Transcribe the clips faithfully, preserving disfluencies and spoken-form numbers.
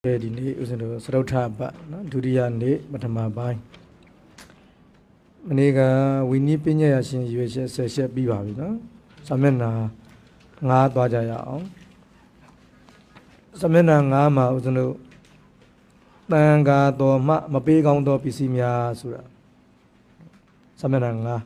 ဒီနေ့ဦးဇင်းတို့စရုပ်ထပတ်နော်ဒုတိယနေ့ပထမပိုင်းမနေ့ကဝိနည်းပညာရရှင်ရွေးချက်ဆယ်ချက်ပြီးပါပြီနော်စာမျက်နှာငါးသွားကြရအောင်စာမျက်နှာငါးမှာဦးဇင်းတို့တန်ခါတော်မှမပေးကောင်းသောပစ္စည်းများဆိုတာစာမျက်နှာငါး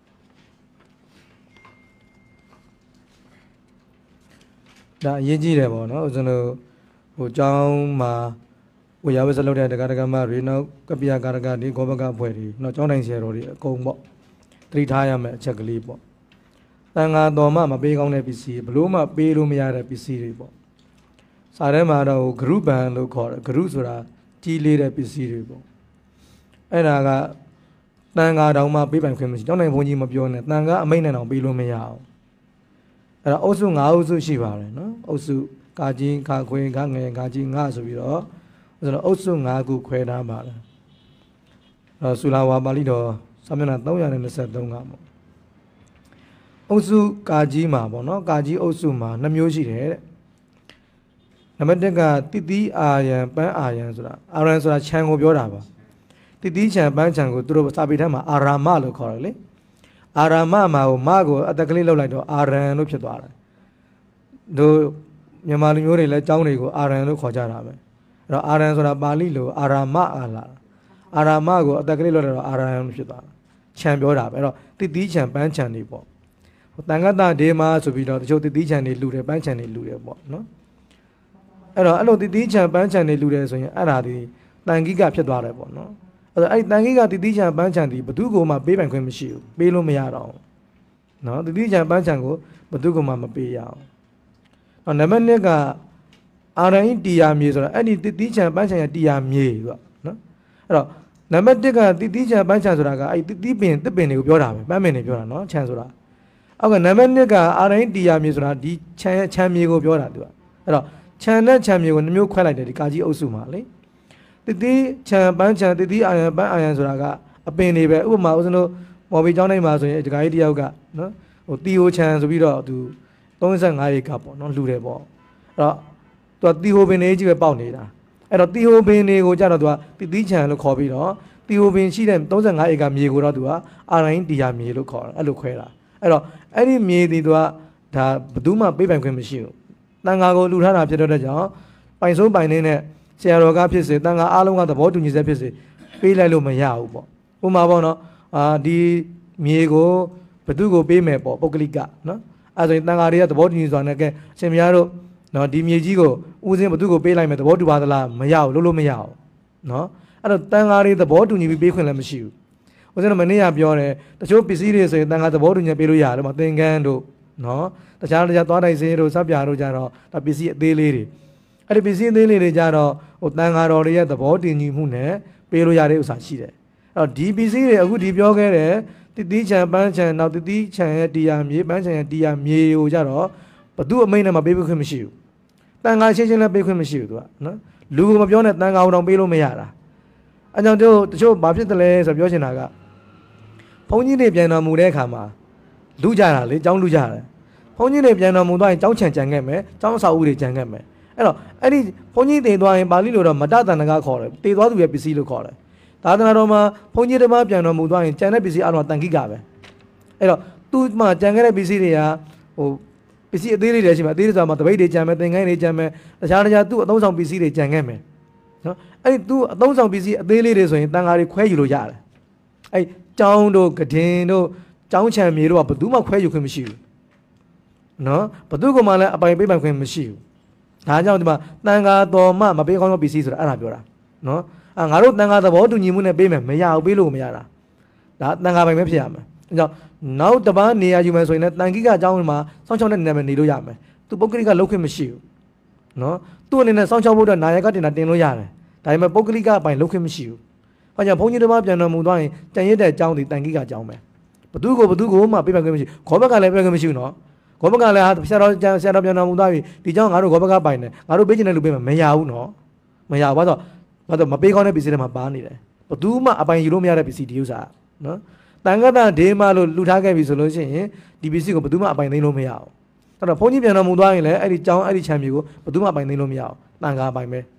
ဒါအရေးကြီးတယ်ပေါ့နော်ဦးဇင်းတို့ဟိုကျောင်းမှာဟိုရဝစလောက်တဲ့တက္ကသမတွေနောက်ကပိယကာရကတွေဂောဘကဖွဲ့တွေနောက်ကျောင်းတိုင်းဆရာတော်တွေအကုန်ပေါ့သတိထားရမယ်အချက်ကလေးပေါ့တန်ခါတော်မှမပေးကောင်းတဲ့ပစ္စည်းဘလို့မှပေးလို့မရတဲ့ပစ္စည်းတွေပေါ့စာထဲမှာတော့ဂရုပံလို့ခေါ်တယ်ဂရုဆိုတာကြီးလေးတဲ့ပစ္စည်းတွေပေါ့အဲ့ဒါကတန်ခါတောင်မှပေးပိုင်ခွင့်မရှိကျောင်းတိုင်းဘုန်းကြီးမပြောနဲ့တန်ခါအမိန့်နဲ့တောင်ပေးလို့မရအောင်အဲ့ဒါအုပ်စု၅အုပ်စုရှိပါတယ်နော်အုပ်စုကာကြီးခါခွင်းခါငယ်ခါကြီးငါဆိုပြီးတော့ဆိုတော့အုပ်စု၅ခုခွဲထားပါတယ်အဲဆူလာဝါပါဠိတော်စာမျက်နှာ၃၂၃ကပေါ့အုပ်စုကာကြီးမှာပေါ့နော်ကာကြီးအုပ်စုမှာနှစ်မျိုးရှိတယ်တဲ့နံပါတ်၁ကတိတိအာယံပန်းအာယံဆိုတာအာရံဆိုတာခြံကိုပြောတာပါတိတိခြံပန်းခြံကိုသူတို့စာပေထဲမှာအာရာမလို့ခေါ်တယ်လေအာရာမမှာကိုမကိုအတက်ကလေးလောက်လိုက်တော့အာရံလို့ဖြစ်သွားတယ်တို့မြန်မာလူမျိုးတွေလည်းကျောင်းတွေကိုအာရံလို့ခေါ်ကြတာပဲအဲ့တော့အာရံဆိုတာပါဠိလိုအာရာမအာလာအာရာမကိုအတက်ကလေးလောက်လိုက်တော့အာရံလို့ဖြစ်သွားတယ်ခြံပြောတာပဲအဲ့တော့တိတိခြံပန်းခြံတွေပေါ့တန်ခါတဒေမာဆိုပြီးတော့တချို့တိတိခြံတွေလူတယ်ပန်းခြံတွေလူတယ်ပေါ့နော်အဲ့တော့အဲ့လိုတိတိခြံပန်းခြံတွေလူတယ်ဆိုရင်အဲ့ဒါဒီတန်ခိကဖြစ်သွားတယ်ပေါ့နော်အဲ့တော့အဲ့တန်ခိကတိတိခြံပန်းခြံဒီဘသူ့ကိုမှပေးပိုင်ခွင့်မရှိဘူးပေးလို့မရတော့ဘူးနော်တိတိခြံပန်းခြံကိုဘသူ့ကိုမှမပေးရအောင်နံပါတ်၂ကအာရဟိတီယာမြေဆိုတာအဲ့ဒီတိတိချံပန်းချံရတီယာမြေပေါ့နော်အဲ့တော့နံပါတ်၁ကတိတိချံပန်းချံဆိုတာကအဲ့တိတိပင်တစ်ပင်တွေကိုပြောတာပဲပန်းပင်တွေပြောတာနော်ခြံဆိုတာအောက်ကနံပါတ်၂ကအာရဟိတီယာမြေဆိုတာဒီခြံခြံမြေကိုပြောတာသူကအဲ့တော့ခြံနဲ့ခြံမြေကိုနှမျိုးခွဲလိုက်တယ်ဒီကာကြီးအုပ်စုမှာလေတိတိချံပန်းချံတိတိအာရပန်းအာရဆိုတာကအပင်တွေပဲဥပမာဦးဇင်းတို့မော်ဘီကျောင်းတိုင်းမှာဆိုရင်ဒီကာကြီးတယောက်ကနော်ဟိုတီဟိုခြံဆိုပြီးတော့သူ၃၅ရေကပေါ့နော်လှူတယ်ပေါ့အဲ့တော့သူကတီဟိုပင်လေးကြီးပဲပေါက်နေတာအဲ့တော့တီဟိုပင်တွေကိုကြတော့သူကတိတိချံလို့ခေါ်ပြီးတော့တီဟိုပင်ရှိတဲ့၃၅ရေကမြေကိုတော့သူကအာရိုင်းတီယာမြေလို့ခေါ်တယ်အဲ့လိုခွဲတာအဲ့တော့အဲ့ဒီမြေဒီသူကဒါဘယ်သူမှပေးပိုင်ခွင့်မရှိဘူးတန်ခါကိုလှူထားတာဖြစ်တဲ့ကြောင့်ပိုင်စိုးပိုင်နေတဲ့ဆရာတော်ကဖြစ်စေတန်ခါအားလုံးကသဘောတူညီချက်ဖြစ်စေပေးလိုက်လို့မရဘူးပေါ့ဥပမာပေါ့နော်အာဒီမြေကိုဘယ်သူကိုပေးမယ်ပေါ့ပုဂ္ဂလိကနော်အဲ့ဆိုရင်တန်ခါတွေကသဘောတူညီစွာနဲ့ကဲအရှင်မယားတို့နော်ဒီမြေကြီးကိုဦးစင်းဘသူကိုပေးလိုက်မယ်သဘောတူပါသလားမရဘူးလို့လို့မရဘူးနော်အဲ့တော့တန်ခါတွေသဘောတူညီပြီးပေးခွင့်လည်းမရှိဘူးဦးစင်းတို့မနေ့ကပြောတယ်တချို့ပစ္စည်းတွေဆိုရင်တန်ခါသဘောတူညီပေးလို့ရတယ်မသင်္ကန်းတို့နော်တခြားတခြားသွားတိုက်စင်းတို့စပ်ပြာတို့ကြတော့ဒါပစ္စည်းအသေးလေးတွေအဲ့ဒီပစ္စည်းအသေးလေးတွေကြတော့ဟိုတန်ခါတော်တွေရဲ့သဘောတူညီမှုနဲ့ပေးလို့ရတဲ့ဥစ္စာရှိတယ်အဲ့တော့ဒီပစ္စည်းတွေအခုဒီပြောခဲ့တဲ့တိတိချံပန်းချံနောက်တိတိချံရဲ့တီယာမြေပန်းချံရဲ့တီယာမြေကိုကြတော့ဘသူအမိန့်နဲ့မပေးခွင့်မရှိဘူးတန်ခါချင်းချင်းလည်းပေးခွင့်မရှိဘူးသူကနော်လူကမပြောနဲ့တန်ခါအောင်ပေးလို့မရတာအဲကြောင့်တို့တချို့ဘာဖြစ်တယ်လဲဆိုပြောချင်တာကဘုန်းကြီးတွေပြန်တော်မူတဲ့အခါမှာလူကြတာလေကျောင်းလူကြတယ်ဘုန်းကြီးတွေပြန်တော်မူသွားရင်ကျောင်းချံကြံခဲ့မယ်ကျောင်းအဆောက်အဦတွေကြံခဲ့မယ်အဲ့တော့အဲ့ဒီဘုန်းကြီးတည်သွားရင်ပါဠိလိုတော့မတတန်တကာခေါ်တယ်တည်သွားသူရဲ့ပစ္စည်းလို့ခေါ်တယ်သာသနာတော်မှာဘုန်းကြီးတစ်ပါးပြန်တော်မူသွားရင်ကျန်တဲ့ပစ္စည်းအလုံးတန်ခိကပဲအဲ့တော့သူ့မှာကျန်ခဲ့တဲ့ပစ္စည်းတွေကဟိုပစ္စည်းအသေးလေးတွေရှိမှာအသေးလေးဆိုမှတပိတ်တွေကျန်မယ်သင်္ကန်းတွေကျန်မယ်တခြားတခြားသူ့အသုံးဆောင်ပစ္စည်းတွေကျန်ခဲ့မယ်နော်အဲ့ဒီသူ့အသုံးဆောင်ပစ္စည်းအသေးလေးတွေဆိုရင်တန်ဃာတွေခွဲယူလို့ရတယ်အဲ့ကျောင်းတို့ကဒင်တို့ကျောင်းချံမြေတို့ကဘယ်သူမှခွဲယူခွင့်မရှိဘူးနော်ဘယ်သူကမှလည်းအပိုင်ပေးပိုင်ခွင့်မရှိဘူးဒါကြောင့်ဒီမှာတန်ဃာတော်မှမပေးကောင်းသောပစ္စည်းဆိုတာအဲ့ဒါပြောတာနော်အာငါတို့တန်ခါသဘောတူညီမှုနဲ့ပေးမယ်မရဘူးပေးလို့မရတာဒါတန်ခါပိုင်ပဲဖြစ်ရမယ်အဲကြောင့်နောက်တစ်ပန်းနေရာယူမယ်ဆိုရင်လည်းတန်ခိကအကြောင်းမှာစောင့်ရှောက်တဲ့နေရာမှာနေလို့ရမယ်သူပုဂ္ဂလိကလောက်ခွင့်မရှိဘူးနော်သူ့အနေနဲ့စောင့်ရှောက်ဖို့အတွက်နာယကတင်တာတင်လို့ရတယ်ဒါပေမဲ့ပုဂ္ဂလိကအပိုင်လောက်ခွင့်မရှိဘူးဘာကြောင့်ဘုန်းကြီးတစ်ပါးပြန်တော်မူသွားရင်ကြံရတဲ့အကြောင်းဒီတန်ခိကအကြောင်းပဲဘသူကိုဘသူကိုမှပေးပိုင်ခွင့်မရှိခေါ်ဘက်ကလည်းပေးခွင့်မရှိဘူးနော်ခေါ်ဘက်ကလည်းဆရာတော်ဆရာတော်ပြန်တော်မူသွားပြီဒီကြောင့်ငါတို့ခေါ်ဘက်ကပိုင်တယ်ငါတို့ပေးချင်တဲ့လူပေးမယ်မရဘူးနော်မရဘူးဘာလို့ဘာလို့မပေးကောင်းတဲ့ပစ္စည်းတွေမှာပါနေတယ်ဘသူမှအပိုင်ယူလို့မရတဲ့ပစ္စည်းဒီဥစ္စာနော်တန်ခါတဒေမာလို့လှူထားခဲ့ပြီဆိုလို့ရှိရင်ဒီပစ္စည်းကိုဘသူမှအပိုင်သိမ်းလို့မရအောင်အဲ့တော့ဘုန်းကြီးပြန်တော်မူသွားရင်လည်းအဲ့ဒီကြောင်းအဲ့ဒီခြံမြေကိုဘသူမှအပိုင်သိမ်းလို့မရအောင်တန်ခါအပိုင်ပဲ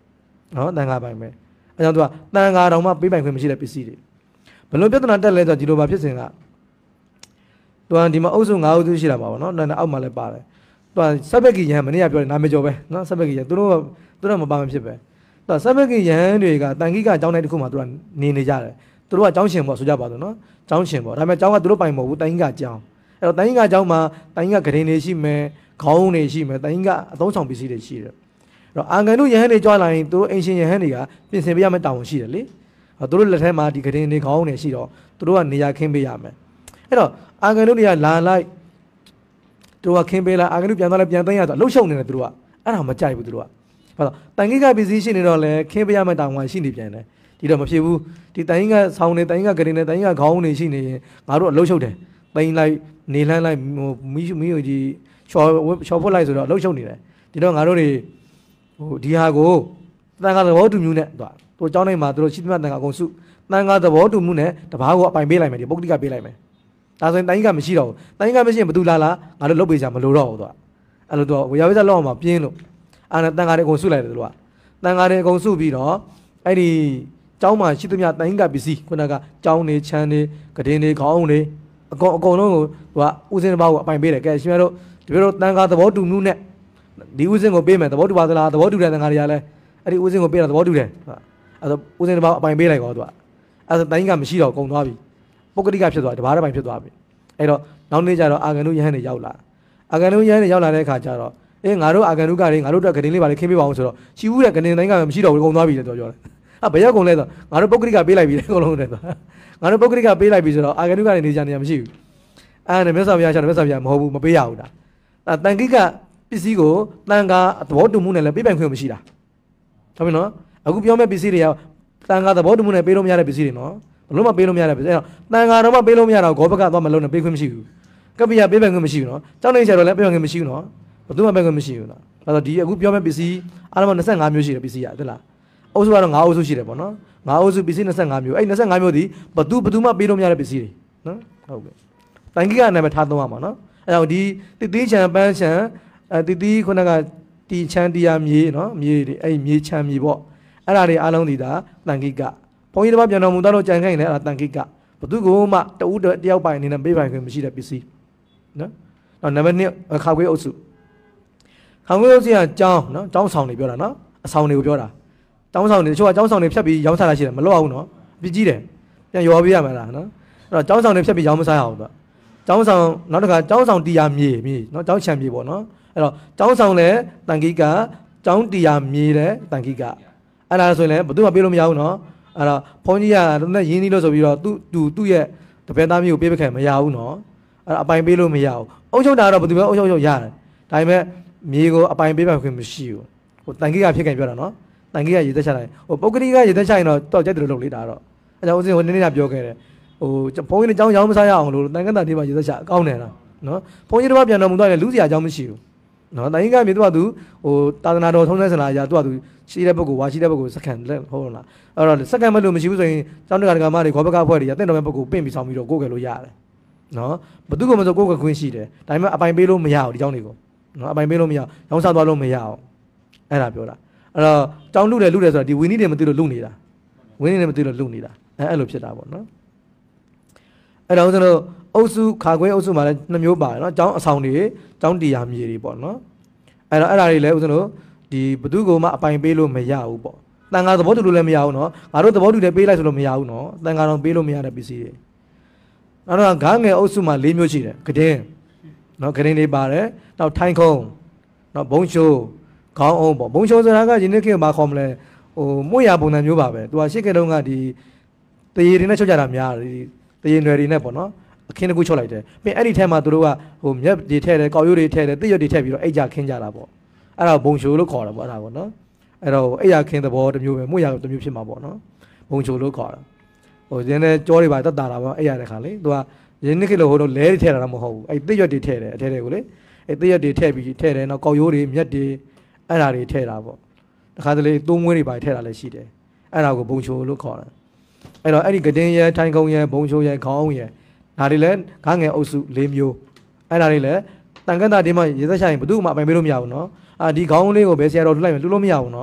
နော်တန်ခါပိုင်ပဲအဲကြောင့်သူကတန်ခါတော်မှပေးပိုင်ခွင့်မရှိတဲ့ပစ္စည်းတွေဘလို့ပြဿနာတက်လဲဆိုတော့ဒီလိုပါဖြစ်စဉ်ကသူကဒီမှာအုပ်စု၅အုပ်စုရှိတာပါဗောနော်အောက်မှာလည်းပါတယ်သူကစက်ဘက်ကီယဟန်မနေ့ကပြောတယ်နာမည်ကျော်ပဲနော်စက်ဘက်ကီယဟန်သူတို့သူတို့မပါမဖြစ်ပဲသူကစက်ဘက်ကီယဟန်တွေကတန်ခိကအကြောင်းတိုင်းတစ်ခုမှာသူကနေနေကြတယ်သူတို့ကအကြောင်းရှင်ပေါ့ဆိုကြပါစို့နော်အကြောင်းရှင်ပေါ့ဒါပေမဲ့အကြောင်းကသူတို့ပိုင်မဟုတ်ဘူးတန်ခိကအကြောင်းအဲ့တော့တန်ခိကအကြောင်းမှာတန်ခိကဂရင်တွေရှိမယ်ခေါင်းတွေရှိမယ်တန်ခိကအသုံးဆောင်ပစ္စည်းတွေရှိတယ်အဲ့တော့အာဂန်တို့ယဟန်တွေကြွလာရင်သူတို့အင်ရှင်ယဟန်တွေကပြင်ဆင်ပေးရမယ့်တာဝန်ရှိတယ်လေသူတို့လက်ထဲမှာဒီဂရင်တွေခေါင်းတွေရှိတော့သူတို့ကနေရာခင်းပေးရမယ်အဲ့တော့အာဂန်တို့တွေကလာလိုက်သူကခင်းပေးလိုက်အာဂန်တို့ပြန်သွားလိုက်ပြန်သိမ်းရတော့လှုပ်ရှုပ်နေတယ်သူတို့ကအဲ့ဒါမကြိုက်ဘူးသူတို့ကဘာလို့တန်ခိကပစ္စည်းရှိနေတော့လေခင်းပေးရမယ့်တာဝန်ရှိနေပြန်တယ်ဒီတော့မဖြစ်ဘူးဒီတန်ခိကဆောင်းနေတန်ခိကဂရင်နေတန်ခိကခေါင်းတွေရှိနေရင်ငါတို့အလှုပ်ရှုပ်တယ်သိမ်းလိုက်နေလှမ်းလိုက်မီးမီးကြီးချော်ချော်ဖွက်လိုက်ဆိုတော့လှုပ်ရှုပ်နေတယ်ဒီတော့ငါတို့တွေဟိုဒီဟာကိုတန်ခါသဘောတူမှုနဲ့သူတို့ကြောင်းနိုင်မှာသူတို့ရှိသမျှတန်ခါအကုန်စုတန်ခါသဘောတူမှုနဲ့တပားကိုအပိုင်ပေးလိုက်မယ်ဒီပုဂ္ဂလိကပေးလိုက်မယ်ဒါဆိုရင်တန်ကြီးကမရှိတော့ဘူးတန်ကြီးကမရှိရင်ဘယ်သူလာလာငါတို့လုတ်ပေးကြမလို့တော့ဘူးသူကအဲ့လိုသူကဝေယဝိဇ္ဇလောက်အောင်မှာပြင်းလို့အဲ့ဒါတန်ခါတွေအကုန်စုလိုက်တယ်သူကတန်ခါတွေအကုန်စုပြီးတော့အဲ့ဒီကျောင်းမှာရှိသမျှတန်ကြီးကပစ္စည်းခုနကကျောင်းနေချမ်းနေကဒင်းနေခေါင်းနေအကုန်အကုန်လုံးကိုသူကဦးစင်းတစ်ပါးကိုအပိုင်ပေးတယ်ကဲရှင်တို့ဒီလိုတန်ခါသဘောတူမှုနဲ့ဒီဦးစင်းကိုပေးမယ်သဘောတူပါသလားသဘောတူတဲ့တန်ခါတွေကလည်းအဲ့ဒီဦးစင်းကိုပေးတာသဘောတူတယ်အဲ့တော့ဦးစင်းတစ်ပါးအပိုင်ပေးလိုက်ကောသူကအဲ့ဒါတန်ကြီးကမရှိတော့ကုန်သွားပြီပုဂ္ဂလိကဖြစ်သွားတယ်တဘာတစ်ပိုင်ဖြစ်သွားပြီအဲ့တော့နောက်နေ့ကျတော့အာဂန်တို့ယဟန်တွေရောက်လာအာဂန်တို့ယဟန်တွေရောက်လာတဲ့အခါကျတော့အေးငါတို့အာဂန်တို့ကတွေငါတို့တော့ဂဒင်းလေးပါလေခင်းပေးပါအောင်ဆိုတော့ရှိဘူးတဲ့ဂဒင်းတိုင်းကမရှိတော့ဘူးကုန်သွားပြီလေတော်ပြောတယ်အဲ့ဘယ်ရောက်ကုန်လဲဆိုငါတို့ပုဂ္ဂလိကပေးလိုက်ပြီလေအကုန်လုံးတဲ့ငါတို့ပုဂ္ဂလိကပေးလိုက်ပြီဆိုတော့အာဂန်တို့ကနေနေကြနေရမရှိဘူးအဲ့ဒါမြတ်စွာဘုရားရှာတယ်မြတ်စွာဘုရားမဟုတ်ဘူးမပေးရဘူးဒါတန်ခိကပစ္စည်းကိုတန်ခါသဘောတူမှုနဲ့လည်းပေးပိုင်ခွင့်မရှိတာဟုတ်ပြီနော်အခုပြောမဲ့ပစ္စည်းတွေကတန်ခါသဘောတူမှုနဲ့ပေးလို့မရတဲ့ပစ္စည်းတွေနော်ဘလို့မပေးလို့မရတဲ့ပစ္စည်းအဲ့တော့တန်ခါတော့မှပေးလို့မရတော့ဂောဘကသွားမလုံးနဲ့ပေးခွင့်မရှိဘူးကပ္ပိယပေးပိုင်ခွင့်မရှိဘူးနော်ကြောင်းနေချေတော့လည်းပေးပိုင်ခွင့်မရှိဘူးနော်ဘယ်သူမှပေးခွင့်မရှိဘူးနော်အဲ့တော့ဒီအခုပြောမဲ့ပစ္စည်းအားလုံး၂၅မျိုးရှိတယ်ပစ္စည်းရဟုတ်လားအုပ်စုကတော့၅အုပ်စုရှိတယ်ပေါ့နော်၅အုပ်စုပစ္စည်း၂၅မျိုးအဲ့၂၅မျိုးဒီဘသူဘသူမှပေးလို့မရတဲ့ပစ္စည်းတွေနော်ဟုတ်ကဲ့တန်ခိကနာမည်ထားသုံးရမှာနော်အဲ့တော့ဒီတိတိချံပန်းချံအဲတိတိခုနကတီချမ်းတရားမြေနော်မြေတွေအဲ့မြေချမ်းမြေပေါ့အဲ့ဒါတွေအားလုံးဒီဒါတန်ခိကဘုန်းကြီးတစ်ပါးပြန်တော်မူတော့ကြံခိုင်းတယ်အဲ့ဒါတန်ခိကဘသူကမှတဦးတယောက်ပိုင်အနေနဲ့ပေးပိုင်ခွင့်မရှိတဲ့ပစ္စည်းနော်နောက်နံပါတ်၂ခါခွေးအုပ်စုခါခွေးအုပ်စုကကျောင်းနော်ကျောင်းဆောင်တွေပြောတာနော်အဆောင်တွေကိုပြောတာကျောင်းဆောင်တွေတချို့ကကျောင်းဆောင်တွေဖြတ်ပြီးရောင်းစားတာရှိတယ်မလွတ်အောင်နော်ပြကြီးတယ်ပြန်ရောပေးရမှာလားနော်အဲ့တော့ကျောင်းဆောင်တွေဖြတ်ပြီးရောင်းမစားရအောင်သူကျောင်းဆောင်နောက်တစ်ခါကျောင်းဆောင်တရားမြေမြေနော်ကျောင်းချံမြေပေါ့နော်အဲ့တော့ကျောင်းဆောင်လည်းတန်ခိကကျောင်းတရားမြေလည်းတန်ခိကအဲ့ဒါဆိုရင်လည်းဘယ်သူမှပေးလို့မရဘူးနော်အဲ့တော့ဘုန်းကြီးကလည်းရင်းနှီးလို့ဆိုပြီးတော့သူ့သူသူ့ရဲ့တပည့်သားမျိုးကိုပေးပခဲ့မရဘူးနော်အဲ့တော့အပိုင်ပေးလို့မရဘူးအုပ်ချုပ်တာတော့ဘယ်သူပဲအုပ်ချုပ်ချုပ်ရတယ်ဒါပေမဲ့မြေကိုအပိုင်ပေးပိုင်ခွင့်မရှိဘူးဟိုတန်ခိကဖြစ်ခင်ပြောတာနော်တန်ခိကရေသက်ချလိုက်ဟိုပုဂ္ဂလိကရေသက်ချရင်တော့တော့ကြက်တယ်လို့လုပ်လိုက်တာတော့အဲ့ဒါဦးစင်းဟိုနည်းနည်းကပြောခဲ့တယ်ဟိုဘုန်းကြီးအကြောင်းရောင်းမစားရအောင်လို့တန်ခတ်တာဒီမှာရေသက်ချအကောင်းတယ်လားနော်ဘုန်းကြီးတစ်ပါးပြန်တော်မူသွားတယ်လူစီအကြောင်းမရှိဘူးနော်တန်ခိကမြေသူကသူဟိုတာသနာတော်ထုံးစံစလာအရာသူကသူရှိတဲ့ပုဂ္ဂိုလ်ဝါရှိတဲ့ပုဂ္ဂိုလ်စက္ကန့်လက်ဟုတ်လားအဲ့တော့စက္ကန့်မလို့မရှိဘူးဆိုရင်ကျောင်းတက္ကသိုလ်မတွေခေါ်ဘကအဖွဲ့တွေကတင့်တော်မဲ့ပုဂ္ဂိုလ်ပင့်ပြီးဆောင်ပြီးတော့ကိုယ်ကယ်လို့ရတယ်နော်ဘသူကမဆိုကိုယ်ကခွင့်ရှိတယ်ဒါပေမဲ့အပိုင်ပေးလို့မရဘူးဒီကျောင်းတွေကိုနော်အပိုင်ပေးလို့မရရောင်းစားသွားလို့မရအောင်အဲ့ဒါပြောတာအဲ့တော့ကျောင်းလူတယ်လူတယ်ဆိုတာဒီဝင်းနီးတွေမသိလို့လူနေတာဝင်းနီးတွေမသိလို့လူနေတာအဲ့အဲ့လိုဖြစ်တာပေါ့နော်အဲ့တော့ကျွန်တော်အုပ်စုခါခွဲအုပ်စုမှာလည်းနှမျိုးပါတယ်နော်ကျောင်းအဆောင်တွေကျောင်းတရားမြေတွေပေါ့နော်အဲ့တော့အဲ့ဒါတွေလည်းဦးဇင်းတို့ဒီဘသူကမှအပိုင်ပေးလို့မရဘူးပေါ့တန်ခါသဘောတူလို့လည်းမရဘူးနော်ငါတို့သဘောတူတယ်ပေးလိုက်ဆိုလို့မရဘူးနော်တန်ခါတော့ပေးလို့မရတဲ့ပစ္စည်းတွေနောက်တော့ဂါငယ်အုပ်စုမှာ၄မျိုးရှိတယ်ဂဒင်းနော်ဂဒင်းတွေပါတယ်နောက်ထိုင်ခုံနော်ဘုံရှိုးခေါင်းအောင်ပေါ့ဘုံရှိုးဆိုတာကယနေ့ခေတ်မှာခေါ်မလဲဟိုမွေရပုံစံမျိုးပါပဲသူကရှစ်ကတုန်းကဒီတရေတွေနဲ့ချုပ်ကြတာများတယ်ဒီတရေနွယ်တွေနဲ့ပေါ့နော်အခင်းတစ်ခုချုပ်လိုက်တယ်ပြီးအဲ့ဒီထဲမှာသူတို့ကဟိုမြက်တွေထည့်တယ်ကောက်ရိုးတွေထည့်တယ်တိရွက်တွေထည့်ပြီးတော့အိတ်ကြခင်းကြတာပေါ့အဲ့ဒါဘုံရှိုးလို့ခေါ်တာပေါ့အဲ့ဒါပေါ့နော်အဲ့တော့အိတ်ရခင်းသဘောတစ်မျိုးပဲမွေရတစ်မျိုးဖြစ်မှာပေါ့နော်ဘုံရှိုးလို့ခေါ်တာဟိုရင်းနဲ့ကြောတွေပါတက်တာတာပေါ့အိတ်ရတဲ့ခါလေသူကရင်းနှစ်ခေတ်လို့ဟိုတော့လဲတွေထည့်တာတော့မဟုတ်ဘူးအဲ့တိရွက်တွေထည့်တယ်အထဲထဲကိုလေအဲ့တိရွက်တွေထည့်ပြီးထည့်တယ်နောက်ကောက်ရိုးတွေမြက်တွေအဲ့ဒါတွေထည့်တာပေါ့တခါတလေသုံးမွေးတွေပါထည့်တာလည်းရှိတယ်အဲ့ဒါကိုဘုံရှိုးလို့ခေါ်တာအဲ့တော့အဲ့ဒီကတင်းရဲထိုင်ကုန်းရဲဘုံရှိုးရဲခေါင်းရဲဒါတွေလည်းဂါငယ်အုပ်စု၄မျိုးအဲ့ဒါတွေလည်းတန်ခတ်တာဒီမှာရေသက်ချရင်ဘယ်သူမှအပိုင်ပေးလို့မရဘူးနော်အာဒီခေါင်းလေးကိုဘယ်ဆရာတော်လှလိုက်မလှလို့မရဘူးနော်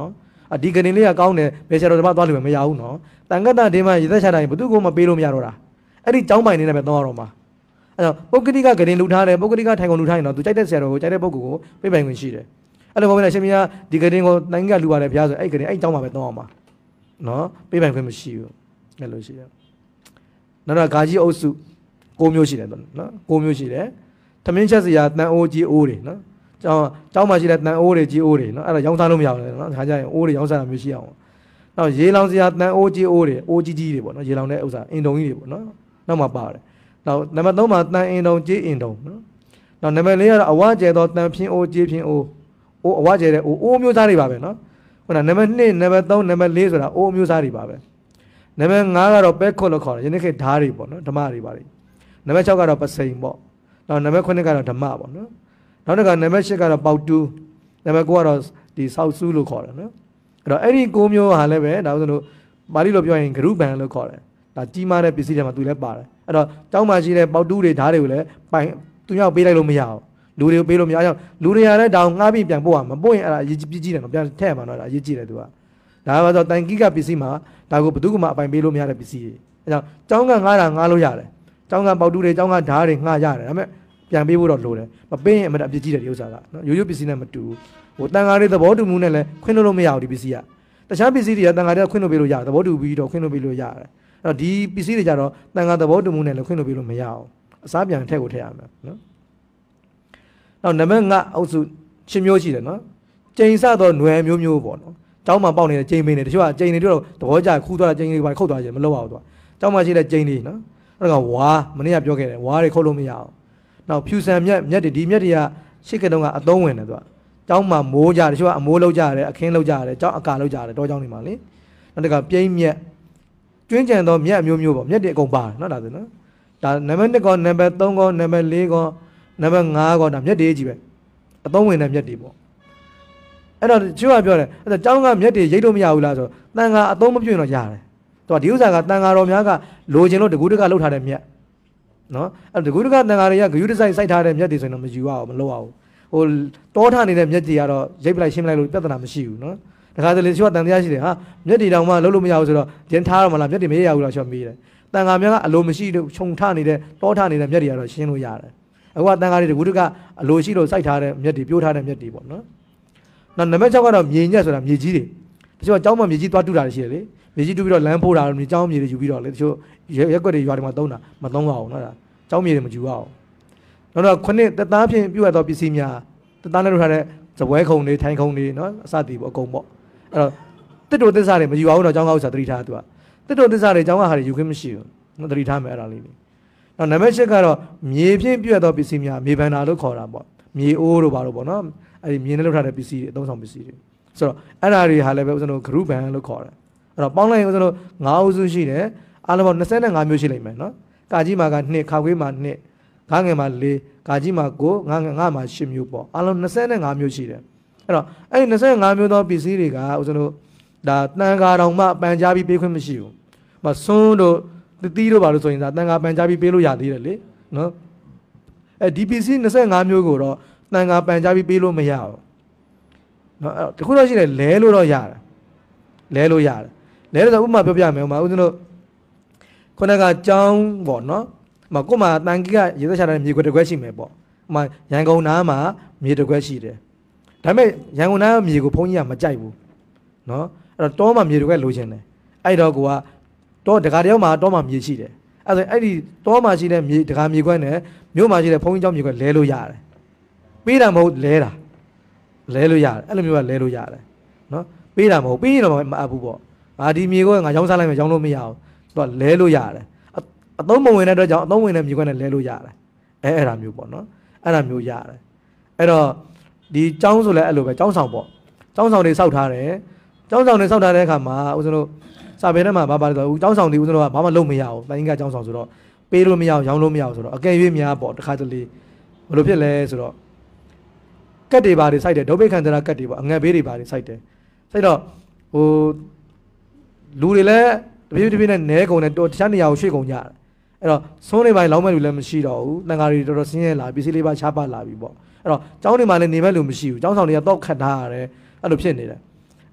အဒီကနေလေးကကောင်းတယ်ဘယ်ချက်တော်ဒီမှာသွားလို့မရဘူးနော်တန်ခတ်တာဒီမှာရေသက်ချတိုင်းဘသူကမှပေးလို့မရတော့တာအဲ့ဒီကျောင်းပိုင်နေနဲ့ပဲသွားရတော့မှာအဲ့တော့ပုဂ္ဂတိကဂရင်လူထားတယ်ပုဂ္ဂတိကထိုင်ကုန်လူထားရင်တော့သူကြိုက်တဲ့ဆရာတော်ကိုကြိုက်တဲ့ပုဂ္ဂိုလ်ကိုပြပိုင်ခွင့်ရှိတယ်အဲ့လိုပုံနဲ့ရှင်မင်းကဒီဂရင်ကိုနိုင်ငံကလူပါတယ်ဘုရားဆိုအဲ့ဂရင်အဲ့ကျောင်းမှာပဲသွားအောင်ပါနော်ပြပိုင်ခွင့်မရှိဘူးအဲ့လိုရှိတယ်နောက်တော့ဂါကြီးအုပ်စုကိုမျိုးရှိတယ်နော်ကိုမျိုးရှိတယ်သမင်းချက်စရာတန်အိုးကြီးအိုးတွေနော်ကျောင်းကျောင်းမှာရှိတဲ့တန်အိုးတွေကြီးအိုးတွေနော်အဲ့ဒါရောင်းစားလို့မရဘူးလေနော်ခါကြရင်အိုးတွေရောင်းစားတာမျိုးရှိအောင်နောက်ရေလောင်စရာတန်အိုးကြီးအိုးတွေအိုးကြီးကြီးတွေပေါ့နော်ရေလောင်တဲ့ဥစ္စာအင်တုံကြီးတွေပေါ့နော်နောက်မှပါတယ်နောက်နံပါတ်သုံးမှာတန်အင်တုံကြီးအင်တုံနော်နောက်နံပါတ်လေးကတော့အဝကျဲသောတန်ဖြင်းအိုးကြီးဖြင်းအိုးအိုးအဝကျဲတဲ့အိုးအိုးမျိုးသားတွေပါပဲနော်ဟုတ်လားနံပါတ်နှစ်နံပါတ်သုံးနံပါတ်လေးဆိုတာအိုးမျိုးသားတွေပါပဲနံပါတ်ငါးကတော့ပဲခွတ်လို့ခေါ်တယ်ယနေ့ခေတ်ဓာတ်တွေပေါ့နော်ဓမ္မတွေပါလိနံပါတ်ခြောက်ကတော့ပစိန်ပေါ့နောက်နံပါတ်ခုနှစ်ကတော့ဓမ္မပေါ့နော်နောက်တစ်ခါနံပါတ်ရှစ်ကတော့ပေါတူးနံပါတ်ကိုကတော့ဒီဆောက်ဆူးလို့ခေါ်တယ်နော်အဲ့တော့အဲ့ဒီကိုမျိုးဟာလည်းပဲဒါဆိုလို့ပါဠိလိုပြောရင်ဂရုပံလို့ခေါ်တယ်ဒါကြီးမားတဲ့ပစ္စည်းတွေမှာသူလည်းပါတယ်အဲ့တော့ကျောင်းမှာရှိတဲ့ပေါတူးတွေဓာတ်တွေကိုလည်းပိုင်သူရောက်ပေးလိုက်လို့မရအောင်လူတွေကိုပေးလို့မရအောင်လူတွေရတဲ့တောင်ငှားပြီးပြန်ပို့ရမှာပို့ရင်အဲ့ဒါအရေးကြီးကြီးတယ်နော်ပြန်ထည့်ရမှာနော်အဲ့ဒါအရေးကြီးတယ်သူကဒါပါဆိုတန်ကိကပစ္စည်းမှာဒါကိုဘယ်သူမှအပိုင်ပေးလို့မရတဲ့ပစ္စည်းတွေအဲ့ကြောင့်ကျောင်းကငှားတာငှားလို့ရတယ်ကျောင်းကပေါတူးတွေကျောင်းကဓာတ်တွေငှားရတယ်ဒါပေမဲ့ပြန်ပေးဖို့တော့လိုတယ်မပေးရင်အမှန်အပြစ်ကြီးတယ်ဒီဥစ္စာကနော်ရိုးရိုးပစ္စည်းနဲ့မတူဘူးဟိုတန်ဃာတွေသဘောတူမှုနဲ့လည်းခွင့်လို့လို့မရဘူးဒီပစ္စည်းကတခြားပစ္စည်းတွေကတန်ဃာတွေကခွင့်လို့ပေးလို့ရတယ်သဘောတူပြီးတော့ခွင့်လို့ပေးလို့ရတယ်အဲ့တော့ဒီပစ္စည်းတွေကြတော့တန်ဃာသဘောတူမှုနဲ့လည်းခွင့်လို့ပေးလို့မရအောင်အစားပြန်ထည့်ကိုထည့်ရမယ်နော်နောက်နံပါတ်ငါအုပ်စုချင်းမျိုးရှိတယ်နော်ကျိန်စတော့ຫນွယ်မျိုးမျိုးပေါ့နော်ကျောင်းမှာပေါက်နေတဲ့ကျိန်ပင်တွေတချို့ကကျိန်တွေတို့သဘောကျခူးသွားတာကျိန်တွေပါခုတ်သွားကြမလုပ်အောင်သူကကျောင်းမှာရှိတဲ့ကျိန်တွေနော်အဲ့ဒါကဝါမနေ့ကပြောခဲ့တယ်ဝါတွေခုတ်လို့မရအောင်နောက်ဖြူဆန်မြက်မြက်တွေဒီမြက်တွေကရှစ်ကတုံးကအသုံးဝင်တယ်သူကကျောင်းမှာမိုးကြတချို့ကအမိုးလောက်ကြရတယ်အခင်းလောက်ကြရတယ်ကျောင်းအကာလောက်ကြရတယ်တောကျောင်းတွေမှာလေနောက်တစ်ခါပြိမ့်မြက်ကျွင်းကြံသောမြက်အမျိုးမျိုးပေါ့မြက်တွေအကုန်ပါတယ်နော်ဒါဆိုနော်ဒါနံပါတ်နှစ်ကောနံပါတ်သုံးကောနံပါတ်လေးကောနံပါတ်ငါးကောဒါမြက်တွေကြီးပဲအသုံးဝင်တဲ့မြက်တွေပေါ့အဲ့တော့ချို့ကပြောတယ်အဲ့တော့ကျောင်းကမြက်တွေရိတ်လို့မရဘူးလားဆိုတန်ဃာအသုံးမပြုရင်တော့ရတယ်သူကဒီဥစ္စာကတန်ဃာတော်များကလိုချင်လို့တကူးတကလှုပ်ထားတဲ့မြက်နော်အဲ့တကူးတကတန်ဃာတွေကဂယုတစိုက်စိုက်ထားတဲ့မြက်တွေဆိုရင်တော့မယူရအောင်မလုပ်ရဘူးဟိုတောထနေတဲ့မြက်တွေကတော့ရိတ်ပလိုက်ရှင်းပလိုက်လို့ပြဿနာမရှိဘူးနော်တခါတလေချို့ကတန်တရားရှိတယ်ဟာမြက်တွေတောင်မှလှုပ်လို့မရဘူးဆိုတော့ကျင်းထားရမလားမြက်တွေမရရဘူးလားချောမေးတယ်တန်ဃာများကအလိုမရှိလို့ခြုံထနေတဲ့တောထနေတဲ့မြက်တွေကတော့ရှင်းလို့ရတယ်အခုကတန်ဃာတွေတကူးတကအလိုရှိလို့စိုက်ထားတဲ့မြက်တွေပြိုးထားတဲ့မြက်တွေပေါ့နော်နောက်နံပါတ်၆ကတော့မြေညက်ဆိုတာမြေကြီးတွေတချို့ကကျောင်းမှာမြေကြီးသွားတူးတာရှိတယ်လေမြေကြီးတူးပြီးတော့လမ်းဖိုးတာမြေကျောင်းမြေတွေယူပြီးတော့လေတချို့ရက်ွက်တွေရွာတွေမှာသုံးတာမသုံးပါဘူးနော်ဒါကျောင်းမြေတွေမယူရအောင်နောက်တော့ခုနှစ်တသားဖြင့်ပြုတ်ရသောပစ္စည်းများတသားနဲ့လုပ်ထားတဲ့ဇပွဲခုံတွေထိုင်ခုံတွေနော်အစသည်ပေါ့အကုန်ပေါ့အဲ့တော့တစ်တိုသစ္စာတွေမယူအောင်တော့ကျောင်းကောက်ဥစ္စာသတိထားသူကတစ်တိုသစ္စာတွေကျောင်းကဟာတွေယူခွင့်မရှိဘူးနော်သတိထားမယ်အဲ့ဒါလေးလေးနောက်နံပါတ်၈ကတော့မြေဖြင့်ပြုတ်ရသောပစ္စည်းများမြေဗန္ဓာလို့ခေါ်တာပေါ့မြေအိုးတို့ပါလို့ပေါ့နော်အဲ့ဒီမြေနဲ့လုပ်ထားတဲ့ပစ္စည်းတွေအသုံးဆောင်ပစ္စည်းတွေဆိုတော့အဲ့ဒါတွေဟာလည်းပဲဦးဇင်းတို့ group band လို့ခေါ်တယ်အဲ့တော့ပေါင်းလိုက်ရင်ဦးဇင်းတို့၅အုပ်စုရှိတယ်အားလုံးပေါင်း၂၅မျိုးရှိလိမ့်မယ်နော်ကာကြီးမှာက၂ခါခွေးမှာ၂ဂါငယ်မှာ၄ကာကြီးမှာ၉ငါငယ်ငါမှာ၈မျိုးပေါ့အားလုံး၂၅မျိုးရှိတယ်အဲ့တော့အဲ့ဒီ၂၅မျိုးသောပစ္စည်းတွေကဦးဇင်းတို့ဒါတန်ဃာတော်မှပန်ကြားပြီးပေးခွင့်မရှိဘူးမဆွန်းတို့တတိတို့ပါလို့ဆိုရင်ဒါတန်ဃာပန်ကြားပြီးပေးလို့ရသေးတယ်လေနော်အဲ့ဒီပစ္စည်း၂၅မျိုးကိုတော့တန်ဃာပန်ကြားပြီးပေးလို့မရဘူးနော်အဲ့တခုတော့ရှိတယ်လဲလို့တော့ရတယ်လဲလို့ရတယ်လဲလို့ဆိုဥပမာပြောပြမယ်ဥပမာဦးဇင်းတို့ခုနကကြောင်းပေါ့နော်မကိုမှတန်ကြီးကရေသက်ချတဲ့မြေခွက်တစ်ခွက်ရှိမယ်ပေါ့ဥပမာရန်ကုန်နားမှာမြေတစ်ခွက်ရှိတယ်ဒါပေမဲ့ရန်ကုန်နားမြေကိုဘုန်းကြီးကမကြိုက်ဘူးနော်အဲ့တော့တောမှာမြေတစ်ခွက်လိုချင်တယ်အဲ့တော့ကိုကတောတကားတယောက်မှာတောမှာမြေရှိတယ်အဲ့ဒါအဲ့ဒီတောမှာရှိတဲ့မြေတကားမြေခွက်နဲ့မြို့မှာရှိတဲ့ဘုန်းကြီးကျောင်းမြေခွက်လဲလို့ရတယ်ပေးတာမဟုတ်လဲတာလဲလို့ရတယ်အဲ့လိုမျိုးကလဲလို့ရတယ်နော်ပေးတာမဟုတ်ပေးရင်တော့မအပ်ဘူးပေါ့ငါဒီမြေကိုငါရောင်းစားလိုက်မယ်ရောင်းလို့မရအောင်သူကလဲလို့ရတယ်အသုံးမဝင်တဲ့အတွက်ကြောင့်အသုံးဝင်တဲ့မြေခွက်နဲ့လဲလို့ရတယ်အဲအဲ့ဒါမျိုးပေါ့နော်အဲ့ဒါမျိုးရတယ်အဲ့တော့ဒီကျောင်းဆိုလဲအဲ့လိုပဲကျောင်းဆောင်ပေါ့ကျောင်းဆောင်တွေစောက်ထားတယ်ကျောင်းဆောင်တွေစောက်ထားတဲ့အခါမှာဦးဇင်းတို့စာပေထဲမှာဘာပါလဲဆိုတော့ကျောင်းဆောင်တွေဦးဇင်းတို့ကဘာမှလုပ်မရအောင်တိုင်းကကျောင်းဆောင်ဆိုတော့ပေးလို့မရအောင်ရောင်းလို့မရအောင်ဆိုတော့အကယ်၍များပေါ့တခါတလေဘယ်လိုဖြစ်လဲဆိုတော့ကက်တွေပါတွေစိုက်တယ်ဒုဗိခန္တရာကက်တွေပေါ့အငတ်ဘေးတွေပါတွေစိုက်တယ်စိုက်တော့ဟိုလူတွေလည်းတပြေးတပြေးနဲ့နဲကုန်တယ်တခြားနေရာကိုရွှေ့ကုန်ကြတယ်အဲ့တော့ဆုံးနေပိုင်းလောင်းမဲ့လူလည်းမရှိတော့ဘူးတန်ဃာတွေတော်တော်ဆင်းရဲလာပစ္စည်းလေးပါရှားပါလာပြီပေါ့အဲ့တော့ကျောင်းတွေမှာလည်းနေမဲ့လူမရှိဘူးကျောင်းဆောင်တွေကတော့ခတ်ထားရတယ်အဲ့လိုဖြစ်နေတယ်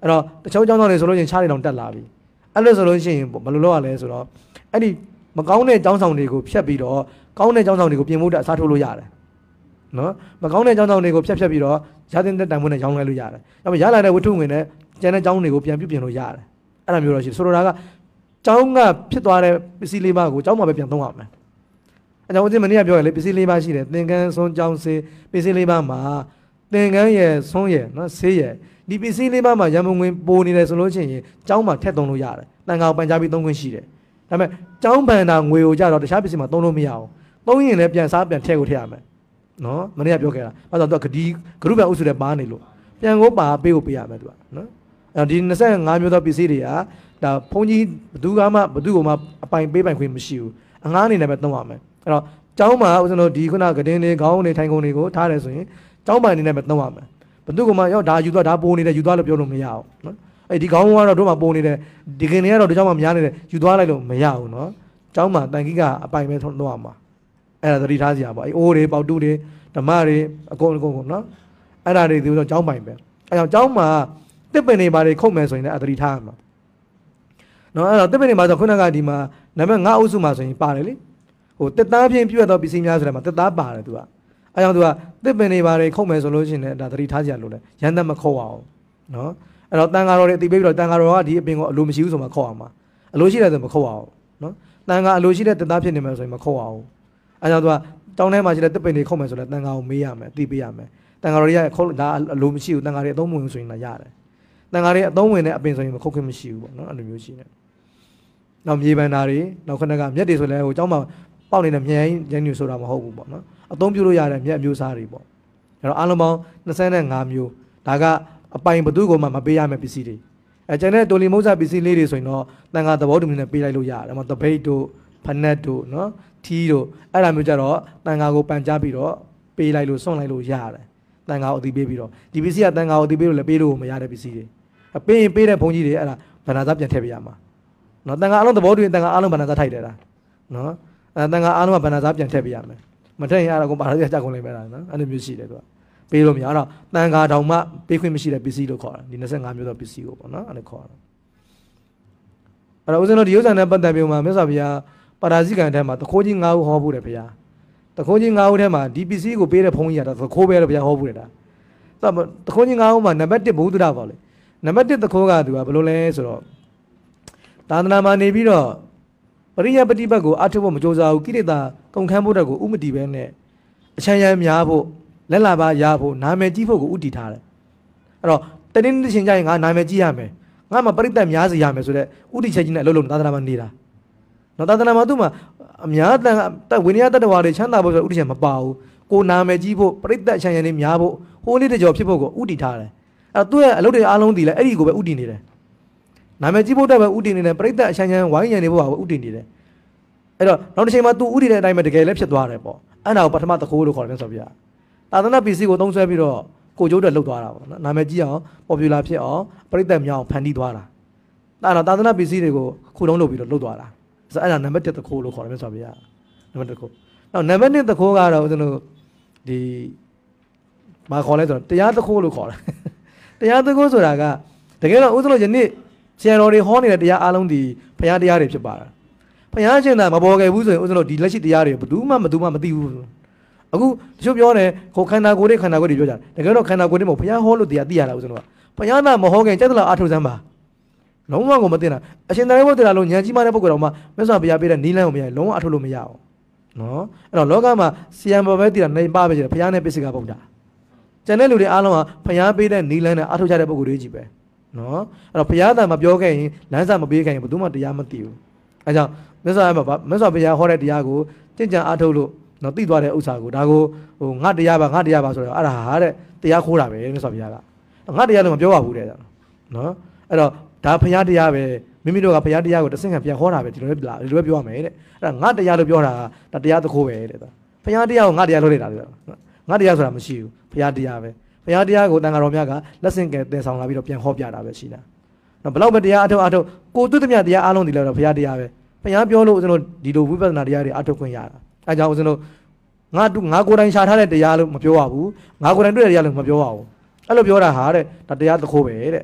အဲ့တော့တချို့ကျောင်းသားတွေဆိုလို့ချင်းချားတွေတောင်တက်လာပြီအဲ့လိုဆိုလို့ရှိရင်ဘယ်လိုလုပ်ရလဲဆိုတော့အဲ့ဒီမကောင်းတဲ့ကျောင်းဆောင်တွေကိုဖျက်ပြီးတော့ကောင်းတဲ့ကျောင်းဆောင်တွေကိုပြင်ဖို့အတွက်အစားထိုးလို့ရတယ်နော်မကောင်းတဲ့ကျောင်းဆောင်တွေကိုဖျက်ဖျက်ပြီးတော့ရတဲ့တိုင်မွေးနဲ့ရောင်းလိုက်လို့ရတယ်အဲ့မှာရလာတဲ့ဝတ္ထုငွေနဲ့ကျန်တဲ့ကျောင်းတွေကိုပြန်ပြုပြင်လို့ရတယ်အဲ့လိုမျိုးတော့ရှိဆိုလိုတာကကျောင်းကဖြစ်သွားတဲ့ပစ္စည်းလေးပါးကိုကျောင်းမှာပဲပြန်သုံးရမယ်အဲ့ကြောင့်ဦးဇင်းမနေ့ကပြောရလေပစ္စည်းလေးပါးရှိတယ်သင်္ကန်းဆုံးကျောင်းဆေးပစ္စည်းလေးပါးမှာသင်္ကန်းရဲ့ဆုံးရဲ့နော်ဆေးရဲ့ဒီပစ္စည်းလေးပါးမှာရံပုံငွေပိုနေတယ်ဆိုလို့ရှိရင်ကျောင်းမှာထည့်သုံးလို့ရတယ်တန်ခါကိုပန်ကြားပြီးသုံးခွင့်ရှိတယ်ဒါပေမဲ့ကျောင်းဘန်တာငွေကိုကြတော့တခြားပစ္စည်းမှာသုံးလို့မရအောင်သုံးရင်လည်းပြန်စားပြန်ထည့်ကိုထည့်ရမယ်နော်မနေ့ကပြောခဲ့တာဘာလို့တော့ဂဒီဂရုပြန်အုပ်စုတဲ့ပါနေလို့ပြန်ကိုပါပေးကိုပေးရမယ်သူကနော်အဲဒီ၂၅မျိုးသောပစ္စည်းတွေကဒါဘုန်းကြီးဘသူကမှဘသူ့ကိုမှအပိုင်ပေးပိုင်ခွင့်မရှိဘူးအငားအနေနဲ့ပဲသုံးရမယ်အဲ့တော့ကျောင်းမှာဦးဇင်းတို့ဒီခုနကတင်းလေးခေါင်းလေးထိုင်ကုန်တွေကိုထားတယ်ဆိုရင်ကျောင်းပိုင်အနေနဲ့ပဲသုံးရမယ်ဘသူကမှရောဒါယူသွားဒါပိုးနေတယ်ယူသွားလို့ပြောလို့မရအောင်နော်အဲ့ဒီခေါင်းကတော့တို့မှပိုးနေတယ်ဒီကင်တွေကတော့ဒီကျောင်းမှာများနေတယ်ယူသွားလိုက်လို့မရဘူးနော်ကျောင်းမှာတန်ကြီးကအပိုင်ပဲသုံးရမှာအဲ့ဒါသတိထားစရာပေါ့အဲ့အိုးတွေပေါတူးတွေဓမ္မတွေအကုန်အကုန်နော်အဲ့ဒါတွေဒီလိုကျောင်းပိုင်ပဲအဲ့ကြောင့်ကျောင်းမှာတစ်ပင်တွေဘာတွေခုတ်မယ်ဆိုရင်လည်းအသတိထားရမှာနော်အဲ့တော့တစ်ပင်တွေမှာဆိုခုနကဒီမှာနံပါတ်၅အုပ်စုမှာဆိုရင်ပါတယ်လေဟိုတစ်သားဖြင့်ပြည့်ရသောပစ္စည်းများဆိုတဲ့မှာတစ်သားပါတယ်သူကအဲ့ကြောင့်သူကတစ်ပင်တွေဘာတွေခုတ်မယ်ဆိုလို့ရှိရင်လည်းဒါသတိထားစရာလိုလဲရန်သက်မခုတ်အောင်နော်အဲ့တော့တန်ဃာတော်တွေအတိပေးပြီးတော့တန်ဃာတော်ကဒီအပင်ကိုအလိုမရှိဘူးဆိုမှခုတ်အောင်ပါအလိုရှိတယ်ဆိုမခုတ်အောင်နော်တန်ဃာအလိုရှိတဲ့တစ်သားဖြစ်နေမယ်ဆိုရင်မခုတ်အောင်အဲ့ကြောင့်သူကတောင်းထဲမှာရှိတဲ့တစ်ပင်တွေခုတ်မယ်ဆိုလည်းတန်ဃာကိုမေးရမယ်အတိပေးရမယ်တန်ဃာတော်တွေကခုတ်ဒါအလိုမရှိဘူးတန်ဃာတွေအသုံးဝင်ဆိုရင်လည်းရတယ်တန်ဃာတွေအသုံးဝင်တဲ့အပင်ဆိုရင်မခုတ်ခွင့်မရှိဘူးပေါ့နော်အဲ့လိုမျိုးရှိတယ်နောက်မြေပန်ဓာတွေနောက်ခဏကမြက်တွေဆိုလည်းဟိုကျောင်းမှာပေါက်နေတဲ့မြက်ရင်းညူဆိုတာမဟုတ်ဘူးပေါ့နော်အသုံးပြုလို့ရတဲ့မြက်မျိုးစားတွေပေါ့အဲ့တော့အားလုံးပေါင်း၂၅မျိုးဒါကအပိုင်ဘသူ့ကိုမှမပေးရမယ့်ပစ္စည်းတွေအဲကျန်တဲ့တိုလီမုတ်စာပစ္စည်းလေးတွေဆိုရင်တော့တန်ဃာသဘောတူနဲ့ပေးလိုက်လို့ရတယ်။ဟိုတပိတ်တို့ဖနက်တို့နော်ထီးတို့အဲ့ဒါမျိုးကြတော့တန်ဃာကိုပန်ကြားပြီးတော့ပေးလိုက်လို့စွန့်လိုက်လို့ရတယ်။တန်ဃာကိုအတိပေးပြီးတော့ဒီပစ္စည်းကတန်ဃာကိုအတိပေးလို့လည်းပေးလို့မရတဲ့ပစ္စည်းတွေ။ပေးရင်ပေးတဲ့ဘုန်းကြီးတွေအဲ့ဒါဗန္ဒာသားပြန်ထည့်ပေးရမှာ။နော်တန်ဃာအလုံးသဘောတူရင်တန်ဃာအလုံးဗန္ဒာသားထိုက်တယ်လား။နော်အဲတန်ဃာအလုံးကဗန္ဒာသားပြန်ထည့်ပေးရမယ်။မထည့်ရင်အဲ့ဒါကိုပါရပြကြကုန်လိုက်မယ်လားနော်။အဲ့လိုမျိုးရှိတယ်သူကပေးလို့မရတော့တန်ဃာတောင်မှပေးခွင့်မရှိတဲ့ပစ္စည်းလို့ခေါ်တာဒီ၂၅မျိုးသောပစ္စည်းကိုပေါ့နော်အဲ့ဒါခေါ်တာအဲ့တော့ဦးဇင်းတို့ဒီဥစ္စာနဲ့ပတ်သက်ပြီးမှမြတ်စွာဘုရားပါရာဇိကံထဲမှာတခိုးကြီး၅ဦးဟောဖို့တယ်ဘုရားတခိုးကြီး၅ဦးထဲမှာဒီပစ္စည်းကိုပေးတဲ့ဘုန်းကြီးကတော့တခိုးပဲလို့ဘုရားဟောဖို့တယ်ဒါတခိုးကြီး၅ဦးမှာနံပါတ်၁ဘုဒ္ဓတာပေါ့လေနံပါတ်၁တခိုးကသူကဘယ်လိုလဲဆိုတော့သာသနာမှာနေပြီးတော့ပရိယပฏิပတ်ကိုအထုဖို့မကြိုးစားဘူးကိလေသာကုန်ခန်းဖို့တဲ့ကိုဥမတီပဲနဲ့အချမ်းရမ်းများဖို့လက်လာပါရဖို့နာမည်ကြီးဖို့ကိုဥတည်ထားတယ်အဲ့တော့တနေ့နေ့ချင်းကျရင်ငါနာမည်ကြီးရမယ်ငါမှပရိသတ်များစီရမယ်ဆိုတဲ့ဥတည်ချက်ကြီးနဲ့အလုပ်လုပ်သာသနာမှာနေတာနော်သာသနာမှာသူ့မှာအများတန်ဝိနည်းတတ္တဝါတွေချမ်းသာဖို့ဆိုဥတည်ချက်မပါဘူးကိုနာမည်ကြီးဖို့ပရိသတ်ချမ်းရည်လေးများဖို့ဟိုးလေးတကြောဖြစ်ဖို့ကိုဥတည်ထားတယ်အဲ့တော့သူ့ရဲ့အလုပ်တွေအားလုံးတည်လဲအဲ့ဒီကိုပဲဥတည်နေတယ်နာမည်ကြီးဖို့တက်ပဲဥတည်နေတယ်ပရိသတ်အချမ်းချမ်းဝိုင်းရံနေဖို့ကဥတည်နေတယ်အဲ့တော့နောက်တစ်ချိန်မှာသူဥတည်တဲ့အတိုင်းပဲတကယ်လည်းဖြစ်သွားတယ်ပေါ့အဲ့ဒါကိုပထမတခိုးလို့ခေါ်တယ်ဆိုပြရသာသနာပစ္စည်းကိုသုံးဆွဲပြီးတော့ကိုကျိုးတက်လှုပ်သွားတာပေါ့နော်နာမည်ကြီးအောင်ပေါ်ပြူလာဖြစ်အောင်ပရိသတ်များအောင်ဖန်တီးသွားတာအဲ့တော့သာသနာပစ္စည်းတွေကိုခုလုံးလုပ်ပြီးတော့လှုပ်သွားတာဆိုအဲ့ဒါနံပါတ်၁တခိုးလို့ခေါ်တယ်မြတ်စွာဘုရားနံပါတ်၁တခိုးနောက်နံပါတ်၂တခိုးကတော့ဦးဇင်းတို့ဒီမခေါ်လဲဆိုတော့တရားတခိုးလို့ခေါ်တယ်တရားတခိုးဆိုတာကတကယ်တော့ဦးဇင်းတို့ယနေ့ဆရာတော်တွေဟောနေတဲ့တရားအားလုံးဒီဘုရားတရားတွေဖြစ်ပါတာဘုရားရှင်သာမပေါ်ခဲ့ဘူးဆိုရင်ဦးဇင်းတို့ဒီလက်ရှိတရားတွေဘယ်သူမှမသူမှမသိဘူးအခုတချို့ပြောတယ်ခိုခန္ဓာကိုယ်တွေခန္ဓာကိုယ်တွေပြောကြတယ်တကယ်တော့ခန္ဓာကိုယ်တွေမဟုတ်ဘုရားဟောလို့တရားသိရတာဦးဇင်းတို့ကဘုရားသာမဟောခင်ကျက်တလာအာထုစမ်းပါလုံးဝကိုမသိတာအရှင်သာရိပုတ္တရာလုံးဉာဏ်ကြီးမှတဲ့ပုဂ္ဂိုလ်တော်မှမြတ်စွာဘုရားပေးတဲ့နီးလန်းကိုမရလုံးဝအထုလို့မရအောင်နော်အဲ့တော့လောကမှာဆီယံဘောပဲသိတာနေပါပဲရှိတယ်ဘုရားနဲ့ပစ္စည်းကဗုဒ္ဓကျန်တဲ့လူတွေအားလုံးကဘုရားပေးတဲ့နီးလန်းနဲ့အထုကြတဲ့ပုဂ္ဂိုလ်တွေကြီးပဲနော်အဲ့တော့ဘုရားသာမပြောခဲ့ရင်လမ်းစာမပေးခဲ့ရင်ဘယ်သူမှတရားမသိဘူးအဲကြောင့်မြတ်စွာဘုရားမြတ်စွာဘုရားဟောတဲ့တရားကိုကျင့်ကြံအထုလို့နော်သိသွားတဲ့ဥစ္စာကိုဒါကိုဟိုငါတရားပါငါတရားပါဆိုတော့အဲ့ဒါဟာတဲ့တရားခိုးတာပဲမြတ်စွာဘုရားကငါတရားလို့မပြောပါဘူးတဲ့နော်အဲ့တော့ဒါဘုရားတရားပဲမိမိတို့ကဘုရားတရားကိုတဆင့်ခံပြန်ဟောတာပဲဒီလိုပဲဒီလိုပဲပြောရမယ်တဲ့အဲ့ဒါငါတရားလို့ပြောတာဒါတရားသခိုးပဲတဲ့ဘုရားတရားကိုငါတရားလို့နေတာလေငါတရားဆိုတာမရှိဘူးဘုရားတရားပဲဘုရားတရားကိုတန်ဃာတော်များကလက်ဆင့်ကဲသင်ဆောင်လာပြီးတော့ပြန်ဟောပြတာပဲရှိတာနော်ဘလောက်ပဲတရားအထုတ်အထုတ်ကိုတွေ့တဲ့မြတ်တရားအားလုံးဒီလည်းတော့ဘုရားတရားပဲဘုရားပြောလို့ဦးဇင်းတို့ဒီလိုဝိပဿနာတရားတွေအထုတ်ခွင့်ရတာအဲကြောင့်ဦးဇင်းတို့ငါငါကိုယ်တိုင်ရှာထားတဲ့တရားလို့မပြောရဘူးငါကိုယ်တိုင်တွေ့တဲ့တရားလို့မပြောရဘူးအဲ့လိုပြောတာဟာတဲ့ဒါတရားသခိုးပဲတဲ့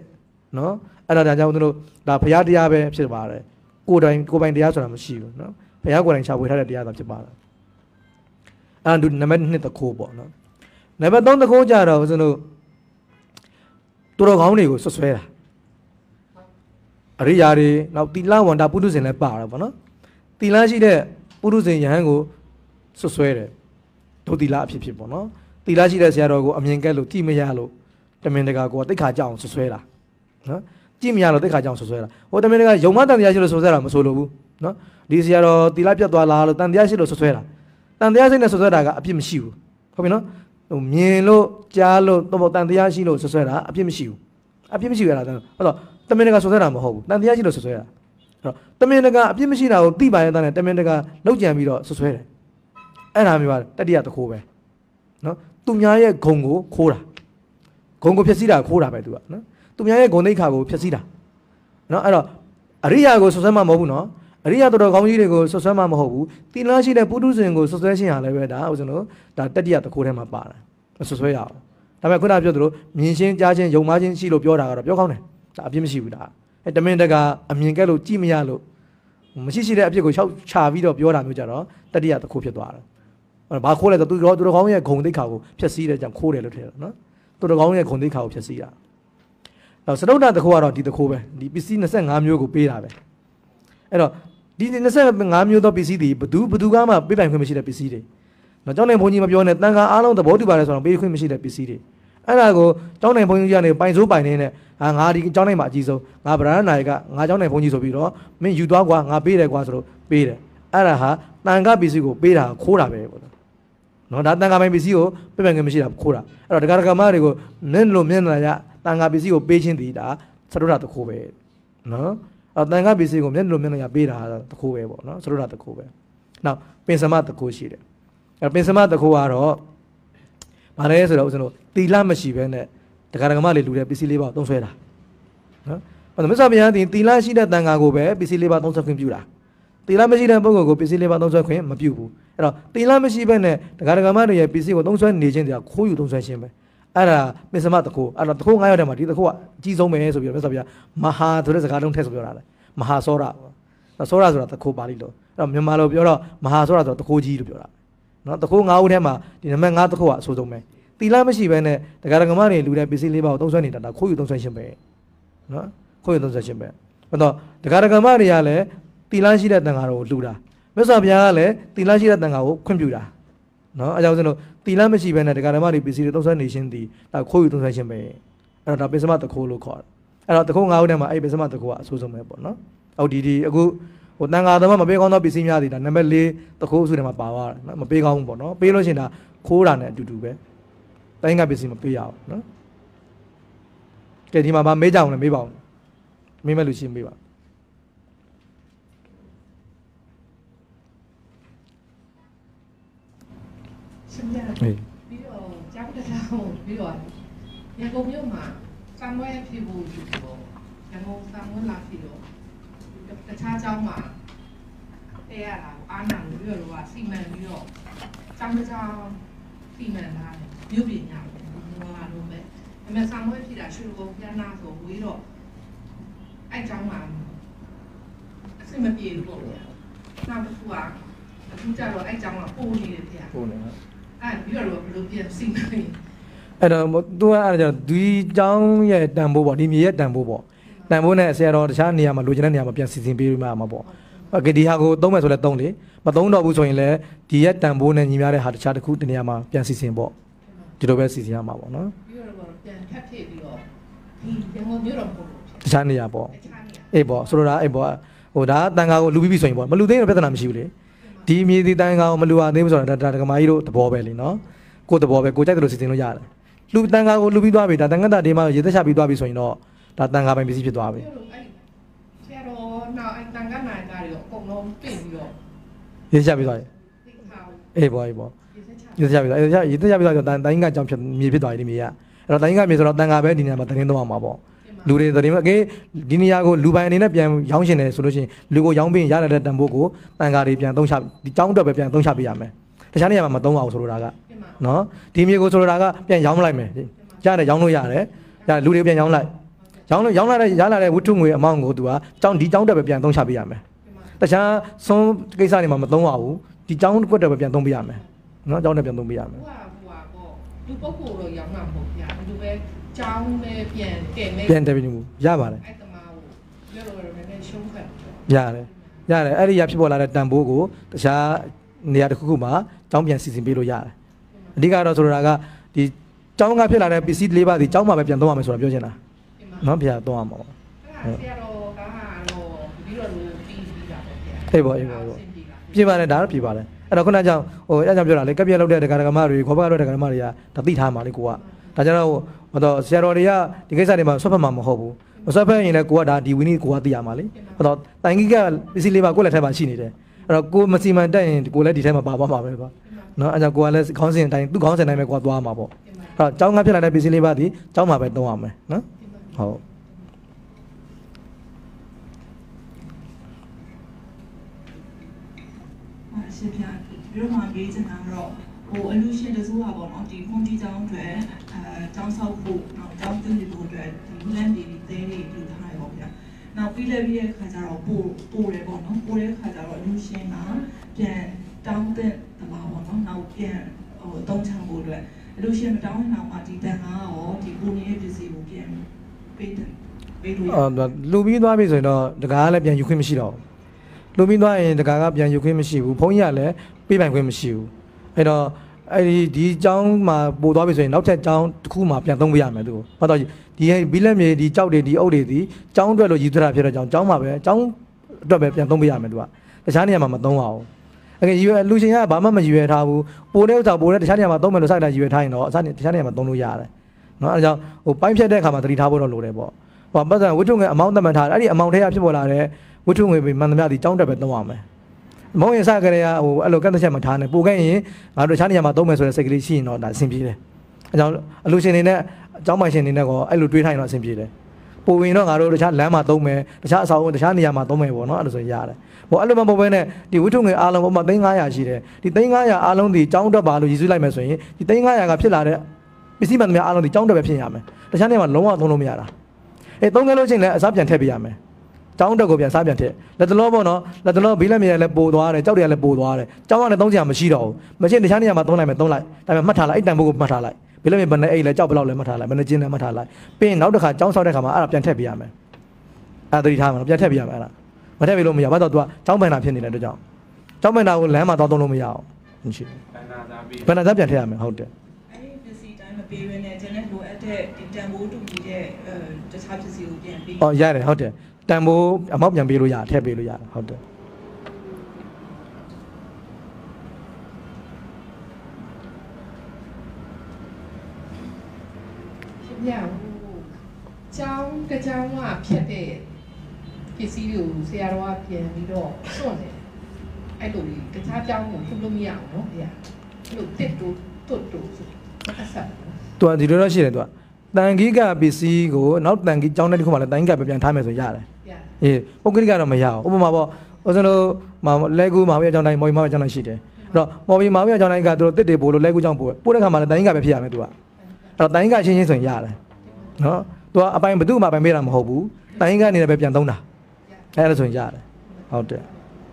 နော်အဲ့ဒါဒါကြောင့်တို့ဒါဘုရားတရားပဲဖြစ်ပါတယ်ကိုယ်တိုင်ကိုယ်ပိုင်တရားဆိုတာမရှိဘူးနော်ဘုရားကိုယ်တိုင်ချဝေထားတဲ့တရားသာဖြစ်ပါတယ်အဲ့ဒါနံပါတ်နှစ်တခိုးပေါ့နော်နံပါတ်သုံးတခိုးကြတော့ဦးဇင်းတို့သူတော်ကောင်းတွေကိုဆွဆွဲတာအရိယာတွေနောက်တိလဝန္တာပုထုဇဉ်လည်းပါတာပေါ့နော်တိလရှိတဲ့ပုထုဇဉ်ယဟန်ကိုဆွဆွဲတယ်ဒုတိလအဖြစ်ဖြစ်ပေါ့နော်တိလရှိတဲ့ဆရာတော်ကိုအမြင်ကဲလို့ကြည့်မရလို့တမင်တကာကိုတိတ်ခါကြအောင်ဆွဆွဲတာနော်ကြည့်မရလို့တိတ်ခါကြအောင်ဆွဆွဲတာဟိုတမင်တကာယုံမတန်တရားရှိလို့ဆွဆွဲတာမဆိုလို့ဘူးနော်ဒီဆရာတော်တိလပြတ်သွားလားလို့တန်တရားရှိလို့ဆွဆွဲတာတန်တရားစိတ်နဲ့ဆွဆွဲတာကအပြစ်မရှိဘူးဟုတ်ပြီနော်ဟိုမြင်လို့ကြားလို့တော့တန်တရားရှိလို့ဆွဆွဲတာအပြစ်မရှိဘူးအပြစ်မရှိရတာဟုတ်တော့တမင်တကာဆွဆွဲတာမဟုတ်ဘူးတန်တရားရှိလို့ဆွဆွဲတာအဲ့တော့တမင်တကာအပြစ်မရှိတာကိုသိပါရဲ့တန်းနဲ့တမင်တကာလောက်ကြံပြီးတော့ဆွဆွဲတယ်အဲ့ဒါမျိုးကတတိယတခိုးပဲနော်သူများရဲ့ဂုံကိုခိုးတာဂုံကိုဖျက်ဆီးတာခိုးတာပဲသူကနော်သူများရဲ့ဂုံသိက္ခာကိုဖျက်ဆီးတာနော်အဲ့တော့အရိယာကိုဆွဆွဲမှမဟုတ်ဘူးနော်အရိယာတော်တော်ကောင်းကြီးတွေကိုဆွဆွဲမှမဟုတ်ဘူးတိလရှိတဲ့ပုထုဇဉ်ကိုဆွဆွဲခြင်းဟာလည်းပဲဒါဥစ္စာတို့ဒါတတိယတခိုးထဲမှာပါတယ်မဆွဆွဲရအောင်ဒါပေမဲ့ခုနပြောသလိုမြင်ချင်းကြားချင်းယုံမှားချင်းရှိလို့ပြောတာကတော့ပြောကောင်းတယ်ဒါအပြစ်မရှိဘူးဒါအဲတမင်တကာအမြင်ကဲလို့ကြည့်မရလို့မရှိရှိတဲ့အပြစ်ကိုချောက်ချပြီးတော့ပြောတာမျိုးကြတော့တတိယတခိုးဖြစ်သွားတယ်ဘာခိုးလဲဆိုသူတော်သူတော်ကောင်းရဲ့ဂုံသိက္ခာကိုဖျက်ဆီးတဲ့ကြောင့်ခိုးတယ်လို့ထင်တယ်နော်သူတော်ကောင်းရဲ့ဂုံသိက္ခာကိုဖျက်ဆီးတာနောက်စတုဒ္ဒတခိုးကတော့ဒီတခိုးပဲဒီပစ္စည်းနှစ်ဆယ့်ငါးမျိုးကိုပေးတာပဲအဲ့တော့ဒီနှစ်ဆယ့်ငါးမျိုးသောပစ္စည်းတွေဘသူဘသူကမှပေးပိုင်ခွင့်မရှိတဲ့ပစ္စည်းတွေနော်ကျောင်းနိုင်ဘုန်းကြီးမပြောနဲ့တန်ခါအားလုံးသဘောတူပါတယ်ဆိုတော့ပေးခွင့်မရှိတဲ့ပစ္စည်းတွေအဲ့ဒါကိုကျောင်းနိုင်ဘုန်းကြီးကနေပိုင်စိုးပိုင်နေတဲ့ဟာငါဒီကျောင်းနိုင်မှာအကြီးဆုံးငါဗရဏနိုင်ကငါကျောင်းနိုင်ဘုန်းကြီးဆိုပြီးတော့မင်းယူသွားကွာငါပေးတယ်ကွာဆိုတော့ပေးတယ်အဲ့ဒါဟာတန်ခါပစ္စည်းကိုပေးတာခိုးတာပဲပေါ့နော်ဒါတန်ခါပိုင်ပစ္စည်းကိုပေးပိုင်ခွင့်မရှိတာခိုးတာအဲ့တော့ဒကာဒကာမတွေကိုနင်းလို့မျက်နှာရတန်ခါပစ္စည်းကိုပေးခြင်းတည်တာသရုဒ္ဓတခိုးပဲနော်အဲ့တန်ခါပစ္စည်းကိုမျက်နှာလို့မျက်နှာရပေးတာတခိုးပဲပေါ့နော်သရုဒ္ဓတခိုးပဲနောက်ပင်စမတခိုးရှိတယ်အဲ့ပင်စမတခိုးကတော့ဘာလဲဆိုတော့ဦးဇင်းတို့တီလမရှိဘဲနဲ့ဒကာဒကာမလေးလူတဲ့ပစ္စည်းလေးပါသုံးဆွဲတာနော်အဲ့တော့မြတ်စွာဘုရားတင်တီလရှိတဲ့တန်ခါကိုပဲပစ္စည်းလေးပါသုံးဆွဲခွင့်ပြုတာတီလမရှိတဲ့ပုဂ္ဂိုလ်ကိုပစ္စည်းလေးပါသုံးဆွဲခွင့်မပြုဘူးအဲ့တော့တီလမရှိဘဲနဲ့ဒကာဒကာမတွေရဲ့ပစ္စည်းကိုသုံးဆွဲနေခြင်းတရားခိုးယူသုံးဆွဲခြင်းပဲအဲ့ဒါပင်စမတခိုးအဲ့တော့တခိုးငါးရောက်တယ်မှာဒီတခိုးကအကြီးဆုံးပဲဆိုပြီးတော့မြတ်စွာဘုရားမဟာဆိုတဲ့စကားလုံးထည့်ဆိုပြောတာလေမဟာစောရစောရဆိုတာတခိုးပါဠိလိုအဲ့တော့မြန်မာလိုပြောတော့မဟာစောရဆိုတော့တခိုးကြီးလို့ပြောတာနော်တခိုးငါးဦးထဲမှာဒီနံပါတ်ငါးတခိုးကအဆိုးဆုံးပဲတီလမရှိဘဲနဲ့ဒကာဒကာမတွေလူတဲ့ပစ္စည်းလေးပါကိုသုံးဆွဲနေတာဒါခိုးယူသုံးဆွဲခြင်းပဲနော်ခိုးယူသုံးဆွဲခြင်းပဲအဲ့တော့ဒကာဒကာမတွေကလည်းတီလရှိတဲ့တန်ခါကိုလှူတာမြတ်စွာဘုရားကလည်းတီလရှိတဲ့တန်ခါကိုခွင့်ပြုတာနော်အဲကြောင့်စလို့တီလမရှိဘဲနဲ့ဒကာဒကာမတွေပစ္စည်းတွေသုံးဆွဲနေခြင်းဒီဒါခိုးယူသုံးဆွဲခြင်းပဲအဲ့တော့ဒါပစ္စမတခိုးလို့ခေါ်တယ်အဲ့တော့တခိုးငါးဦးထဲမှာအဲ့ပစ္စမတခိုးကအဆိုးဆုံးပဲပေါ့နော်ဟုတ်ဒီဒီအခုဟိုတန်ခါသမမပေးကောင်းသောပစ္စည်းများတွေဒါနံပါတ်၄တခိုးစုထဲမှာပါသွားတယ်နော်မပေးကောင်းဘူးပေါ့နော်ပေးလို့ရှိရင်ဒါခိုးတာနဲ့အတူတူပဲတိုင်းကပစ္စည်းမပေးရအောင်နော်ကဲဒီမှာဗာမေးကြအောင်လည်းမေးပါအောင်မေးမဲ့လူရှိမေးပါရှင်ပြပြီးတော့ကြောက်တရားကိုပြီးတော့ရန်ကုန်မြို့မှာစံမွဲဖြစ်ဖို့ယူတော့ရန်ကုန်စံမွဲလာဖြစ်တော့တခြားเจ้าမှာတဲရတာအားနာပြီးတော့ကစီမံပြီးတော့စံမကြောင်စီမံလာမြို့ပြင်ညာဘောလာလို့ပဲအမေစံမွဲဖြစ်တာရှိလို့ပြန်လာဆိုဝေးတော့အဲ့เจ้าမှာအစမပြေလို့ပေါ့ဗျာနောက်တစ်ခုကအခုကျတော့အဲ့เจ้าမှာပို့နေတယ်ဗျာပို့နေအဲ့ပြီးတော့ဘယ်လိုပြန်စီမံလဲအဲ့တော့သူကအဲ့ဒါကြောင့်ဒီเจ้าရဲ့တန်ဖိုးပေါ့ဒီမြေရဲ့တန်ဖိုးပေါ့တန်ဖိုးနဲ့ဆရာတော်တခြားနေရာမှာလိုချင်တဲ့နေရာမှာပြန်စီစဉ်ပေးမှာမှာပေါ့။ဒီဟာကိုသုံးမယ်ဆိုလဲသုံးလေမသုံးတော့ဘူးဆိုရင်လည်းဒီရက်တန်ဖိုးနဲ့ညီများတဲ့ဟာတခြားတစ်ခုတနေရာမှာပြန်စီစဉ်ပေါ့ဒီလိုပဲစီစဉ်ရမှာပေါ့နော်။ပြီးတော့ပြန်ထပ်ဖြည့်ပြီးတော့ဒီရန်ကုန်မြို့တော်ပို့တခြားနေရာပေါ့အေးပေါ့ဆိုတော့အေးပေါ့ဟိုဒါတန်ခါကိုလူပြီးပြီဆိုရင်ပေါ့မလူသိရင်ပြဿနာမရှိဘူးလေ။ဒီမြေဒီတန်ခါကိုမလူအောင်သေးဘူးဆိုတော့ဒါဒကမာကြီးတို့သဘောပဲလေနော်။ကိုယ်သဘောပဲကိုကြိုက်တယ်လို့စီစဉ်လို့ရတယ်။လူတန်ခါကိုလူပြီးသွားပြီဒါတန်ခါတာဒီမှာရေသက်ချပြီးသွားပြီဆိုရင်တော့ဒါတန်ခါပိုင်ပစ္စည်းဖြစ်သွားပြီဆရာတော်နောက်အဲ့တန်ခါနိုင်တာတွေအကုန်လုံးပြင်ပြီးတော့ရေသက်ချပြီးသွားပြီအေးပေါ့အေးပေါ့ရေသက်ချပြီးသွားရေသက်ချရေသက်ချပြီးသွားဆိုတန်တိုင်းကကြောင်ဖြစ်မြေဖြစ်သွားပြီဒီမြေကအဲ့တော့တိုင်းကမြေဆိုတော့တန်ခါပဲဒီနေရာမှာတင်းတော့အောင်ပါပေါ့လူတွေသတင်းအကေးဒီနေရာကိုလူပိုင်အနေနဲ့ပြန်ရောင်းရှင်တယ်ဆိုလို့ရှိရင်လူကိုရောင်းပြီးရတဲ့တန်ဖိုးကိုတန်ခါတွေပြန်သုံးချဒီကျောင်းအတွက်ပဲပြန်သုံးချပေးရမယ်တခြားနေရာမှာမသုံးအောင်ဆိုလိုတာကနော်ဒီမြေကိုဆိုလိုတာကပြန်ရောင်းလိုက်မယ်ရတယ်ရောင်းလို့ရတယ်ရလူတွေပြန်ရောင်းလိုက်ရောင်းလို့ရောင်းလာတဲ့ရလာတဲ့ဝတ္ထုငွေအမောင်းကိုသူကကျောင်းဒီကျောင်းတက်ပဲပြန်သုံးချပေးရမယ်တခြားဆုံးကိစ္စတွေမှာမသုံးပါဘူးဒီကျောင်းကွက်တက်ပဲပြန်သုံးပေးရမယ်နော်ကျောင်းတက်ပြန်သုံးပေးရမယ်လူပုဂ္ဂိုလ်တော့ရောင်းမှာမဟုတ်ဗျာဒီလိုပဲကျောင်းနဲ့ပြန်ကဲမဲ့ပြန်တယ်ပြီရပါတယ်အဲ့တမားကိုပြောလို့လည်းနည်းရှုံးခတ်ရတယ်ရတယ်အဲ့ဒီရဖြစ်ပေါ်လာတဲ့တန်ဖိုးကိုတခြားနေရာတစ်ခုခုမှာကျောင်းပြန်စီစဉ်ပေးလို့ရတယ်အဓိကတော့ဆိုလိုတာကဒီကျောင်းကဖြစ်လာတဲ့ပစ္စည်းလေးပါးဒီကျောင်းမှာပဲပြန်သုံးရမယ်ဆိုတာပြောချင်တာနော်ဗျာသုံးရမှာပေါ့ဆရာတော်ကတော့ပြီးတော့လို့ပြီးပြီးတာပေါ့ဗျာအေးပေါ့အေးပေါ့ပြေပါတယ်ဒါတော့ပြေပါတယ်အဲ့တော့ခုနကကြောင့်ဟိုအဲ့ကြောင့်ပြောတာလေကပ်ပြက်လောက်တဲ့ဒကာဒကာမတွေခေါ်ပါတော့ဒကာဒကာမတွေကဒါသိထားမှာလေကိုကဒါကြတော့ဟိုတော့ဆရာတော်တွေကဒီကိစ္စတွေမှာဆွတ်ဖက်မှာမဟုတ်ဘူးမဆွတ်ဖက်ရင်လည်းကိုကဒါဒီဝင်းကြီးကိုကသိရမှာလေဟိုတော့တိုင်ကြီးကပစ္စည်းလေးပါကိုယ့်လက်ထဲမှာရှိနေတယ်အဲ့တော့ကိုမစီမံတက်ရင်ကိုလည်းဒီထဲမှာပါသွားမှာပဲကွာနော်အဲ့ကြောင့်ကိုကလည်းခေါင်းစဉ်တိုင်းသူ့ခေါင်းစဉ်တိုင်းပဲကိုကသွားမှာပေါ့အဲ့တော့ကျောင်းကဖြစ်လာတဲ့ပစ္စည်းလေးပါဒီကျောင်းမှာပဲသုံးရမယ်နော်ဟုတ်是偏，比如讲给正常肉，我路线的做法不孬，地空地张对，呃，张少库，然后张经理部对，地land地地里就他那个偏，然后比来比来看家了，布布来不孬，布来看家了路线嘛，偏张灯的嘛不孬，然后偏呃东昌部对，路线嘛张那嘛地灯啊哦，地布呢就是不偏，北灯，北路。 呃，路边多边所以呢，这个那边有亏没事了。路边多人，这个边有亏没事，朋友嘞，北边亏没事。哎咯，哎，ဒီကျောင်းမှာပို့သွားပြီဆိုရင်နောက်ထပ်ကျောင်းတစ်ခုမှပြန်သုံးပေးရမယ်သူ။ဘာတော့ဒီဘီလက်မြေဒီကြောက်တွေဒီအုပ်တွေဒီကျောင်းအတွက်လို့ရည်သွတာဖြစ်တဲ့ကျောင်းကျောင်းမှာပဲကျောင်းအတွက်ပဲပြန်သုံးပေးရမယ်သူက။တခြားနေရာမှာမသုံးပါဘူး။အဲ့ကရွယ်လူရှင်ကဘာမှမရွယ်ထားဘူး။ပို့တဲ့ဥစ္စာပို့တဲ့တခြားနေရာမှာသုံးမယ်လို့စိုက်တာရွယ်ထားရင်တော့အစားတခြားနေရာမှာသုံးလို့ရတယ်။နော်အဲဒါကြောင့်ဟိုပိုင်းဖြတ်တဲ့အခါမှာသတိထားဖို့တော့လိုတယ်ပေါ့။ဟောပတ်စံဝတ္ထုငွေအမောင်းသတ်မှတ်ထားတယ်။အဲ့ဒီအမောင်းထဲကဖြစ်ပေါ်လာတဲ့ဝတ္ထုငွေပဲမှန်သမျှဒီကျောင်းတက်ပဲသုံးရမယ်။မောင်ရင်စကြရဟိုအဲ့လိုကန့်သက်ချက်မထားနဲ့ပို့ခဲ့ရင်ငါတို့တခြားနေရာမှာသုံးမယ်ဆိုတဲ့စိတ်ကလေးရှိရင်တော့ဒါအဆင်ပြေတယ်။အဲကြောင့်အလူရှင်တွေနဲ့အကျောင်းပိုင်ရှင်တွေနဲ့ကောအဲ့လိုတွေးထိုင်တော့အဆင်ပြေတယ်။ပို့ရင်တော့ငါတို့တခြားလမ်းမှာသုံးမယ်တခြားအဆောင်တခြားနေရာမှာသုံးမယ်ပေါ့နော်အဲ့လိုဆိုရတယ်။ဟိုအဲ့လိုမှမဟုတ်ဘဲနဲ့ဒီဝတ္ထုငွေအားလုံးပေါ့မှသိန်း၅ရာရှိတယ်။ဒီသိန်း၅ရာအားလုံးဒီကျောင်းတက်ပါလို့ရည်စူးလိုက်မယ်ဆိုရင်ဒီသိန်း၅ရာကဖြစ်လာတဲ့ပစ္စည်းမှန်သမျှအားလုံးဒီကျောင်းတက်ပဲဖြစ်ရမယ်။တခြားနေရာမှာလုံးဝသုံးလို့မရတာ။အဲသုံးခဲ့လို့ချင်းလည်းအစားပြန်ထည့်ပေးရမယ်။ကျောင်းတက်ကိုပြန်စားပြန်ထည့်လက်တလောပေါ့နော်လက်တလောဘေးလက်မြေလည်းပို့သွားတယ်ကြောက်တွေကလည်းပို့သွားတယ်ကျောင်းကလည်းသုံးစရာမရှိတော့ဘူးမရှိတခြားနေရာမှာသုံးလိုက်မယ်သုံးလိုက်ဒါပေမဲ့မှတ်ထားလိုက်အဲ့တန်ဖို့ကိုမှတ်ထားလိုက်ဘေးလက်မြေဘယ်နဲ့အိတ်လဲကြောက်ဘယ်လောက်လဲမှတ်ထားလိုက်ဘယ်နဲ့ကျင်းလဲမှတ်ထားလိုက်ပြီးရင်နောက်တစ်ခါကျောင်းဆောက်တဲ့ခါမှာအဲ့ဒါပြန်ထည့်ပေးရမယ်အဲ့ဒါသတိထားမှာပြန်ထည့်ပေးရမယ်အဲ့ဒါမထည့်ပေးလို့မရဘာတော့ तू ကကျောင်းပန်တာဖြစ်နေတဲ့အတွက်ကြောင့်ကျောင်းပန်တာကိုလမ်းမှာတော့သုံးလို့မရအောင်မရှိဘယ်နဲ့သားပြန်ထည့်ရမယ်ဟုတ်တယ်အဲ့ဒီပစ္စည်းတိုင်းမပေးဘဲနဲ့ကျန်တဲ့လိုအပ်တဲ့ဒီတန်ဖိုးတူညီတဲ့အဲတခြားပစ္စည်းကိုပြန်ပေး။အော်ရတယ်ဟုတ်တယ်။တန်ဖိုးအမောက်ပြန်ပေးလို့ရတယ်ထည့်ပေးလို့ရတယ်ဟုတ်တယ်။ပြကျောင်းကကျောင်းကဖြစ်တဲ့ပစ္စည်းတွေကိုဆရာတော်ကပြန်ပြီးတော့စွန့်တယ်အဲ့လိုတခြားကျောင်းကိုထုတ်လို့မရအောင်နော်ဗျာအဲ့လိုတစ်တူတွတ်တူဆိုအဆက်သူကဒီလိုတော့ရှိတယ်သူကတန်ကြီးကပစ္စည်းကိုနောက်တန်ကြီးကျောင်းတဲ့တစ်ခုမှလည်းတန်ကြီးကပဲပြန်ထားမယ်ဆိုရတယ်။အေးပုဂ္ဂလိကတော့မရအောင်ဥပမာပေါ့ဦးဇင်းတို့လဲကူမာဝိအကြောင်းတိုင်းမော်ဘီမာဝိအကြောင်းတိုင်းရှိတယ်။အဲ့တော့မော်ဘီမာဝိအကြောင်းတိုင်းကသူတို့တစ်တွေပို့လို့လဲကူကြောင်းပို့ပို့တဲ့ခါမှာလည်းတန်ကြီးကပဲဖြစ်ရမယ်သူက။အဲ့တော့တန်ကြီးကချင်းချင်းဆိုရင်ရတယ်။နော်။သူကအပိုင်ဘသူ့မှာပိုင်ပေးတာမဟုတ်ဘူး။တန်ကြီးကနေလည်းပဲပြန်သုံးတာ။အဲ့ဒါဆိုရင်ရတယ်။ဟုတ်တယ်။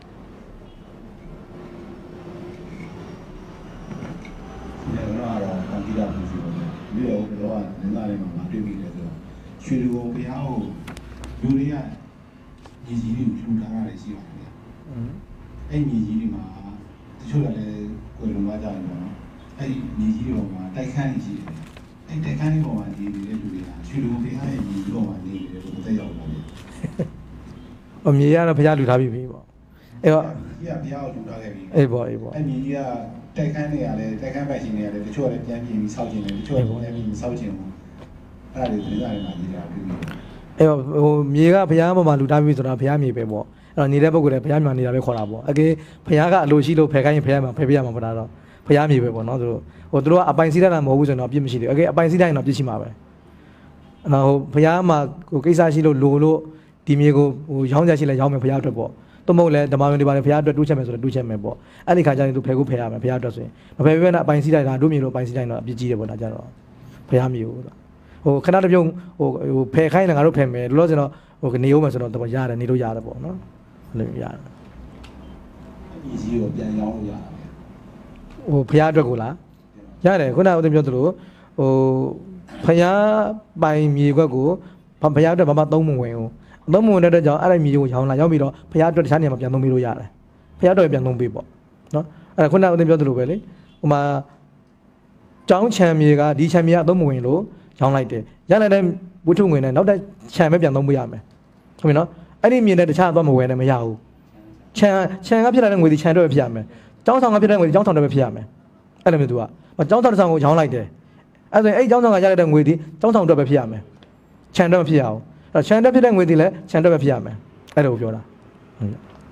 ဒီလိုတော့နင်္လာနေ့မှာတွေ့မိတယ်ဆိုတော့ရွှေလူဘုရားကိုလူတွေကညီကြီးတွေကိုလှူထားတာရှိပါတယ်။အဲ့ညီကြီးတွေမှာတချို့ကလည်းကိုယ်လုံးဝကြတယ်ပေါ့နော်။အဲ့ညီကြီးတွေပေါ်မှာတိုက်ခန်းကြီးရှိတယ်။အဲ့တိုက်ခန်းတွေပေါ်မှာဒီနေတဲ့လူတွေကရွှေလူဘုရားရဲ့ညီကြီးပေါ်မှာနေတယ်လို့သိရောက်ပါတယ်။အမြေရတော့ဘုရားလှူထားပြီပေါ့။အဲ့တော့ကြီးကဘုရားကိုလှူထားခဲ့ပြီ။အေးပေါ့အေးပေါ့။အဲ့ညီကြီးကတိုက်ခန်းတွေရတယ်တိုက်ခန်းပိုက်ရှင်တွေရတယ်တချို့ကလည်းပြန်ပြင်ပြီးစောက်ကျင်တယ်တချို့ကလည်းပြန်ပြီးစောက်ကျင်ဘူးအဲ့ဒါတွေသင်္ကြန်မှာကြီးတာပြီးပြီအဲ့တော့ဟိုမြေကဘုရားပေါ်မှာလူတားပြီးဆိုတာဘုရားမြေပဲပေါ့အဲ့တော့နေတဲ့ပုဂ္ဂိုလ်လည်းဘုရားမြေနေတာပဲခေါ်တာပေါ့အကေဘုရားကအလိုရှိလို့ဖယ်ခိုင်းရင်ဘုရားမှာဖယ်ပြရမှာပေါ့ဒါတော့ဘုရားမြေပဲပေါ့နော်သူတို့ဟိုသူတို့ကအပိုင်စီးတတ်တာမဟုတ်ဘူးဆိုရင်တော့ပြစ်မရှိသေးဘူးအကေအပိုင်စီးတိုင်းတော့ပြစ်ရှိမှာပဲအဲ့တော့ဟိုဘုရားမှာဟိုကိစ္စရှိလို့လိုလို့ဒီမြေကိုဟိုရောင်းကြရှိလဲရောင်းမယ်ဘုရားအတွက်ပေါ့都冇嘞，他妈的，你把那培养队都前面说的都前面不，哎，你看家里都培养培养没培养多少？那培养那办事代那都没有办事代那别急的不大家了，培养没有了。我ဟိုခဏတစ်ပြုံးဟိုဟိုဖယ်ခိုင်းတယ်ငါတို့ဖယ်မယ်လောလောဆယ်တော့ဟိုနေဦးမယ်ဆိုတော့တော့ရတယ်နေလို့ရတယ်ပေါ့နော်အဲ့လိုရတယ်ညီကြီးကိုပြန်ရောင်းလို့ရတာဟိုဖျားအတွက်ကိုလားရတယ်ခုနကဦးသိပြောသလိုဟိုဖျားပိုင်မြေခွက်ကိုဖျားအတွက်ဘာမှသုံးမဝင်ဘူးသုံးမဝင်တဲ့အတွက်ကြောင့်အဲ့ဒီမြေကိုရောင်းလာရောက်ပြီးတော့ဖျားအတွက်တခြားနေရာမှာပြန်သုံးပြီးလို့ရတယ်ဖျားအတွက်ပြန်သုံးပြီးပေါ့နော်အဲ့ဒါခုနကဦးသိပြောသလိုပဲလေဟိုမှာကျောင်းချံမြေကဒီချံမြေကအသုံးမဝင်လို့ရောင်းလိုက်တယ်ရလိုက်တဲ့ဝိထုငွေနဲ့နောက်တဲ့ခြံပဲပြန်သုံးပေးရမယ်ဟုတ်ပြီနော်အဲ့ဒီမြေနဲ့တခြားတော့မဝယ်နဲ့မရဘူးခြံခြံကဖြစ်လာတဲ့ငွေဒီခြံတော့ပဲဖြစ်ရမယ်ကျောင်းဆောင်ကဖြစ်တဲ့ငွေဒီကျောင်းဆောင်တော့ပဲဖြစ်ရမယ်အဲ့လိုမျိုးသူကကျောင်းဆောင်တစ်ဆောင်ကိုရောင်းလိုက်တယ်အဲ့ဆိုရင်အဲ့ကျောင်းဆောင်ကရလိုက်တဲ့ငွေဒီကျောင်းဆောင်တော့ပဲဖြစ်ရမယ်ခြံတော့မဖြစ်ရအောင်အဲ့ခြံတော့ဖြစ်တဲ့ငွေဒီလည်းခြံတော့ပဲဖြစ်ရမယ်အဲ့လိုပြောတာဟုတ်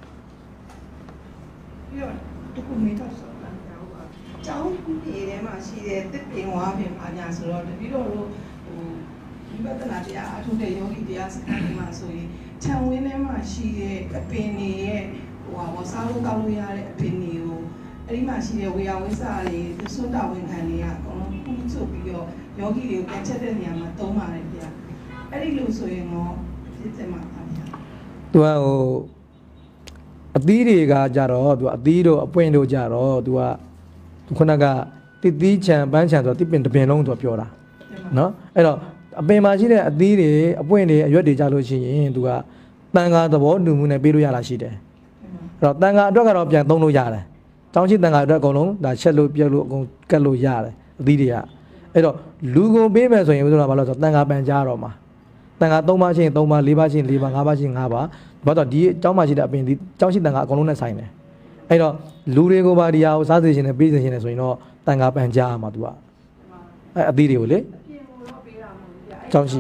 ပြီးတော့တခုမေးတော့ဆောတာကြောင်းပါကျောင်းပြည်ထဲမှာရှိတဲ့တစ်ပင်ဝါပင်ပါညာဆိုတော့တပည့်တော်တို့ဟိုဒီဘက်တနာတရားအထုတဲ့ယောဂီတရားစခန်းမှာဆိုရင်ခြံဝင်းထဲမှာရှိတဲ့အပင်တွေရဲ့ဟိုဟာစားလို့ကောက်လို့ရတဲ့အပင်တွေကိုအဲ့ဒီမှာရှိတဲ့ဝေယဝိစာတွေသစွတ်တာဝန်ခံတွေကအကုန်လုံးခုချုပ်ပြီးတော့ယောဂီတွေကိုပြန်ချက်တဲ့နေရာမှာသုံးပါတယ်ဗျာအဲ့ဒီလိုဆိုရင်တော့ဖြစ်တယ်မှာပါဗျာသူကဟိုအသီးတွေကကြတော့သူအသီးတို့အပွင့်တို့ကြတော့သူကခုနကတိသီးချံပန်းချံဆိုတော့တိပင်တပင်လုံးသူကပြောတာနော်အဲ့တော့အပင်မှာရှိတဲ့အသီးတွေအပွင့်တွေအရွက်တွေကြလို့ရှိရင်သူကတန်ခါသဘောတူမှုနဲ့ပေးလို့ရတာရှိတယ်အဲ့တော့တန်ခါအတွက်ကတော့ပြန်သုံးလို့ရတယ်တောင်းရှိတန်ခါအတွက်အကုန်လုံးဒါချက်လို့ပြက်လို့အကုန်ကတ်လို့ရတယ်အသီးတွေကအဲ့တော့လူကိုပေးမယ်ဆိုရင်ဘယ်လိုလဲဘာလို့ဆိုတော့တန်ခါပန်ကြားတော့မှာတန်ခါသုံးပါးချင်းသုံးပါးလေးပါးချင်းလေးပါးငါးပါးချင်းငါးပါးဘာတော့ဒီအကြောင်းမှရှိတဲ့အပင်ဒီအကြောင်းရှိတန်ခါအကုန်လုံးနဲ့ဆိုင်တယ်အဲ့တော့လူတွေကိုပါဒီဟာကိုစားစေခြင်းနဲ့ပေးစေခြင်းနဲ့ဆိုရင်တော့တန်ခါပန်ကြားရမှာသူကအဲ့အသီးတွေကိုလေကြောင်းရှိ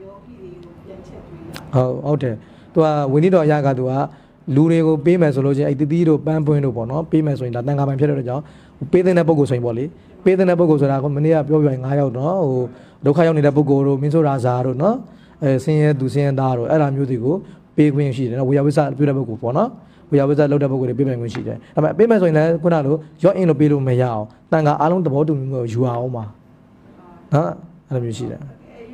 ဟုတ်ဟုတ်တယ်သူကဝိနည်းတော်ရကသူကလူတွေကိုပေးမယ်ဆိုလို့ချင်းအဲ့တတိတို့ပန်းပွင့်တို့ပေါ့နော်ပေးမယ်ဆိုရင်ဒါတန်ခါပန်ဖြစ်တဲ့ကြောင့်ပေးတဲ့ပုဂ္ဂိုလ်ဆိုရင်ပေါ့လေပေးတဲ့ပုဂ္ဂိုလ်ဆိုတာကမနေ့ကပြောပြရင်၅ယောက်နော်ဟိုဒုက္ခရောက်နေတဲ့ပုဂ္ဂိုလ်တို့မင်းဆိုရာဇာတို့နော်အဲဆင်းရဲသူဆင်းရဲသားတို့အဲ့ဒါမျိုးတွေကိုပေးခွင့်ရှိတယ်နော်ဝေယဝိဆပြုတဲ့ပုဂ္ဂိုလ်ပေါ့နော်ဝေယဝိဆလောက်တဲ့ပုဂ္ဂိုလ်တွေပေးပိုင်ခွင့်ရှိတယ်ဒါပေမဲ့ပေးမယ်ဆိုရင်လည်းခုနလိုရော့အင်းလို့ပေးလို့မရအောင်တန်ခါအားလုံးသဘောတူမှုကိုယူအောင်ပါနော်အဲ့လိုမျိုးရှိတယ်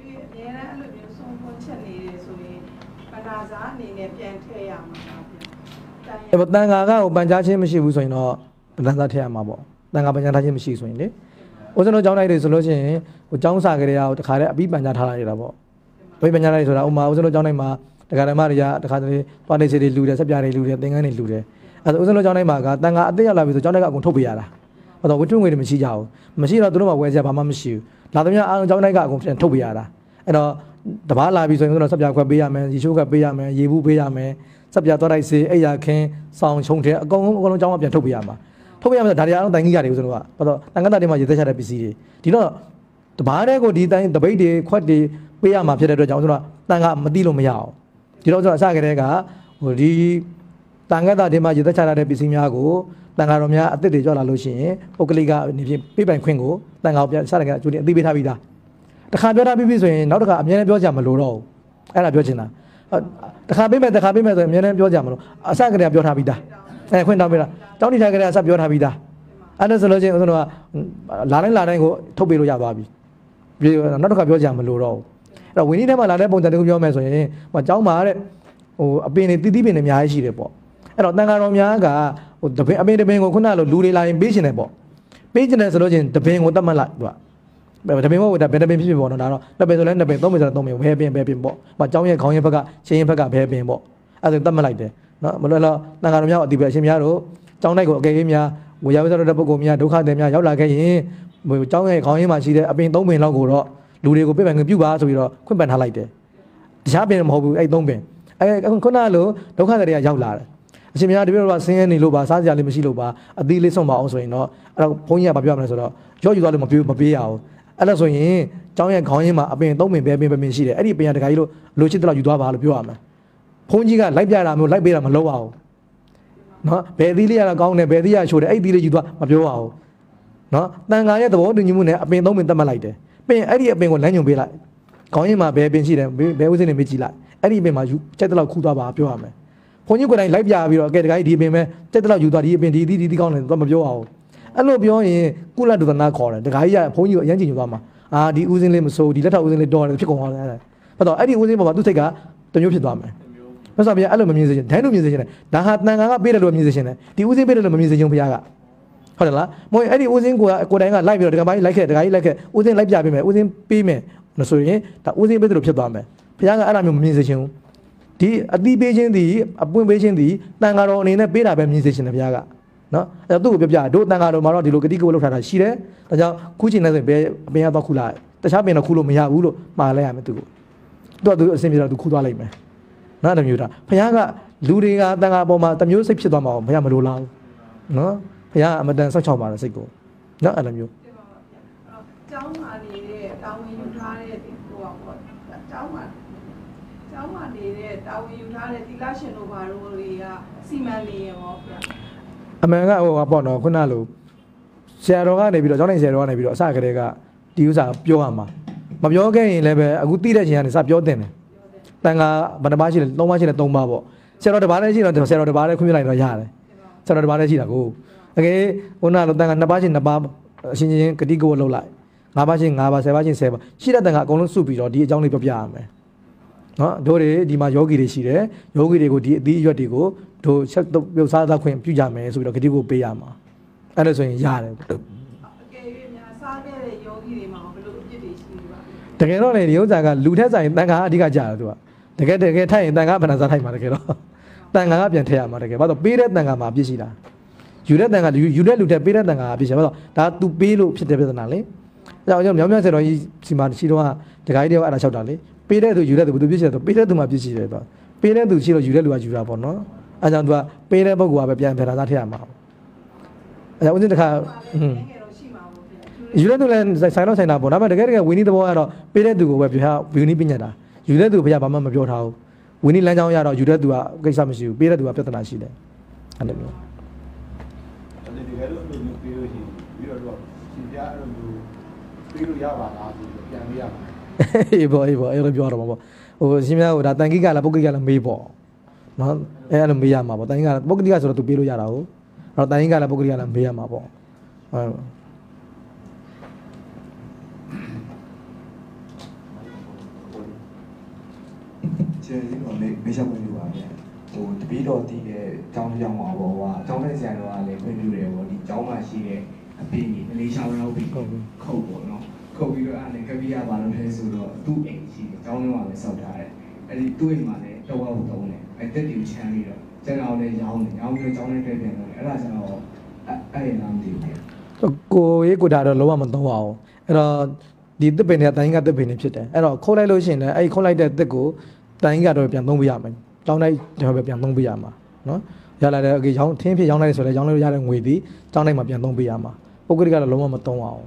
အဲ့တော့တန်ခါကဟိုပန်ကြားခြင်းမရှိဘူးဆိုရင်တော့တန်ခါထည့်ရမှာပေါ့တန်ခါပန်ကြားထားခြင်းမရှိဆိုရင်လေဦးဇင်းတို့ကျောင်းလိုက်တွေဆိုလို့ရှိရင်ဟိုကျောင်းစာကလေးကတခါတည်းအပြီးပန်ကြားထားလိုက်ရတာပေါ့ဘိပန်ကြားလိုက်ဆိုတာဥမာဦးဇင်းတို့ကျောင်းလိုက်မှာတခါတည်းမတွေကတခါတည်းသွားနေစီတွေလူတယ်ဆက်ပြတွေလူတယ်သင်္ကန်းတွေလူတယ်အဲ့ဒါဦးဇင်းတို့ကျောင်းလိုက်မှာကတန်ခါအသက်ရောက်လာပြီဆိုကျောင်းလိုက်ကအကုန်ထုတ်ပေးရတာဟောတော့ဝတ္ထုငွေတွေမရှိကြဘူးမရှိတော့သူတို့မှဝယ်စရာဘာမှမရှိဘူးလာသမျှအားလုံးကျောင်းလိုက်ကအကုန်ပြန်ထုတ်ပေးရတာအဲ့တော့တပားလာပြီဆိုရင်ဦးဇင်းတို့ဆက်ပြခွက်ပေးရမယ်ရေချိုးခွက်ပေးရမယ်ရေဘူးပေးရမယ်ဆက်ပြသွားတိုက်စေအိယာခင်းဆောင်ချုံထဲအကုန်လုံးအကုန်လုံးကျောင်းကပြန်ထုတ်ပေးရမှာထုတ်ပေးရမှာဒါတွေအားလုံးတိုင်ကြီးရတယ်ဦးဇင်းတို့ကဘာလို့တန်ခါတာတွေမှာရေသက်ချတဲ့ပစ္စည်းတွေဒီတော့တပားတဲ့ကိုဒီတိုင်းတပိတ်တွေခွက်တွေပေးရမှာဖြစ်တဲ့အတွက်ကြောင့်ဦးဇင်းတို့ကတန်ခါမသိလို့မရအောင်ဒီတော့ကျွန်တော်အစကတည်းကဟိုဒီတန်ခါတာတွေမှာရေသက်ချတဲ့ပစ္စည်းများကိုတန်ခါတော်များအသစ်တွေကြောက်လာလို့ရှိရင်ပုဂ္ဂလိကနေဖြင့်ပေးပိုင်ခွင့်ကိုတန်ခါကိုပြန်စတဲ့ကအကျိုးတွေအသိပေးထားပြီးသားတခါပြောထားပြီးပြီဆိုရင်နောက်တစ်ခါအမြဲတမ်းပြောကြမလို့တော့ဘူးအဲ့ဒါပြောချင်တာတခါပေးမယ်တခါပေးမယ်ဆိုရင်အမြဲတမ်းပြောကြမလို့အစကတည်းကပြောထားပြီးသားအဲခွင့်တောင်းပေးတာတောင်းနေထားကြတဲ့အစပြောထားပြီးသားအဲ့ဒါဆိုလို့ချင်းဦးဇင်းတို့ကလာတိုင်းလာတိုင်းကိုထုတ်ပေးလို့ရသွားပြီပြီးနောက်တစ်ခါပြောကြမလို့တော့ဘူးအဲ့တော့ဝင်းကြီးထဲမှာလာတဲ့ပုံစံတခုပြောမယ်ဆိုရင်ဟိုကျောင်းမှာတဲ့ဟိုအပင်တွေတီးတီးပင်တွေအများကြီးရှိတယ်ပေါ့အဲ့တော့တန်ခါတော်များကဟိုတပင်အပင်တပင်ကိုခုနကလိုလူတွေလာရင်ပေးရှင်တယ်ပေါ့ပေးရှင်တယ်ဆိုလို့ချင်းတပင်ကိုတတ်မှတ်လိုက်သူကတပင်ဘောကဘယ်တပင်ဖြစ်ဖြစ်ပေါ့နော်ဒါတော့နှစ်ပင်ဆိုလဲနှစ်ပင်သုံးပင်ဆိုလဲသုံးပင်ဘယ်ပင်ဘယ်ပင်ပေါ့ဟိုကျောင်းရဲ့ခေါင်းရဲ့ဘက်ကချင်းရဲ့ဘက်ကဘယ်ပင်ပေါ့အဲ့ဒါတတ်မှတ်လိုက်တယ်နော်မလွယ်တော့တန်ခါတော်များအတိပဲအရှင်များတို့ကျောင်းတိုက်ကိုအကယ်၍များဝေယဝိသတဲ့ပုဂ္ဂိုလ်များဒုက္ခတွေများရောက်လာခဲ့ရင်ဟိုကျောင်းရဲ့ခေါင်းရင်းမှာရှိတဲ့အပင်သုံးပင်လောက်ကိုတော့လူတွေကိုပြပန်ခွင့်ပြုပါဆိုပြီးတော့ခွင့်ပန်ထားလိုက်တယ်တရားပင်မဟုတ်ဘူးအဲ့သုံးပင်အဲ့ခုနကလိုဒုက္ခတွေကရောက်လာတယ်အရှင်များတပည့်တော်ကဆင်းရဲနေလို့ပါစားစရာလေးမရှိလို့ပါအသီးလေးဆုံးပါအောင်ဆိုရင်တော့အဲ့တော့ဘုန်းကြီးကဘာပြောရမလဲဆိုတော့ရော့ယူသွားလို့မပြေမပေးရအောင်အဲ့ဒါဆိုရင်ကျောင်းရဲ့ခေါင်းရင်းမှာအပင်သုံးပင်ပဲပင်ပင်ရှိတယ်အဲ့ဒီပင်ကတခါကြီးလို့လိုချစ်တော့ယူသွားပါလို့ပြောရမယ်ဘုန်းကြီးကလိုက်ပြတာမျိုးလိုက်ပေးတာမလုပ်အောင်နော်ဘယ်သီးလေးရတာကောင်းတယ်ဘယ်သီးရချိုးတယ်အဲ့ဒီသီးလေးယူသွားမပြောအောင်နော်တန်ခါရဲ့သဘောတူညီမှုနဲ့အပင်သုံးပင်တတ်မှတ်လိုက်တယ်ပင်အဲ့ဒီအပင်ကိုလမ်းညွှန်ပေးလိုက်ခေါင်းရင်းမှာဘယ်ပင်ရှိတယ်ဘယ်ဥစဉ်နေမေးကြည့်လိုက်အဲ့ဒီအပင်မှာယူကြိုက်တဲ့လောက်ခူးသွားပါပြောရမယ်ဘုန်းကြီးကိုယ်တိုင်လိုက်ပြပြီးတော့အကဲတခါကြီးဒီအပင်ပဲကြိုက်တဲ့လောက်ယူသွားဒီအပင်ဒီသီးဒီသီးကောင်းတယ်တော့မပြောအောင်အဲ့လိုပြောရင်ကုလဒုသနာခေါ်တယ်တခါကြီးကဘုန်းကြီးကိုအရင်ကျင်ယူသွားမှာအာဒီဦးစင်းလေးမစိုးဒီလက်ထောက်ဦးစင်းလေးတော်တယ်ဖြစ်ကုန်သွားတယ်ဘာတော့အဲ့ဒီဦးစင်းပေါ်မှာသူ့စိတ်ကတမျိုးဖြစ်သွားမယ်မြတ်စွာဘုရားအဲ့လိုမမြင်စေချင်ဒိုင်းလို့မြင်စေချင်တယ်ဒါဟာတန်ခါကပေးတယ်လို့မြင်စေချင်တယ်ဒီဦးစင်းပေးတယ်လို့မမြင်စေချင်ဘုရားကဟုတ်တယ်လားမဟုတ်အဲ့ဒီဦးစင်းကိုကိုတိုင်းကလိုက်ပြီးတော့ဒကာမကြီးလိုက်ခဲ့ဒကာကြီးလိုက်ခဲ့ဦးစင်းလိုက်ပြပေးမယ်ဦးစင်းပေးမယ်ဆိုရင်ဒါဦးစင်းပေးတယ်လို့ဖြစ်သွားမယ်ဘုရားကအဲ့ဒါမျိုးမမြင်စေချင်ဘူးဒီအတိပေးခြင်းဒီအပွင့်ပေးခြင်းဒီတန်ခါတော်အနေနဲ့ပေးတာပဲမြင်စေချင်တယ်ဘုရားကနော်အဲ့တော့သူ့ကိုပြောပြတို့တန်ခါတော်မှာတော့ဒီလိုဂတိကိုလောက်ထားတာရှိတယ်ဒါကြောင့်ခုချိန်နဲ့ဆိုရင်ဘယ်အပင်ရတော့ခုလာတခြားပင်တော့ခုလို့မရဘူးလို့မှားလိုက်ရမယ်သူကိုသူကသူအဆင်ပြေတော့သူခုသွားလိုက်မယ်နော်တမျိုးတာဘုရားကလူတွေကတန်ခါပေါ်မှာတမျိုးစိတ်ဖြစ်သွားမှာဘုရားမလိုလားဘူးနော်ဘုရားအမတန်ဆောက်ချောက်ပါတဲ့စိတ်ကိုနော်အဲ့လိုမျိုးကျောင်းမှာနေတဲ့တာဝန်ယူထားတဲ့ဒီဟိုပါပေါ့ကျောင်းမှာကျောင်းမှာနေတဲ့တာဝန်ယူထားတဲ့သီလရှင်တို့ဘာလို့တွေကစီမံနေရောဗျာအမှန်ကဟိုပေါ့နော်ခုနလိုဆရာတော်ကနေပြီးတော့ကျောင်းနိုင်ဆရာတော်ကနေပြီးတော့အစကတည်းကဒီဥစ္စာပြောရမှာမပြောခဲ့ရင်လည်းပဲအခုသိတဲ့ချိန်ကနေစပြောတင်တယ်တန်ခါဗန္ဒပါရှိတယ်သုံးပါးရှိတယ်သုံးပါးပေါ့ဆရာတော်တစ်ပါးလည်းရှိတော့ဆရာတော်တစ်ပါးလည်းခွင့်ပြုလိုက်တော့ရတယ်ဆရာတော်တစ်ပါးလည်းရှိတာကိုတကယ်ခုနလိုတန်ခါနှစ်ပါးရှိနှစ်ပါးအရှင်ချင်းဂတိကိုလှုပ်လိုက်ငါးပါးရှိငါးပါးဆယ်ပါးရှိဆယ်ပါးရှိတဲ့တန်ခါအကုန်လုံးစုပြီးတော့ဒီအကြောင်းလေးပြောပြရမယ်နော်တို့တွေဒီမှာယောဂီတွေရှိတယ်ယောဂီတွေကိုဒီအသီးအရွက်တွေကိုတို့ချက်ပြုတ်စားသားခွင့်ပြုကြမယ်ဆိုပြီးတော့ဂတိကိုပေးရမှာအဲ့ဒါဆိုရင်ရတယ်အကယ်၍များစားခဲ့တဲ့ယောဂီတွေမှာဘယ်လိုအဖြစ်တွေရှိပါလဲတကယ်တော့လေဒီဥစ္စာကလူထက်ဆိုင်တန်ခါအဓိကကြာတယ်သူကတကယ်တကယ်ထိုက်ရင်တန်ခါဘယ်နှစားထိုက်မှာတကယ်တော့တန်ခါကပြန်ထည့်ရမှာတကယ်ဘာလို့ပေးတဲ့တန်ခါမှာအပြစ်ရှိတာယူတဲ့တန်ခါယူတဲ့လူထက်ပေးတဲ့တန်ခါအပြစ်ရှိဘာလို့ဒါ तू ပေးလို့ဖြစ်တဲ့ပြဿနာလေအဲကြောင့်ကျွန်တော်မြောင်မြောင်ဆယ်တော်ကြီးစီမာရှိတော့ဒကာကြီးတွေကအဲ့ဒါလျှောက်တာလေပေးတဲ့သူယူတဲ့သူဘယ်သူပြစ်ရှိတယ်ဆိုပေးတဲ့သူမှပြစ်ရှိတယ်တော့ပေးတဲ့သူရှိလို့ယူတဲ့လူကယူတာပေါ့နော်အဲကြောင့် तू ကပေးတဲ့ပုဂ္ဂိုလ်ကပဲပြန်ဖယ်တာစားထည့်ရမှာအဲကြောင့်ဦးဇင်းတခါဟွန်းယူတဲ့သူလည်းဆိုင်တော့ဆိုင်တာပေါ့ဒါပေမဲ့တကယ်တကယ်ဝင်းနီးသဘောကတော့ပေးတဲ့သူကိုပဲပြောဝင်းနီးပြညတ်တာယူတဲ့သူဘုရားဘာမှမပြောထားဘူးဝင်းနီးလမ်းကြောင်းရတော့ယူတဲ့သူကကိစ္စမရှိဘူးပေးတဲ့သူကပြဿနာရှိတယ်အဲ့လိုမျိုးအဲ့ဒီတကယ်လို့မျိုးပေးလို့ရှိရင်ပြီးတော့တော့ရှင်ပြအဲ့လိုမျိုးပေးလို့ရပါလားဆိုတော့ပြန်ပေးရမှာအေးပေါ့အေးပေါ့အဲ့လိုပြောတော့မှာပေါ့ဟိုရှင်များဟိုဒါတန်ခိကလားပုဂ္ဂိကလားမေးပေါ့နော်အဲ့လိုမေးရမှာပေါ့တန်ခိကပုဂ္ဂိကဆိုတော့သူပေးလို့ရတာဟုတ်အဲ့တော့တန်ခိကလားပုဂ္ဂိကလားမေးရမှာပေါ့ဟုတ်ကျေးဇူးတော်လေးမေးချက်ဝင်လို့ပါဗျာဟိုတပည့်တော်တည်တဲ့ကျောင်းကြောင်းပါပေါ့ကွာကျောင်းတဲ့ဆရာတော်ကလည်းခွင့်ပြုတယ်ပေါ့ဒီကျောင်းမှာရှိတဲ့အဖေကြီးမလေးရှားရောက်ပြီးခုတ်ပေါ့နော်ခုတ်ပြီးတော့အဲ့ဒါကပီးရပါလို့လဲဆိုတော့သူ့အိမ်ရှိတယ်ကျောင်းထဲမှာပဲစောက်ထားတယ်အဲ့ဒီသူ့အိမ်မှာလည်းတော့ဝတ်တုံးတယ်အဲ့တက်တီကိုချမ်းပြီးတော့ကျွန်တော်လည်းရောင်းတယ်ရောင်းပြီးတော့ကျောင်းထဲပြန်ပြန်တယ်အဲ့ဒါကျွန်တော်အဲ့အဲ့နားမသိဘူးကိုရေးကိုဒါတော့လုံးဝမသုံးအောင်အဲ့တော့ဒီတစ်ပင်နဲ့တိုင်းကတစ်ပင်နဲ့ဖြစ်တယ်အဲ့တော့ခုတ်လိုက်လို့ရှိရင်လည်းအဲ့ခုတ်လိုက်တဲ့တစ်ကိုတိုင်းကတော့ပြန်သုံးပေးရမယ်ကျောင်းတိုင်းတော့ပဲပြန်သုံးပေးရမှာနော်ရလာတဲ့โอเคရောင်းထင်းဖြစ်ရောင်းလိုက်ဆိုလဲရောင်းလို့ရတဲ့ငွေဒီကျောင်းတိုင်းမှာပြန်သုံးပေးရမှာပုဂ္ဂလိကတော့လုံးဝမသုံးအောင်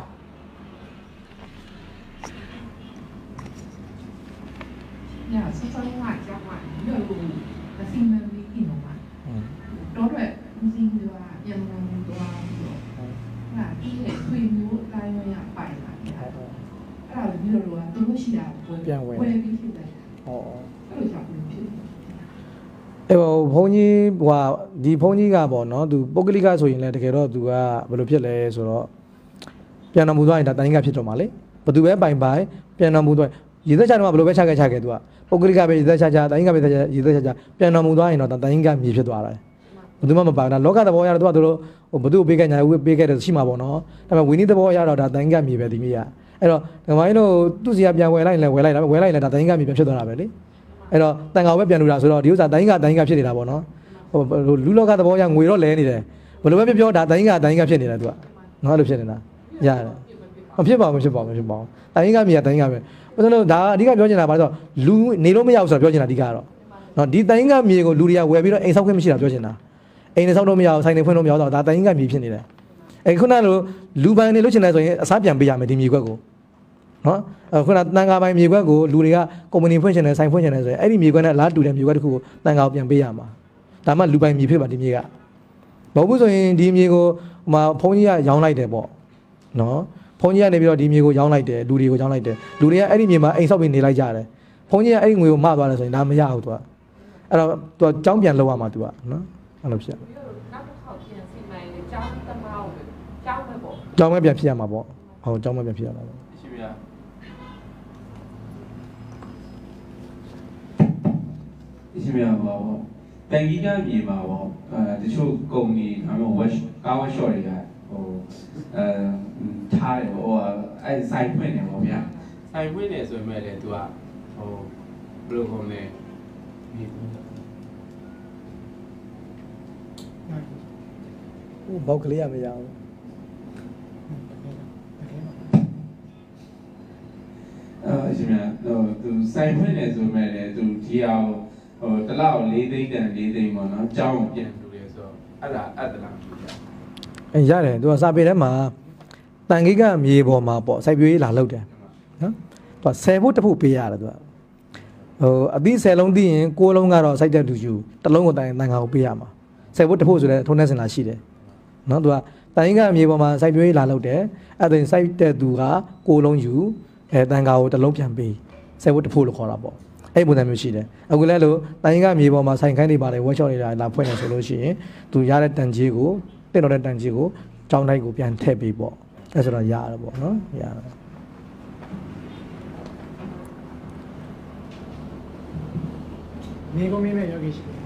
ညဆောဆောကကြောက်မှာဒီလိုအစီမံပြီးပြင်တော့မှာတော့တော့ဦးစီးကပြန်လာတော့တော့ဟာဒီလေခွေမျိုးတိုင်းရပိုင်လာတယ်အဲ့ဒါလည်းဒီလိုလိုကသူတို့ရှိတာပြန်ဝင်ဝယ်ပြီးဖြစ်တယ်ဟောအဲ့လိုကြောက်လို့ဖြစ်အဲ့ဟိုဘုန်းကြီးဟိုဒီဘုန်းကြီးကပေါ့နော်သူပုဂ္ဂလိကဆိုရင်လည်းတကယ်တော့သူကဘယ်လိုဖြစ်လဲဆိုတော့ပြန်တော်မူသွားရင်ဒါတိုင်းကဖြစ်တော့မှာလေဘယ်သူပဲပိုင်ပိုင်ပြန်တော်မူသွားရေသက်ချတော့ဘယ်လိုပဲချခဲ့ချခဲ့သူကပုဂ္ဂလိကပဲရေသက်ချချတိုင်းကပဲရေသက်ချချပြန်တော်မူသွားရင်တော့တိုင်းကမြေဖြစ်သွားတယ်ဘယ်သူမှမပါဘူးဒါလောကသဘောရတော့သူကတို့ဟိုဘယ်သူပေးခဲ့ညာဦးပေးခဲ့တယ်ရှိမှာပေါ့နော်ဒါပေမဲ့ဝိနည်းသဘောရတော့ဒါတိုင်းကမြေပဲဒီမြေကအဲ့တော့ဓမ္မကြီးတို့သူ့စီကပြန်ဝယ်လိုက်ရင်လည်းဝယ်လိုက်တာဝယ်လိုက်ရင်လည်းဒါတိုင်းကမြေပြန်ဖြစ်သွားတာပဲလေအဲ့တော့တန်ကောင်ပဲပြန်လို့တာဆိုတော့ဒီဥစ္စာတိုင်းကတိုင်းကဖြစ်နေတာပေါ့နော်ဟိုလူလောကသဘောရငွေတော့လဲနေတယ်ဘယ်လိုပဲပြောပြောဒါတိုင်းကတိုင်းကဖြစ်နေတာသူကနော်လို့ဖြစ်နေတာရတယ်မဖြစ်ပါဘူးဖြစ်ပါဘူးဖြစ်ပါဘူးတိုင်းကမြေကတိုင်းကပဲဘာလို့ဒါအဓိကပြောချင်တာပါဆိုတော့လူနေလို့မရဘူးဆိုတော့ပြောချင်တာအဓိကတော့နော်ဒီတိုင်းကမြေကိုလူတွေကဝယ်ပြီးတော့အိမ်ဆောက်ခွင့်မရှိတာပြောချင်တာအိမ်နေဆောက်လို့မရဘူးဆိုင်နေဖွင့်လို့မရတော့ဒါတိုင်းကမြေဖြစ်နေတယ်အဲ့ခုနကလိုလူပန်းနေလို့ချင်တယ်ဆိုရင်အစားပြန်ပေးရမယ်ဒီမြေခွက်ကိုနော်ခုနတန်ခါပိုင်းမြေခွက်ကိုလူတွေကကုမ္ပဏီဖွင့်ချင်တယ်ဆိုင်ဖွင့်ချင်တယ်ဆိုရင်အဲ့ဒီမြေခွက်နဲ့အလားတူတဲ့မြေခွက်တစ်ခုကိုတန်ခါကိုပြန်ပေးရမှာဒါမှလူပိုင်မြေဖြစ်ပါဒီမြေကမဟုတ်ဘူးဆိုရင်ဒီမြေကိုဟိုမှာဘုန်းကြီးကရောင်းလိုက်တယ်ပေါ့နော်ဘုန်းကြီးကနေပြီးတော့ဒီမြေကိုရောင်းလိုက်တယ်လူတွေကိုရောင်းလိုက်တယ်လူတွေကအဲ့ဒီမြေမှာအိမ်ဆောက်ပြီးနေလိုက်ကြတယ်ဘုန်းကြီးကအဲ့ဒီငွေကိုမသွားတယ်ဆိုရင်ဒါမရဘူးသူကအဲ့တော့သူကကြောင်းပြန်လောက်ရမှာသူကနော်အဲ့လိုဖြစ်နောက်တစ်ခေါက်ပြန်စီမံရင်ကြောင်းတမောက်ကြောင်းပဲပေါ့ကြောင်းပဲပြန်ဖြစ်ရမှာပေါ့ဟုတ်ကြောင်းပဲပြန်ဖြစ်ရမှာပေါ့ရှင်ပြဗျာရှင်ဗျာပါဘောတန်ကြီးကမြေမှာပေါ့အဲတချို့ကုမ္ပဏီဒါမှမဟုတ် web ကား workshop တွေကဟိုအဲထားတယ်ဟိုအဲ site ဖွင့်နေပေါ့ဗျာ site ဖွင့်နေဆိုပေမဲ့လည်း तू ကဟိုဘယ်လိုခေါ်မလဲဒီဟိုဘောက်ကလေးရမရဘူးအဲရှင်ဗျာဟို तू site ဖွင့်နေဆိုပေမဲ့လည်း तू ဒီအောင်ဟိုတလောက်၄သိန်းတန်၄သိန်းပေါ့နော်အကြောင်းပြန်လို့လေဆိုတော့အဲ့ဒါအတ္တလားအဲရတယ်သူကစာပေထဲမှာတန်ခိကမြေပေါ်မှာပေါ့စိုက်ပျိုးရေးလာလောက်တယ်နော်သူကဆယ်ဖို့တစ်ဖို့ပေးရတယ်သူကဟိုအသီးဆယ်လုံးသိရင်ကိုးလုံးကတော့စိုက်တဲ့သူယူတစ်လုံးကိုတန်တန်ခါကိုပေးရမှာဆယ်ဖို့တစ်ဖို့ဆိုတဲ့ထုံးတဲ့စင်လာရှိတယ်နော်သူကတန်ခိကမြေပေါ်မှာစိုက်ပျိုးရေးလာလောက်တယ်အဲ့ဒါစိုက်တဲ့သူကကိုးလုံးယူအဲတန်ခါကိုတစ်လုံးပြန်ပေးဆယ်ဖို့တစ်ဖို့လို့ခေါ်တာပေါ့အဲ့ပုံစံမျိုးရှိတယ်အခုလည်းလို့တိုင်းကမြေပေါ်မှာဆိုင်ခိုင်းနေပါတယ် workshop တွေလာဖွင့်နေဆိုလို့ရှိရင်သူရတဲ့တန်ကြီးကိုတင်တော့တဲ့တန်ကြီးကိုကြောင်းတိုင်းကိုပြန်ထည့်ပေးပေါ့အဲ့ဆိုတော့ရတယ်ပေါ့နော်ရတယ်မြေကုန်မြေမဲ့ယောဂီရှိတယ်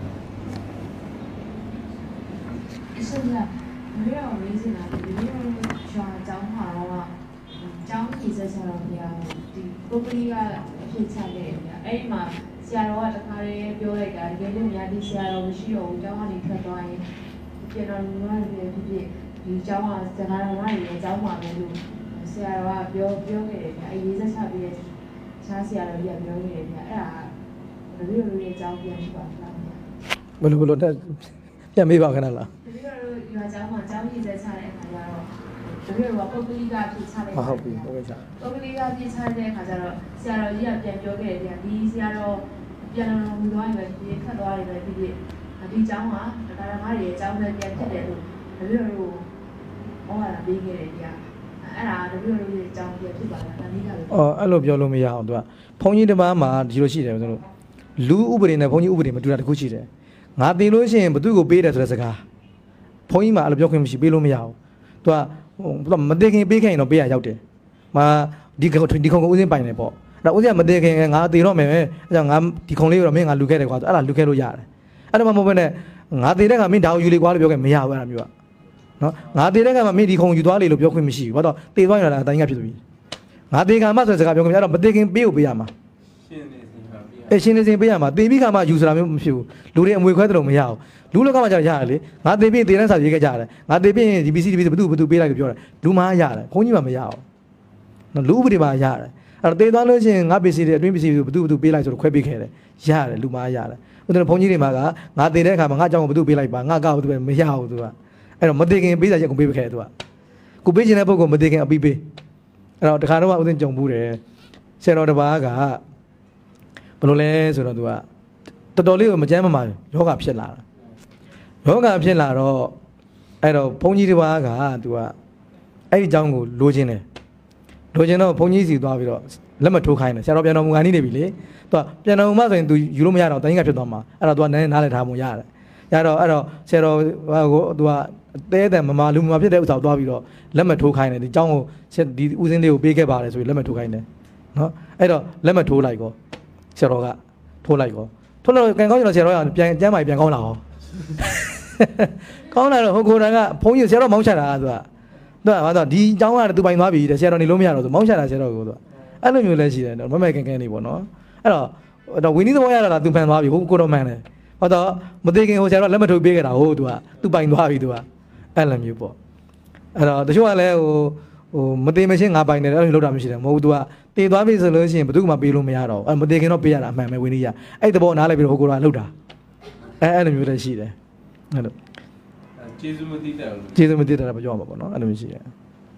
အစကမရအောင်ရေးစင်လာဒီလိုရွာကျောင်းမှာတော့ကျောင်းကြီးစက်ဆရာတော်ဘုရားဒီပုဂ္ဂလိကအဖြစ်ချခဲ့တယ်ဗျာအဲ့ဒီမှာဆရာတော်ကတခါတည်းပြောလိုက်တာတကယ်လို့များဒီဆရာတော်မရှိတော့ဘူးကျောင်းကနေထွက်သွားရင်ပြန်တော်လူကလည်းဖြစ်ဖြစ်ဒီကျောင်းကစကားတော်ကလည်းကျောင်းမှာပဲလို့ဆရာတော်ကပြောပြောခဲ့တယ်ဗျာအဲ့ရေးစက်ချပြီးတဲ့ခြားဆရာတော်ကြီးကပြောခဲ့တယ်ဗျာအဲ့ဒါဘယ်လိုလိုရဲ့ကျောင်းပြန်ရှိပါ့မလားဗျာဘယ်လိုဘယ်လိုတက်ပြန်မေးပါခဏလားဒီလိုရွာကျောင်းမှာကျောင်းကြီးစက်ချတဲ့အခါကျတော့တကယ်တော့ပုဂ္ဂလိကဖြစ်ချတဲ့ဟုတ်ပြီဟုတ်ကဲ့ဆရာပုဂ္ဂလိကဖြစ်ချတဲ့အခါကျတော့ဆရာတော်ကြီးကပြန်ပြောခဲ့တယ်ဒီဆရာတော်ပြန်တော်မူသွားရင်ပဲဒီခတ်သွားတယ်ပဲဒီဒီဒီကျောင်းကဒါရမတွေအကြောင်းပဲပြန်ဖြစ်တယ်လို့တပည့်တော်တို့ဟောတာပြီးခဲ့တယ်ကြာအဲ့ဒါတပည့်တော်တို့အကြောင်းပြန်ဖြစ်ပါလားဒါနည်းကလည်းအော်အဲ့လိုပြောလို့မရအောင်သူကဘုန်းကြီးတစ်ပါးမှာဒီလိုရှိတယ်ဆိုတော့လူဥပဒေနဲ့ဘုန်းကြီးဥပဒေမတူတာတခုရှိတယ်ငါသိလို့ရှိရင်ဘသူ့ကိုပေးတယ်ဆိုတဲ့စကားဘုန်းကြီးမှာအဲ့လိုပြောခွင့်မရှိပေးလို့မရဘူးသူကဟိုမသိခင်ပေးခဲ့ရင်တော့ပေးရရောက်တယ်မာဒီဒီခုံကိုဦးစင်းပိုင်တယ်ပေါ့အဲ့ဒါဦးစင်းကမသိခင်ငါသေတော့မယ်ပဲအဲ့ကြောင့်ငါဒီခုံလေးကိုတော့မင်းငါလူခဲ့တယ်ကွာအဲ့ဒါလူခဲ့လို့ရတယ်အဲ့ဒါမှမဟုတ်ဘဲနဲ့ငါသေတဲ့ကမင်းဒါကိုယူလေကွာလို့ပြောခဲ့မရဘူးအဲ့ဒါမျိုးကနော်ငါသေတဲ့ကမှမင်းဒီခုံယူသွားလေလို့ပြောခွင့်မရှိဘူးဘာတော့သေသွားရင်လည်းအတိုင်းကဖြစ်သွားပြီငါသေကမှဆိုတဲ့စကားပြောခွင့်မရတော့မသိခင်ပေးကိုပေးရမှာရှင်းနေစင်ပေးရမှာသေပြီးကမှယူဆိုတာမျိုးမဖြစ်ဘူးလူတွေအမွေခွဲတယ်လို့မရဘူးလူလောကမှာကြာရတယ်လေငါသေပြီးသေတဲ့စာရေးခဲ့ကြတယ်ငါသေပြီးရင်ဒီ ပီ စီ ဒီ ပီ စီ ဘသူ့ဘသူပေးလိုက်လို့ပြောတယ်လူမားရတယ်ဘုန်းကြီးမှမရအောင်နော်လူဥပဒေမှာရတယ်အဲ့တော့သေသွားလို့ရှိရင်ငါ ပီ စီ တွေအတွင်း ပီ စီ တွေဘသူ့ဘသူပေးလိုက်ဆိုတော့ခွဲပေးခဲ့တယ်ရတယ်လူမားရတယ်ဥဒ္ဒဘုန်းကြီးတွေမှာကငါသေတဲ့အခါမှာငါအကြောင်းကိုဘသူ့ပေးလိုက်ပါငါကောက်ဘသူ့ပဲမရဘူးသူကအဲ့တော့မသေခင်ပေးစာချက်ကိုပေးပေးခဲ့တယ်သူကကိုပေးခြင်းတဲ့ပုဂ္ဂိုလ်မသေခင်အပြီးပေးအဲ့တော့တခါတော့ဥဒ္ဒကြုံဘူးတယ်ဆရာတော်တစ်ပါးကဘယ်လိုလဲဆိုတော့သူကတော်တော်လေးကိုမကြမ်းမမာယောဂဖြစ်လာတာယောဂဖြစ်လာတော့အဲ့တော့ဘုန်းကြီးတစ်ပါးကသူကအဲ့ဒီအကြောင်းကိုလိုချင်တယ်လိုချင်တော့ဘုန်းကြီးစီသွားပြီးတော့လက်မထိုးခိုင်းတယ်ဆရာတော်ပြန်တော်မူကနေနေပြီလေသူကပြန်တော်မူမှဆိုရင်သူယူလို့မရတော့တိုင်းကဖြစ်သွားမှာအဲ့တော့သူကနည်းနည်းနားလည်ထားမှုရတယ်ရတော့အဲ့တော့ဆရာတော်ကိုသူကတဲတဲ့မမာလူမမာဖြစ်တဲ့ဥစ္စာကိုသွားပြီးတော့လက်မထိုးခိုင်းတယ်ဒီအကြောင်းကိုဒီဦးစင်းလေးကိုပေးခဲ့ပါတယ်ဆိုပြီးလက်မထိုးခိုင်းတယ်နော်အဲ့တော့လက်မထိုးလိုက်ကောဆရာတော်ကထိုးလိုက်ကောထိုးလို့ကန်ကောင်းကျတော့ဆရာတော်ကပြန်ကျမ်းမာပြန်ကောင်းလာအောင်ကောင်းလာတော့ဟိုကိုယ်တိုင်ကဘုန်းကြီးဆရာတော်မောင်းချတာသူကသူကဘာသာဒီအကြောင်းကသူပိုင်သွားပြီတဲ့ဆရာတော်နေလို့မရတော့သူမောင်းချတာဆရာတော်ကိုသူကအဲ့လိုမျိုးလည်းရှိတယ်မမဲကန်ကန်နေပေါ့နော်အဲ့တော့တော့ဝင်းနီးသဘောရတာလားသူဖန်သွားပြီဟိုကိုတော်မှန်တယ်ဟောတော့မသိခင်ဟိုဆရာတော်လက်မထုတ်ပေးခဲ့တာဟိုသူကသူပိုင်သွားပြီသူကအဲ့လိုမျိုးပေါ့အဲ့တော့တချို့ကလည်းဟိုဟိုမသိမချင်းငါပိုင်တယ်အဲ့လိုလောက်တာမရှိတယ်မဟုတ်ဘူးသူကတည်သွားပြီဆိုလို့ရှိရင်ဘယ်သူမှပေးလို့မရတော့အဲ့မသိခင်တော့ပေးရတာအမှန်ပဲဝင်းနီးရအဲ့တဘောနားလိုက်ပြီးတော့ဟိုကိုတော်ကလောက်တာအဲ့အဲ့လိုမျိုးလည်းရှိတယ်အဲ့လိုကျေးဇူးမသိတယ်လို့ကျေးဇူးမသိတယ်ပဲပြောမှာပေါ့နော်အဲ့လိုမျိုးရှိတယ်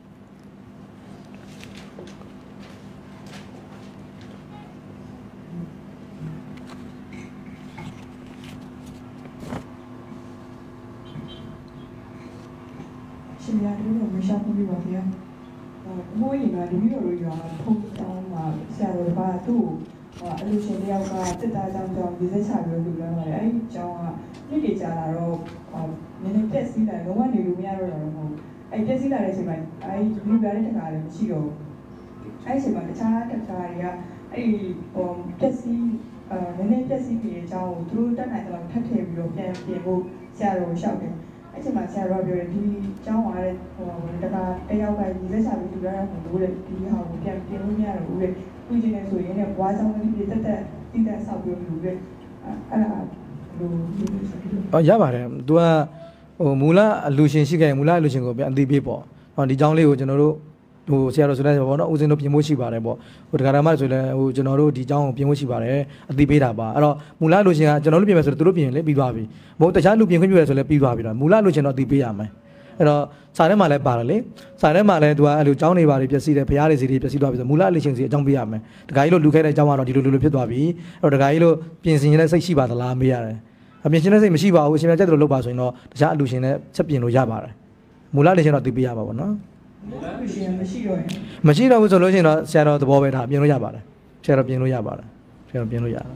ရှင်ရတဲ့ကိုမရှာဖွေးပါဗျာ။မိုးရင်ကတပည့်တော်တို့ရွာဖုန်းတောင်းမှာဆရာတော်ကသူ့ဟိုအလူရှင်တယောက်ကတက်တာကြောင့်ကြောင့်ဒီစက်ချပြီးလို့ပြောပါတယ်။အဲဒီကျောင်းကနေ့တွေကြာလာတော့နည်းနည်းပြက်စီးလာလုံးဝနေလို့မရတော့တော့ဘူး။အဲဒီပြက်စီးလာတဲ့အချိန်မှာအဲဒီလူပြတဲ့တခါလည်းမရှိတော့ဘူး။အဲ့ဒီမှာတခြားတခြားတွေကအဲ့ဒီဟိုပျက်စီးအဲနည်းနည်းပျက်စီးပြီးတဲ့အကြောင်းကိုသူတို့တက်နိုင်တယ်လို့ထပ်ထည့်ပြီးတော့ပြန်ပြင်ဖို့ဆရာတော်ရှောက်တယ်အဲ့ဒီမှာဆရာတော်ပြောတယ်ဒီအကြောင်းကလည်းဟိုတခါတယောက်ကညီလက်ချပြီးလူရတာကိုလို့ဒီဟာကိုပြန်ပြင်လို့မရဘူးလေသူကျင်နေဆိုရင်လည်းဘွားကြောင့်လည်းပြတက်တက်တည်တတ်ဆောက်ပြီးလူလေအဲ့ဒါလိုရပါတယ်သူကဟိုမူလအလူရှင်ရှိခဲ့မူလအလူရှင်ကိုပြန်အသိပေးပေါ့ဟောဒီကြောင်းလေးကိုကျွန်တော်တို့ဟိုဆရာတော်ဆိုတဲ့ပေါ့နော်ဦးစင်းတို့ပြင်ဖို့ရှိပါတယ်ပေါ့ဟိုဒကာဒကာမဆိုလည်းဟိုကျွန်တော်တို့ဒီကြောင်းကိုပြင်ဖို့ရှိပါတယ်အသိပေးတာပါအဲ့တော့မူလအလူရှင်ကကျွန်တော်တို့ပြင်မယ်ဆိုတော့သူတို့ပြင်ရင်လည်းပြီးသွားပြီမဟုတ်တခြားလူပြင်ခွင့်ပြုရဆိုလည်းပြီးသွားပြီတော့မူလအလူရှင်တော့အသိပေးရမယ်အဲ့တော့စာထဲမှာလည်းပါတယ်လေစာထဲမှာလည်းသူကအဲ့လိုကြောင်းနေပါတွေပြည့်စည်တယ်ဖရားတွေစီတွေပြည့်စည်သွားပြီဆိုမူလအလူရှင်စီအကြောင်းပေးရမယ်ဒကာကြီးတို့လူခဲတဲ့အကြောင်းကတော့ဒီလိုလိုလိုဖြစ်သွားပြီအဲ့တော့ဒကာကြီးတို့ပြင်ဆင်ရင်လည်းစိတ်ရှိပါသလားမေးရတယ်အပြင်ရှင်တဲ့စိတ်မရှိပါဘူးအရှင်မြတ်ကျက်တို့လုပ်ပါဆိုရင်တော့တခြားအလူရှင်နဲ့ချက်ပြင်လို့ရပါတယ်မူလအလူရှင်တော့သိပေးရပါပေါ့နော်မရှိတော့မရှိတော့ဘူးဆိုလို့ရှိရင်တော့ဆရာတော်သဘောပဲဒါပြင်လို့ရပါတယ်ဆရာတော်ပြင်လို့ရပါတယ်ဆရာတော်ပြင်လို့ရတာ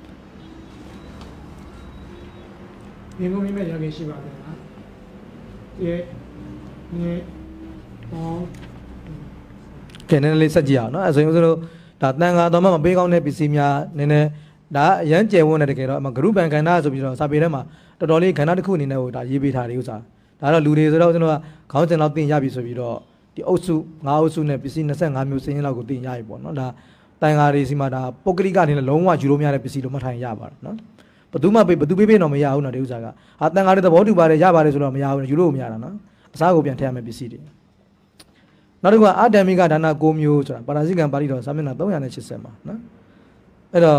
ဒီကုန်းမိမဲ့ရခဲ့ရှိပါတယ်လားဒီနေဟောကဲနည်းနည်းလေးဆက်ကြည့်အောင်နော်အဲဆိုရင်ဦးဇင်းတို့ဒါတန်ခါတော်မှမပေးကောင်းတဲ့ပစ္စည်းများနည်းနည်းဒါအရန်ကျယ်ဝန်းတဲ့တကယ်တော့အမဂရုပံကဏ္ဍဆိုပြီးတော့စာပေထဲမှာတော်တော်လေးကဏ္ဍတစ်ခုအနေနဲ့ဟိုဒါရေးပေးထားတယ်ဥစ္စာဒါတော့လူတွေဆိုတော့ဦးဇင်းတို့ကခေါင်းစဉ်လောက်တင်ရပြီဆိုပြီးတော့ဒီအုပ်စုငါးအုပ်စုနဲ့ပစ္စည်းနှစ်ဆယ့်ငါးမျိုးစင်းရင်လောက်ကိုတင်ရပြီပေါ့နော်ဒါတန်ခါတွေစီမှာဒါပုဂ္ဂလိကအနေနဲ့လုံးဝယူလို့မရတဲ့ပစ္စည်းလို့မှတ်ထိုင်ရပါတယ်နော်ဘသူမှပေးဘသူပေးပေးတော့မရဘူးနော်ဒီဥစ္စာကဟာတန်ခါတွေသဘောတူပါတယ်ရပါတယ်ဆိုတော့မရဘူးယူလို့မရတာနော်အစားကိုပြန်ထည့်ရမယ့်ပစ္စည်းတွေနောက်တစ်ခုကအတ္တမိကဒါန၉မျိုးဆိုတာပါရဇိကံပါဠိတော်စာမျက်နှာ၃၈၀မှာနော်အဲ့တော့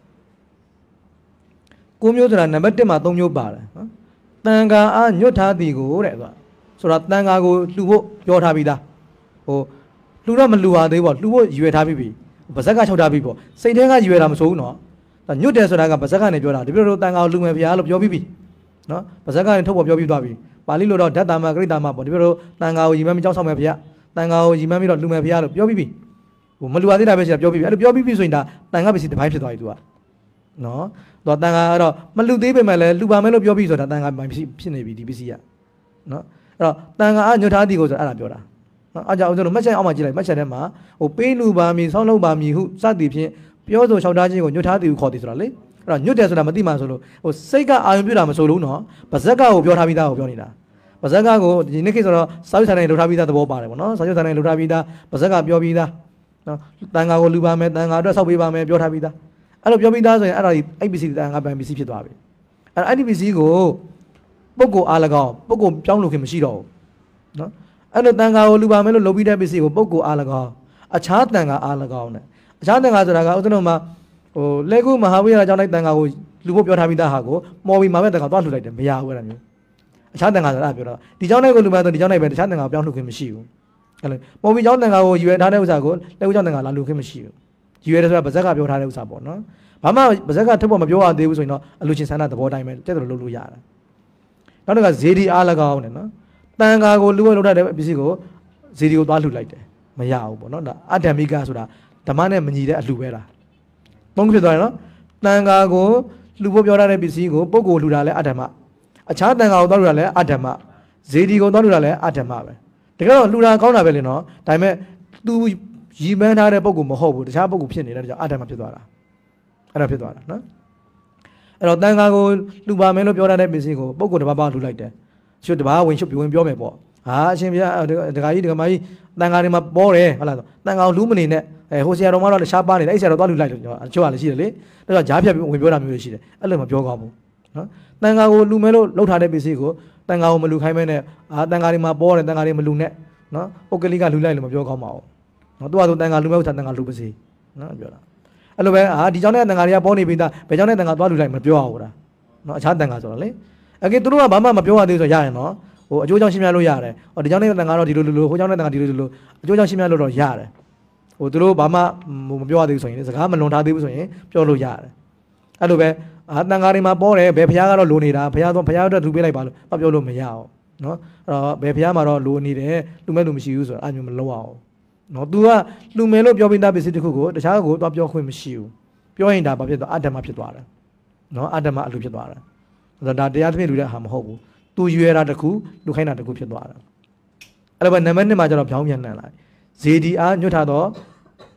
၉မျိုးဆိုတာနံပါတ်၁မှာ၃မျိုးပါတယ်နော်တန်ခါအားညွတ်ထားသည်ကိုတဲ့ဆိုတာဆိုတာတန်ခါကိုလှူဖို့ပြောထားပြီးသားဟိုလှူတော့မလှူပါသေးဘူးပေါ့လှူဖို့ရွယ်ထားပြီးပြီပါဇက်ကချုပ်ထားပြီးပေါ့စိတ်ထဲကရွယ်တာမစိုးဘူးနော်ညွတ်တယ်ဆိုတာကပါဇက်ကနေပြောတာဒီပြတော့တန်ခါကိုလှူမယ်ဗျာလို့ပြောပြီးပြီနော်ပါဇက်ကနေထုတ်ဖို့ပြောပြီးသွားပြီပါဠိလိုတော့ဓာတ်တာမဂရိတာမပေါ့ဒီပြတော့တန်ခါကိုရီမန်းကြောင်းဆောင်မယ်ဗျာတန်ခါကိုရီမန်းပြီးတော့လှူမယ်ဗျာလို့ပြောပြီးပြီဟိုမလှူပါသေးတာပဲရှိတာပြောပြီးပြီအဲ့လိုပြောပြီးပြီဆိုရင်ဒါတန်ခါပစ္စည်းတစ်ပိုင်းဖြစ်သွားပြီသူကနော်တော့တန်ခါကတော့မလှူသေးပေမဲ့လည်းလှူပါမယ်လို့ပြောပြီးဆိုတာတန်ခါပိုင်းဖြစ်နေပြီဒီပစ္စည်းကနော်အဲ့တော့တန်ခါအညွတ်ထားသည်ကိုဆိုအဲ့ဒါပြောတာနော်အားကြောင့်ဦးဇင်းတို့မှတ်ချက်အောက်မှာကြည့်လိုက်မှတ်ချက်ထဲမှာဟိုပေးလူပါမည်ဆောင်းလုပ်ပါမည်ဟုစသည်ဖြင့်ပြောဆိုလျှောက်ထားခြင်းကိုညွတ်ထားသည်ဟုခေါ်သည်ဆိုတာလေအဲ့တော့ညွတ်တယ်ဆိုတာမသိမှဆိုလို့ဟိုစိတ်ကအာရုံပြုတာမဆိုလို့နော်ပါဇက်ကကိုပြောထားပြီးသားကိုပြောနေတာပါဇက်ကကိုဒီနေ့ခေတ်ဆိုတော့စာရွက်စာတမ်းလှူထားပြီးသားသဘောပါတယ်ပေါ့နော်စာရွက်စာတမ်းလှူထားပြီးသားပါဇက်ကပြောပြီးသားနော်တန်ခါကိုလူပါမယ်တန်ခါအတွက်ဆောက်ပေးပါမယ်ပြောထားပြီးသားအဲ့လိုပြောပြီးသားဆိုရင်အဲ့ဒါဒီအဲ့ပစ္စည်းတန်ခါပန်ပစ္စည်းဖြစ်သွားပြီအဲ့အဲ့ဒီပစ္စည်းကိုပုဂ္ဂိုလ်အား၎င်းပုဂ္ဂိုလ်ပြောင်းလို့ခင်မရှိတော့ဘူးနော်အဲ့လိုတန်ခါကိုလူပါမယ်လို့လုပ်ပြီးတဲ့ပစ္စည်းကိုပုဂ္ဂိုလ်အား၎င်းအခြားတန်ခါအား၎င်းနဲ့အခြားတန်ခါဆိုတာကဥစ္စနမှာဟိုလေကုမဟာဝိရကျောင်းလိုက်တန်ခါကိုလူဖို့ပြောထားပြီးသားဟာကိုမော်ပြီးမှာပဲတန်ခါသွားလှူလိုက်တယ်မရဘူးအဲ့ဒါမျိုးအခြားတန်ခါဆိုတာပြောတော့ဒီကျောင်းလိုက်ကိုလူပါဆိုဒီကျောင်းလိုက်ပဲတခြားတန်ခါပြောင်းလှူခင်မရှိဘူးအဲ့လိုမော်ပြီးကျောင်းတန်ခါကိုရွယ်ထားတဲ့ဥစ္စာကိုလေကုကျောင်းတန်ခါလာလှူခင်မရှိဘူးရွယ်တယ်ဆိုတာဗဇက်ကပြောထားတဲ့ဥစ္စာပေါ့နော်ဘာမှဗဇက်ကထပ်ဖို့မပြောရသေးဘူးဆိုရင်တော့အလူချင်းဆန္ဒသဘောတိုင်းပဲတက်တယ်လို့လုပ်လို့ရတယ်နောက်တစ်ခါဇေဒီအား၎င်းနဲ့နော်တန်ခါကိုလူဝဲလုပ်ထားတဲ့ပစ္စည်းကိုဇေဒီကိုသွားလှူလိုက်တယ်မရဘူးပေါ့နော်ဒါအတ္တမိကဆိုတာဓမ္မနဲ့မညီတဲ့အလှူပဲလားသုံးခုဖြစ်သွားတယ်နော်တန်ခါကိုလှူဖို့ပြောထားတဲ့ပစ္စည်းကိုပုဂ္ဂိုလ်လှူတာလဲအတ္တမအခြားတန်ခါကိုသွားလှူတာလဲအတ္တမဇေဒီကိုသွားလှူတာလဲအတ္တမပဲတကယ်တော့လှူတာကောင်းတာပဲလေနော်ဒါပေမဲ့ तू ရီမန်းထားတဲ့ပုဂ္ဂိုလ်မဟုတ်ဘူးတခြားပုဂ္ဂိုလ်ဖြစ်နေတဲ့ကြောင့်အတ္တမဖြစ်သွားတာအဲ့ဒါဖြစ်သွားတာနော်အဲ့တော့တန်ခါကိုလှူပါမယ်လို့ပြောထားတဲ့ပစ္စည်းကိုပုဂ္ဂိုလ်တစ်ပါးပါလှူလိုက်တယ်ရှုတစ်ပါးဝင်ရှုပ်ပြီးဝင်ပြောမယ်ပေါ့ဟာအရှင်ဗျာဒကာကြီးဒကာမကြီးတန်ခါတွေမှာပေါ်တယ်ဟုတ်လားတန်ခါကိုလူမနေနဲ့အဲဟိုဆရာတော်မတော့ရှားပါနေတယ်အဲ့ဆရာတော်သွားလှူလိုက်လို့ကျွန်တော်အချို့ကလည်းရှိတယ်လေဒါကြောင့်ဂျားဖြတ်ပြီးဝင်ပြောတာမျိုးတွေရှိတယ်အဲ့လိုမပြောကောင်းဘူးနော်တန်ခါကိုလှူမယ်လို့လှုပ်ထားတဲ့ပစ္စည်းကိုတန်ခါကိုမလှူခိုင်းမဲနဲ့အာတန်ခါတွေမှာပေါ်တယ်တန်ခါတွေမလှူနဲ့နော်ပုဂ္ဂလိကလှူလိုက်လို့မပြောကောင်းပါဘူးနော်သူကဆိုတန်ခါလှူမဲ့ဥစ္စာတန်ခါလှူပါစေနော်ပြောတာအဲ့လိုပဲအာဒီကြောင့်တဲ့တန်ခါတွေကပေါ်နေပြီးသားဘယ်ကြောင့်တဲ့တန်ခါသွားလှူလိုက်မပြောအောင်လားနော်အခြားတန်ခါဆိုတော့လေအကေသူတို့ကဘာမှမပြောရသေးဆိုရရင်နော်ဟိုအကျိုးကြောင့်ရှင်းပြလို့ရတယ်ဟိုဒီကြောင့်တဲ့တန်ခါတော့ဒီလိုလိုဟိုကြောင့်တဲ့တန်ခါဒီလိုလိုအကျိုးကြောင့်ရှင်းပြလို့တော့ရတယ်ဟိုသူတို့ဘာမှမပြောရသေးဘူးဆိုရင်စကားမလွန်ထားသေးဘူးဆိုရင်ပြောလို့ရတယ်အဲ့လိုပဲအာတန်ခါတွေမှာပေါ်တယ်ဘယ်ဖျားကတော့လိုနေတာဖျားတော့ဖျားအတွက်သူပေးလိုက်ပါလို့မပြောလို့မရအောင်နော်အဲ့တော့ဘယ်ဖျားမှာတော့လိုနေတယ်လူမဲ့လူမရှိဘူးဆိုတော့အဲ့မျိုးမလုပ်အောင်နော် तू ကလူမယ်လို့ပြောပြီးသားပစ္စည်းတစ်ခုကိုတခြားကိုတော့ပြောခွင့်မရှိဘူးပြောရင်ဒါဘာဖြစ်သွားအတ္တမဖြစ်သွားတယ်နော်အတ္တမအလိုဖြစ်သွားတယ်ဆိုတော့ဒါတရားသဖြင့်လူတဲ့ဟာမဟုတ်ဘူး तू ရွယ်တာတစ်ခုလူခိုင်းတာတစ်ခုဖြစ်သွားတယ်အဲ့လိုပဲနံပါတ်နှစ်မှာကျတော့ဖြောင်းပြန်နှံလိုက်ဇေဒီအားညွတ်ထားတော့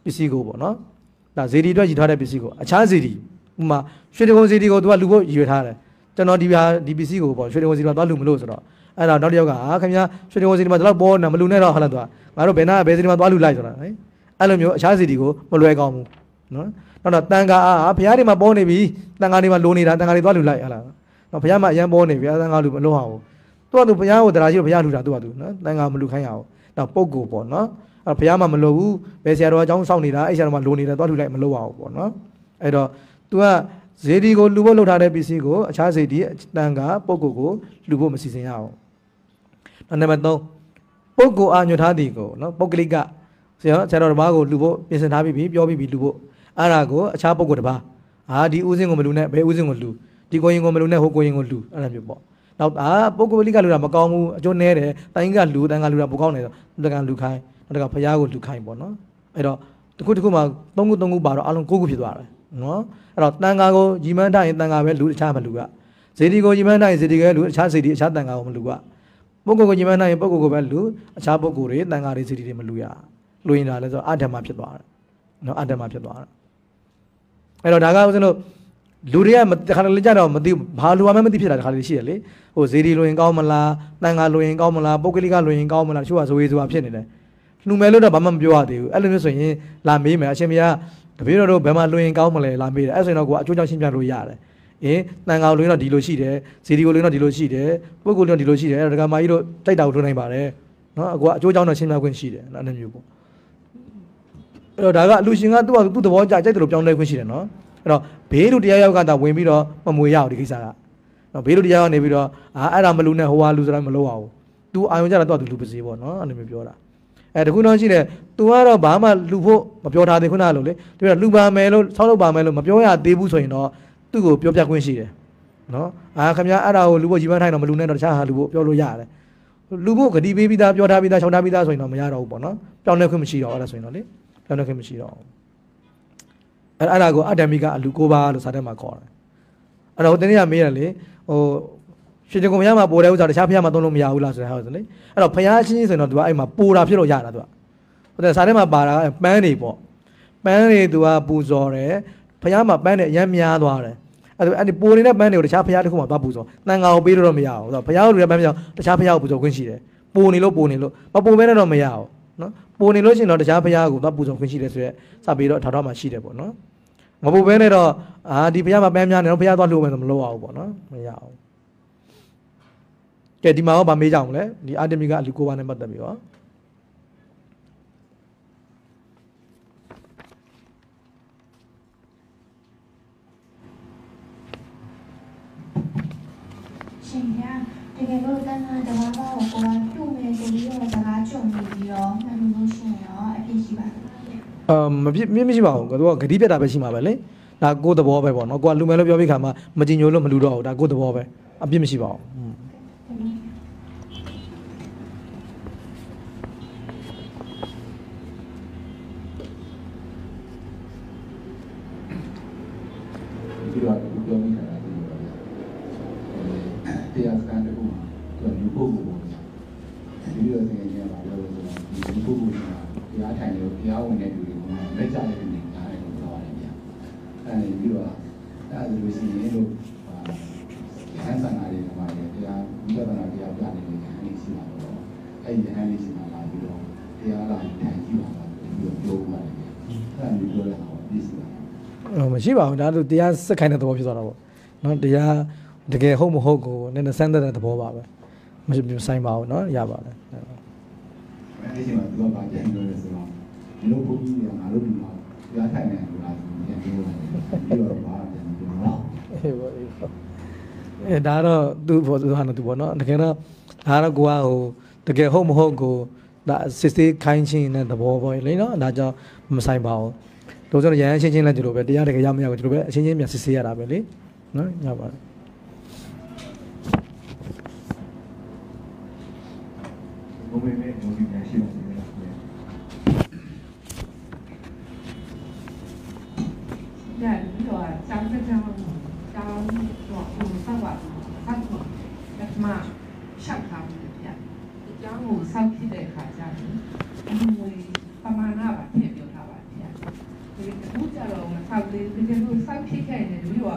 ပစ္စည်းကိုပေါ့နော်ဒါဇေဒီအတွက်ရည်ထားတဲ့ပစ္စည်းကိုအခြားဇေဒီဥမာရွှေတကုံဇေဒီကိုသူကလူဖို့ရည်ရွယ်ထားတယ်ကျွန်တော်ဒီဟာဒီပစ္စည်းကိုပေါ့ရွှေတကုံဇေဒီမှာသွားလူမလို့ဆိုတော့အဲ့ဒါနောက်တစ်ယောက်ကအာခင်ဗျာရွှေတကုံဇေဒီမှာတော့ပေါ်နေမလူနဲ့တော့ဟုတ်လားသူကငါတို့ဘယ်နာဘယ်ဇေဒီမှာသွားလူလိုက်ဆိုတာဟဲ့အဲ့လိုမျိုးအခြားဇေဒီကိုမလွယ်ကောင်းဘူးနော်နောက်တော့တန်ခါအားဘုရားတွေမှာပေါ်နေပြီတန်ခါတွေမှာလိုနေတာတန်ခါတွေသွားလူလိုက်ဟုတ်လားနော်ဘုရားမှာအရန်ပေါ်နေပြီတန်ခါလူမလို့ဟာဘူးသူကသူဘုရားကိုတရားရှိလို့ဘုရားလူတာသူကသူနော်တန်ခါမလူခိုင်းရအောင်နောက်ပုဂ္ဂိုလ်ပေါ့နော်အဲ့ဘုရားမှာမလိုဘူးဘယ်ဆရာတော်အကြောင်းစောင့်နေတာအဲ့ဆရာတော်မှာလိုနေတာသွားလူလိုက်မလို့အောင်ပေါ့နော်အဲ့တော့ तू ကဇေဒီကိုလူဖို့လှုပ်ထားတဲ့ပစ္စည်းကိုအခြားဇေဒီတန်ခါပုဂ္ဂိုလ်ကိုလူဖို့မစီစဉ်ရအောင်နောက်နံပါတ်သုံးပုဂ္ဂိုလ်အာညွတ်ထားသည်ကိုနော်ပုဂ္ဂလိကဆရာဆရာတော်တစ်ပါးကိုလူဖို့ပြင်ဆင်ထားပြီးပြီပြောပြီးပြီလူဖို့အဲ့ဒါကိုအခြားပုဂ္ဂိုလ်တစ်ပါးအာဒီဥစဉ်ကိုမလူနဲ့ဘယ်ဥစဉ်ကိုလူဒီကိုရင်ကိုမလူနဲ့ဟိုကိုရင်ကိုလူအဲ့လိုမျိုးပေါ့နောက်အာပုဂ္ဂိုလ်ကလူတာမကောင်းဘူးအကျိုးနည်းတယ်တိုင်းကလူတန်ခါလူတာပိုကောင်းတယ်ဆိုတန်ခါလူခိုင်းနောက်တစ်ခါဘုရားကိုလူခိုင်းပေါ့နော်အဲ့တော့တစ်ခုတစ်ခုမှာသုံးခုသုံးခုပါတော့အလုံး၉ခုဖြစ်သွားတယ်နော်အဲ့တော့တန်ခါကိုညီမန်းတိုင်းတန်ခါပဲလူအခြားမလူကဇေဒီကိုညီမန်းတိုင်းဇေဒီကလူအခြားဇေဒီအခြားတန်ခါကိုမလူကပုဂ္ဂိုလ်ကိုညီမန်းတိုင်းပုဂ္ဂိုလ်ကိုပဲလူအခြားပုဂ္ဂိုလ်တွေတန်ခါတွေဇေဒီတွေမလူရလူရင်တာလဲဆိုတော့အဓမ္မဖြစ်သွားတယ်နော်အဓမ္မဖြစ်သွားတယ်အဲ့တော့ဒါကဦးဇင်းတို့လူတွေကတခါတလေကြတော့မသိဘာလူမှမသိဖြစ်တာတခါတလေရှိတယ်လေဟိုဇေဒီလူရင်ကောင်းမလားတန်ခါလူရင်ကောင်းမလားပုဂ္ဂလိကလူရင်ကောင်းမလားတချို့ကဇဝေဇဝါဖြစ်နေတယ်လူမယ်လို့တော့ဘာမှမပြောရသေးဘူးအဲ့လိုမျိုးဆိုရင်လာမေးမယ်အရှင်ဘုရားတပည့်တော်တို့ဘယ်မှာလူရင်ကောင်းမလဲလာမေးတယ်အဲ့ဆိုရင်တော့ကိုအကျိုးကြောင့်ရှင်းပြလို့ရတယ်အင်းတန်ခါလူရင်တော့ဒီလိုရှိတယ်ဇေဒီကိုလူရင်တော့ဒီလိုရှိတယ်ပုဂ္ဂိုလ်လူရင်ဒီလိုရှိတယ်အဲ့ဒါဒကာမကြီးတို့တိုက်တာကိုထုတ်နိုင်ပါတယ်နော်အကိုကအကျိုးကြောင့်တော့ရှင်းပြခွင့်ရှိတယ်အဲ့လိုမျိုးပေါ့အဲ့တော့ဒါကအလူရှင်ကသူ့သူ့သဘောကြကြိုက်တယ်လို့ပြောင်းလဲခွင့်ရှိတယ်နော်အဲ့တော့ဘေးလူတရားရောက်ကတာဝင်ပြီးတော့မမွေရအောင်ဒီကိစ္စကနော်ဘေးလူတရားရောက်နေပြီးတော့အာအဲ့ဒါမလူနဲ့ဟိုဟာလူဆိုတာမလုပ်အောင် तू အာယုံကြတာ तू သူလူပစေပေါ့နော်အဲ့လိုမျိုးပြောတာအဲတခုတော့ရှိတယ် तू ကတော့ဘာမှလူဖို့မပြောထားသေးခုနကလို့လေတကယ်လူပါမယ်လို့ဆောက်လုပ်ပါမယ်လို့မပြောရသေးဘူးဆိုရင်တော့သူ့ကိုပြောပြခွင့်ရှိတယ်နော်အာခင်ဗျာအဲ့ဒါကိုလူဖို့ကြီးပန်းထိုင်တော့မလူနဲ့တော့တခြားဟာလူဖို့ပြောလို့ရတယ်လူဖို့ဂတိပေးပြီးသားပြောထားပြီးသားရှောင်ထားပြီးသားဆိုရင်တော့မရတော့ဘူးပေါ့နော်ပြောင်းလဲခွင့်မရှိတော့အဲ့ဒါဆိုရင်တော့လေပြောင်းလဲခွင့်မရှိတော့အဲ့အဲ့ဒါကိုအတ္တမိကအလူကိုပါလို့စာထဲမှာခေါ်တယ်အဲ့တော့တနေ့ကမေးတယ်လေဟိုရွှေကြုံဘုရားမှာပို့တဲ့ဥစ္စာတခြားဘုရားမှာသုံးလို့မရဘူးလားဆိုတဲ့ဟာဆိုလေအဲ့တော့ဘုရားချင်းချင်းဆိုရင်တော့သူကအဲ့မှာပို့တာဖြစ်လို့ရတာသူကဟုတ်တယ်စာထဲမှာပါတာပန်းတွေပေါ့ပန်းတွေသူကပူဇော်တယ်ဘုရားမှာပန်းတွေအများများသွားတယ်အဲ့ဒါအဲ့ဒီပို့နေတဲ့ပန်းတွေကိုတခြားဘုရားတစ်ခုမှာသွားပူဇော်တန်ဃာကိုပေးလို့တော့မရဘူးဆိုတော့ဘုရားကိုလူတဲ့ပန်းပြောင်းတခြားဘုရားကိုပူဇော်ခွင့်ရှိတယ်ပို့နေလို့ပို့နေလို့မပို့မဲနဲ့တော့မရဘူးနော်ပို့နေလို့ရှိရင်တော့တခြားဘုရားကိုသွားပူဇော်ခွင့်ရှိတယ်ဆိုရက်စပြီးတော့ထောက်ထောက်မှရှိတယ်ပေါ့နော်မပို့မဲနဲ့တော့အာဒီဘုရားမှာပန်းများနေတော့ဘုရားသွားလို့မယ်ဆိုမလုပ်အောင်ပေါ့နော်မရအောင်ကဲဒီမှာရောဗာမေးကြအောင်လေဒီအာတမီကအလူကိုပါနဲ့ပတ်သက်ပြီးတော့ရှင်ရတကယ်လို့တန်းတန်းတဘာဘာကိုကိုယ်ကပြုမယ်ဆိုပြီးတော့စကားကြုံနေပြီးတော့မှန်လို့ရှင်ရောအဖြစ်ရှိပါလားအမ်မဖြစ်မရှိပါဘူးကတော့ဂတိပြတ်တာပဲရှိမှာပဲလေဒါကိုယ်သဘောပဲပေါ့နော်ကိုကလူမယ်လို့ပြောပြီးခါမှာမကြင်ညိုလို့မလူတော့ဘူးဒါကိုယ်သဘောပဲအပြစ်မရှိပါဘူးပြီးတော့ပြောမိတာကတရားစကားတခုမှာသူကလူပုဂ္ဂိုလ်ပေါ့ပြီးတော့သင်ရပါလို့ဆိုတော့ဒီလူပုဂ္ဂိုလ်ကတရားထိုင်လို့တရားဝင်တဲ့လူတွေကလက်ကြတဲ့နေသားတယ်လို့ပြောရတယ်ဗျာအဲဒီပြီးတော့အဲ့ဒါလိုစီရင်လို့ဟန်ဆန်နာတွေမှာတရားဝိပဿနာတရားပြနေတဲ့အနေရှိပါတော့အဲ့ဒီအနေရှိမှာလာပြီးတော့တရားလာထိုင်ကြည့်ပါလားပြီးတော့ပြောပါလေအဲ့ဒါမျိုးပြောရအောင်ပြီးစီပါဟိုမရှိပါဘူးဒါတို့တရားစက်ခိုင်းတဲ့သဘောဖြစ်သွားတာပေါ့နော်တရားတကယ်ဟုတ်မဟုတ်ကိုနည်းနည်းစမ်းတဲ့သဘောပါပဲမရှိဆိုင်ပါဘူးနော်ရပါတယ်အဲ့ဒီမှာသူကပါကြတယ်လို့ဆိုတော့ဒီလိုပုံကြီးကငါတို့ဒီမှာတရားထိုင်နေလို့လားပြန်ပြောတယ်ပြီးတော့ပါပြန်ပြောတော့အေးပါအေးပါအဲဒါတော့သူ့ဘောသူဟာတော့သူပေါ့နော်တကယ်တော့ဒါတော့ကိုကဟိုတကယ်ဟုတ်မဟုတ်ကိုဒါစစ်စစ်ခိုင်းချင်းတဲ့သဘောပေါ့လေနော်ဒါကြောင့်မဆိုင်ပါဘူးတို့ဆိုတော့ရဟန်းချင်းချင်းလည်းဒီလိုပဲတရားတကယ်ရမရဘူးဒီလိုပဲအချင်းချင်းပြန်စစ်စစ်ရတာပဲလေနော်ရပါတယ်ဘုံမေနဲ့ဘုံဒီနဲ့ရှိပါသေးတယ်။ညပြီးတော့ကျောင်းတစ်ကျောင်းကျောင်းတော့ဟိုဆောက်ပါဆောက်တော့လက်မရှောက်ထားတယ်ဗျာ။ကျောင်းကိုဆောက်ဖြစ်တဲ့ခါကျရင်အမွေပမာဏပါပြပြောထားပါဗျာ။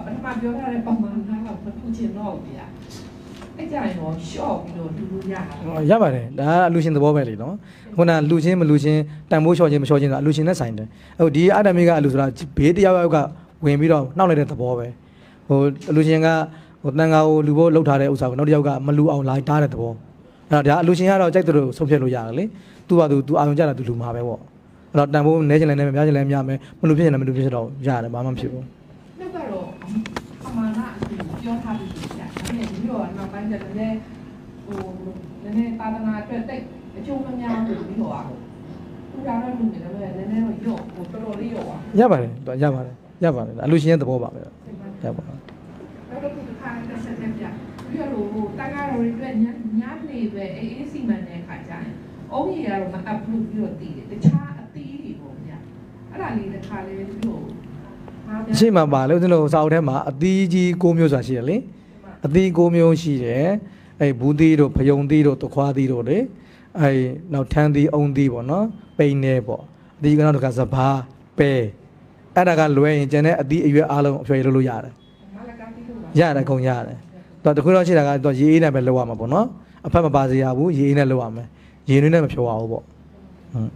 ပထမပြောထားတဲ့ပုံမှန်သားကမထူချင်တော့ဘူးဗျာအဲ့ကြရင်တော့ရှော့ပြီးတော့လူလူရတာရပါတယ်ဒါကအလူရှင်သဘောပဲလေနော်ခုနလူချင်းမလူချင်းတန်ဖိုးလျှော့ချင်းမလျှော့ချင်းဆိုတာအလူရှင်နဲ့ဆိုင်တယ်အခုဒီအာတမီကအလူဆိုတာဘေးတယောက်ယောက်ကဝင်ပြီးတော့နှောက်လိုက်တဲ့သဘောပဲဟိုအလူရှင်ကဟိုတန်ခါကိုလူဖို့လှုပ်ထားတဲ့ဥစ္စာကိုနောက်တစ်ယောက်ကမလူအောင်လာတားတဲ့သဘောအဲ့တော့ဒါအလူရှင်ကတော့ကြိုက်တယ်လို့ဆုံးဖြတ်လို့ရတယ်လေသူ့ဘာသူသူအာရုံကြတာသူလူမှာပဲပေါ့အဲ့တော့တန်ဖိုးနဲချင်လည်းနဲမယ်များချင်လည်းများမယ်မလူဖြစ်ရင်လည်းမလူဖြစ်တော့ရတယ်ဘာမှမဖြစ်ဘူးနောက်ကတော့အမှန်ကအပြောထားပြီးကြာဒါနဲ့ဒီတော့နောက်ပိုင်းကျတော့လည်းဟိုနည်းနည်းသာသနာအတွက်တိတ်အကျုံးမများဘူးပြီးတော့အခုသူကတော့လူနေတယ်လည်းနည်းနည်းတော့ရော့ဟိုတော်တော်လေးရော့ပါရပါတယ်ရပါတယ်ရပါတယ်အလူရှင်ရဲ့သဘောပါပဲရပါတယ်နောက်တော့ဒီခါတက်ဆက်ပြပြီးတော့ဟိုတာကားတော်တွေအတွက်ညညနေပဲအေးအေးစီမံတဲ့ခါကျရင်အုံးကြီးကတော့မအပ်ဘူးပြီးတော့တည်တယ်တခြားအသီးတွေပေါ့ဗျာအဲ့ဒါလေးတစ်ခါလေးပြီးတော့ရှိမှပါလေဦးဇင်းတို့စာအုပ်ထဲမှာအသီးကြီး၉မျိုးဆိုတာရှိတယ်လေအသီး၉မျိုးရှိတယ်အဲဘူးသီးတို့ဖယုံသီးတို့တခွားသီးတို့လေအဲနောက်ထန်းသီးအုံသီးပေါ့နော်ပိန်နေပေါ့အသီးကတော့တခါစဘာပဲအဲ့ဒါကလွဲရင်ကျန်တဲ့အသီးအရွက်အားလုံးအဖျော်ရည်လုပ်လို့ရတယ်ရတယ်အကုန်ရတယ်တော့တခုတော့ရှိတာကတော့ရေအေးနဲ့ပဲလုပ်ရမှာပေါ့နော်အဖက်မပါစေရဘူးရေအေးနဲ့လုပ်ရမယ်ရေနွေးနဲ့မဖြောရဘူးပေါ့ဟုတ်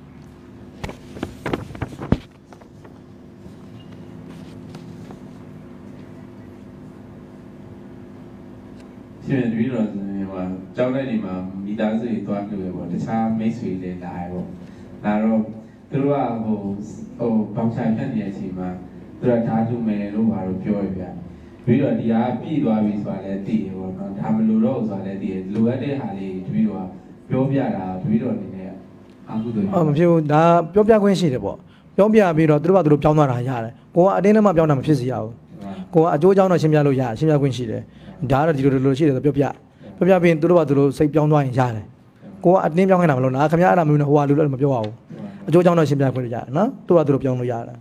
ရှင်တပည့်တော်ဟိုကျောင်းထဲနေမှာမိသားစုတွေတွားလို့ရပေါ့တခြားမိတ်ဆွေတွေလာရပေါ့လာတော့သူတို့ကဟိုဟိုဘောင်ချဖြတ်နေတဲ့အချိန်မှာသူတို့ကဓာတ်လူမယ်လို့ဘာလို့ပြောရပြပြီးတော့ဒီဟာပြည့်သွားပြီဆိုတာလည်းသိတယ်ပေါ့နော်ဒါမလိုတော့ဆိုတာလည်းသိတယ်လိုအပ်တဲ့ဟာလေးတပည့်တော်ကပြောပြတာတပည့်တော်အနေနဲ့အာဟုတို့အော်မဖြစ်ဘူးဒါပြောပြခွင့်ရှိတယ်ပေါ့ပြောပြပြီးတော့သူတို့ကသူတို့ပြောင်းသွားတာရတယ်ကိုကအတင်းနဲ့မှပြောင်းတာမဖြစ်စေရဘူးကိုကအကျိုးအကြောင်းတော့ရှင်းပြလို့ရတယ်ရှင်းပြခွင့်ရှိတယ်ဒါကတော့ဒီလိုလိုရှိတယ်ဆိုပြောပြပြောပြပြီးသူတို့ကသူတို့စိတ်ပြောင်းသွားရင်ရတယ်ကိုကအတင်းပြောင်းခိုင်းတာမလို့နော်ခင်ဗျားအဲ့ဒါမျိုးနဲ့ဟိုကလူလည်းမပြောရဘူးအကျိုးအကြောင်းတော့ရှင်းပြခွင့်ရတယ်နော်သူကသူတို့ပြောင်းလို့ရတယ်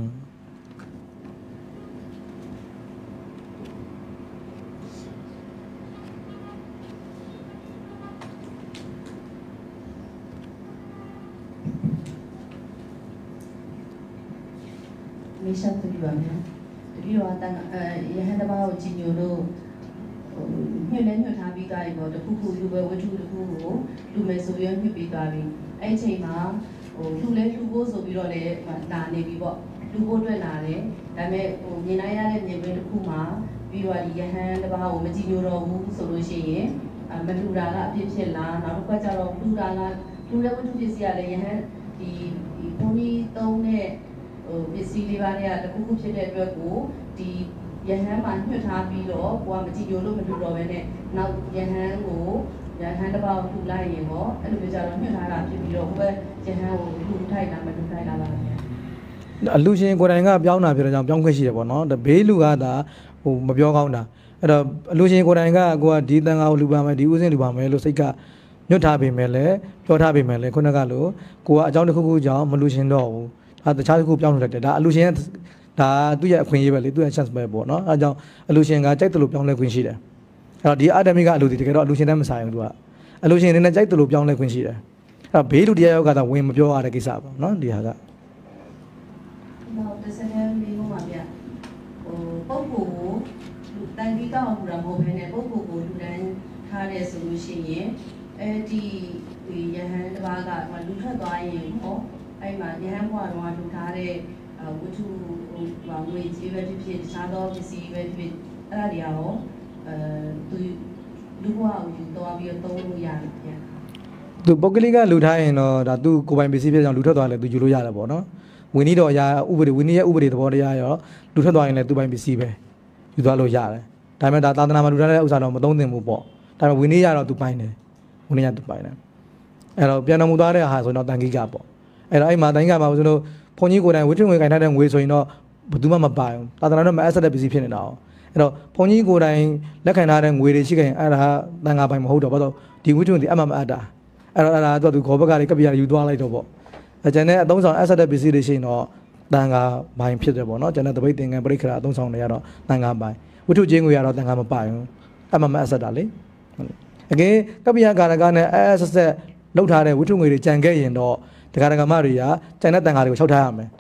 မေးချက်ပြပါမယ်ပြီးတော့တန်အဲရဟန်းတစ်ပါးကိုကြည်ညိုလို့ညှိနှိုင်းညှိထားပြီးသားပြီပေါ့တခုခုလူပဲဝတ္ထုတစ်ခုကိုလူမယ်ဆိုပြီးညှိပြီးသားပြီအဲ့အချိန်မှာဟိုလူလဲလူဖို့ဆိုပြီးတော့လည်းလာနေပြီပေါ့လူဖို့အတွက်လာတယ်ဒါပေမဲ့ဟိုမြင်နိုင်ရတဲ့မြင်ကွင်းတစ်ခုမှာပြီးတော့ဒီရဟန်းတစ်ပါးကိုမကြည်ညိုတော့ဘူးဆိုလို့ရှိရင်မလူတာကအဖြစ်ဖြစ်လားနောက်တစ်ခါကျတော့လူတာလားလူလဲဝတ္ထုပစ္စည်းကလည်းရဟန်းဒီဒီဘုန်းကြီးသုံးတဲ့ဟိုပစ္စည်းလေးပါးတွေကတခုခုဖြစ်တဲ့အတွက်ကိုဒီရဟန်းမှာညှိထားပြီးတော့ကိုကမကြည့်ကြလို့မထူတော့ဘဲနဲ့နောက်ရဟန်းကိုရဟန်းတစ်ပါးကိုထူလိုက်ရင်ပေါ့အဲ့လိုမျိုးကြတော့ညှိထားတာဖြစ်ပြီးတော့ဟိုဘက်ရဟန်းကိုထူထိုက်တာမထူထိုက်တာပါဗျာအလူရှင်ကိုယ်တိုင်ကပြောင်းတာပြောတဲ့ကြောင့်ပြောင်းခွင့်ရှိတယ်ပေါ့နော်ဘေးလူကဒါဟိုမပြောကောင်းတာအဲ့တော့အလူရှင်ကိုယ်တိုင်ကကိုကဒီတန်ခါကိုလူပါမယ်ဒီဥစဉ်လူပါမယ်လို့စိတ်ကညှိထားပေမဲ့လည်းပြောထားပေမဲ့လည်းခုနကလို့ကိုကအကြောင်းတစ်ခုခုကြောင့်မလူရှင်တော့ဘူးဒါတခြားတစ်ခုပြောင်းလို့တယ်ဒါအလူရှင်ဒါသူ့ရဲ့အခွင့်အရေးပဲလေသူ့ရဲ့ chance ပဲပေါ့နော်အဲကြောင့်အလူရှင်ကကြိုက်တယ်လို့ပြောင်းလဲခွင့်ရှိတယ်အဲ့တော့ဒီအာတမီကအလူဒီတကယ်တော့အလူရှင်နဲ့မဆိုင်ဘူးသူကအလူရှင်နဲ့ကြိုက်တယ်လို့ပြောင်းလဲခွင့်ရှိတယ်အဲ့တော့ဘေးလူတရားရောက်ကသာဝင်မပြောရတဲ့ကိစ္စပေါ့နော်ဒီဟာကနောက်တစ်ဆက်တည်းလေးလုံးပါဗျဟိုပုံကိုလူတန်ကြီးတောက်ဘူးတာမဟုတ်ဘဲနဲ့ပုံကိုကိုလူတန်းထားတယ်ဆိုလို့ရှိရင်အဲဒီရဟန်းတစ်ပါးကလူထွက်သွားရင်ဟောအဲ့မှာရဟန်းဘွားတော်ကလူထားတဲ့ဝတ္ထုဟိုငွေကြေးပဲဖြစ်ဖြစ်တခြားသောပစ္စည်းပဲဖြစ်ဖြစ်အဲ့ဒါတွေရောအဲသူလူဘွားကိုယူသွားပြီးတော့သုံးလို့ရတယ်ဗျာသူပုဂ္ဂလိကလူထားရင်တော့ဒါသူကိုယ်ပိုင်ပစ္စည်းဖြစ်ကြောင်လူထွက်သွားလဲသူယူလို့ရတယ်ပေါ့နော်ဝင်းနီးတော်ရာဥပဒေဝင်းနီးရဲ့ဥပဒေသဘောတရားရောလူထွက်သွားရင်လည်းသူပိုင်ပစ္စည်းပဲယူသွားလို့ရတယ်ဒါပေမဲ့ဒါသာသနာမှာလူထားတဲ့ဥစ္စာတော့မသုံးသင့်ဘူးပေါ့ဒါပေမဲ့ဝင်းနီးရတော့သူပိုင်တယ်ဝင်းနီးရသူပိုင်တယ်အဲ့တော့ပြန်တော်မူသွားတဲ့ဟာဆိုတော့တန်ခိကပေါ့အဲ့တော့အဲ့မှာတန်ခိကမှာဆိုလို့ဘုန်းကြီးကိုယ်တိုင်ဝိထငွေခိုင်ထားတဲ့ငွေဆိုရင်တော့ဘယ်သူမှမပိုင်ဘူးသာသနာတော့မအပ်ဆက်တဲ့ပစ္စည်းဖြစ်နေတာအောင်အဲ့တော့ဘုန်းကြီးကိုယ်တိုင်လက်ခံထားတဲ့ငွေတွေရှိခဲ့ရင်အဲ့ဒါတန်ခါပိုင်မဟုတ်တော့ဘာလို့ဒီဝိထငွေဒီအမှမအပ်တာအဲ့တော့အဲ့ဒါတော့သူခေါ်ဘက်ကလေးကပ်ပြရယူသွားလိုက်တော့ပေါ့အကျန်တဲ့အသုံးဆောင်အပ်ဆက်တဲ့ပစ္စည်းတွေရှိရင်တော့တန်ခါပိုင်ဖြစ်တယ်ပေါ့နော်ကျန်တဲ့တပိတ်သင်္ကန်းပရိက္ခရာအသုံးဆောင်တွေကတော့တန်ခါပိုင်ဝိထုချင်းငွေကတော့တန်ခါမပိုင်ဘူးအမှမအပ်ဆက်တာလေအကဲကပ်ပြရကာရကနဲ့အဲဆက်ဆက်လောက်ထားတဲ့ဝိထုငွေတွေကြံခဲ့ရင်တော့ဒကာဒကာမတွေကကျန်တဲ့တန်ခါတွေကိုလျှောက်ထားရမယ်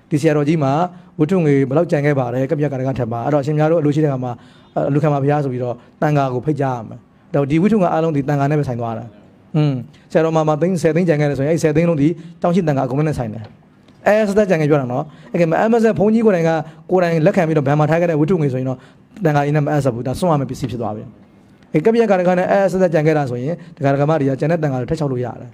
ဒီဆရာတော်ကြီးမှာဝတ္ထုငွေဘယ်လောက်ကြံခဲ့ပါတယ်ကပြကာရကထက်ပါအဲ့တော့ရှင်များတို့အလိုရှိတဲ့ခါမှာအလူခံမှာဘုရားဆိုပြီးတော့တန်ဃာကိုဖိတ်ကြားရမယ်တော့ဒီဝတ္ထုငါအားလုံးဒီတန်ဃာနဲ့ပဲဆိုင်သွားတာอืมဆရာတော်မှာမှာသိန်းဆယ်သိန်းကြံခဲ့တယ်ဆိုရင်အဲ့ဆယ်သိန်းလုံးဒီတောင်းရှိတန်ဃာအကုန်လုံးနဲ့ဆိုင်တယ်အဲစတဲ့ကြံခဲ့ပြောတာနော်အဲ့ကဲမအမဆက်ဘုန်းကြီးကိုယ်တိုင်ကကိုယ်တိုင်လက်ခံပြီးတော့ဗန်မာထားခဲ့တဲ့ဝတ္ထုငွေဆိုရင်တော့တန်ဃာရင်းနဲ့မအပ်ဆက်ဘူးဒါစွန့်ရမယ့်ပစ္စည်းဖြစ်သွားပြီအဲ့ကပြကာရကနဲ့အဲစတဲ့ကြံခဲ့တာဆိုရင်ဒကာဒကာမတွေကကျန်တဲ့တန်ဃာတွေထက်ချောက်လို့ရတယ်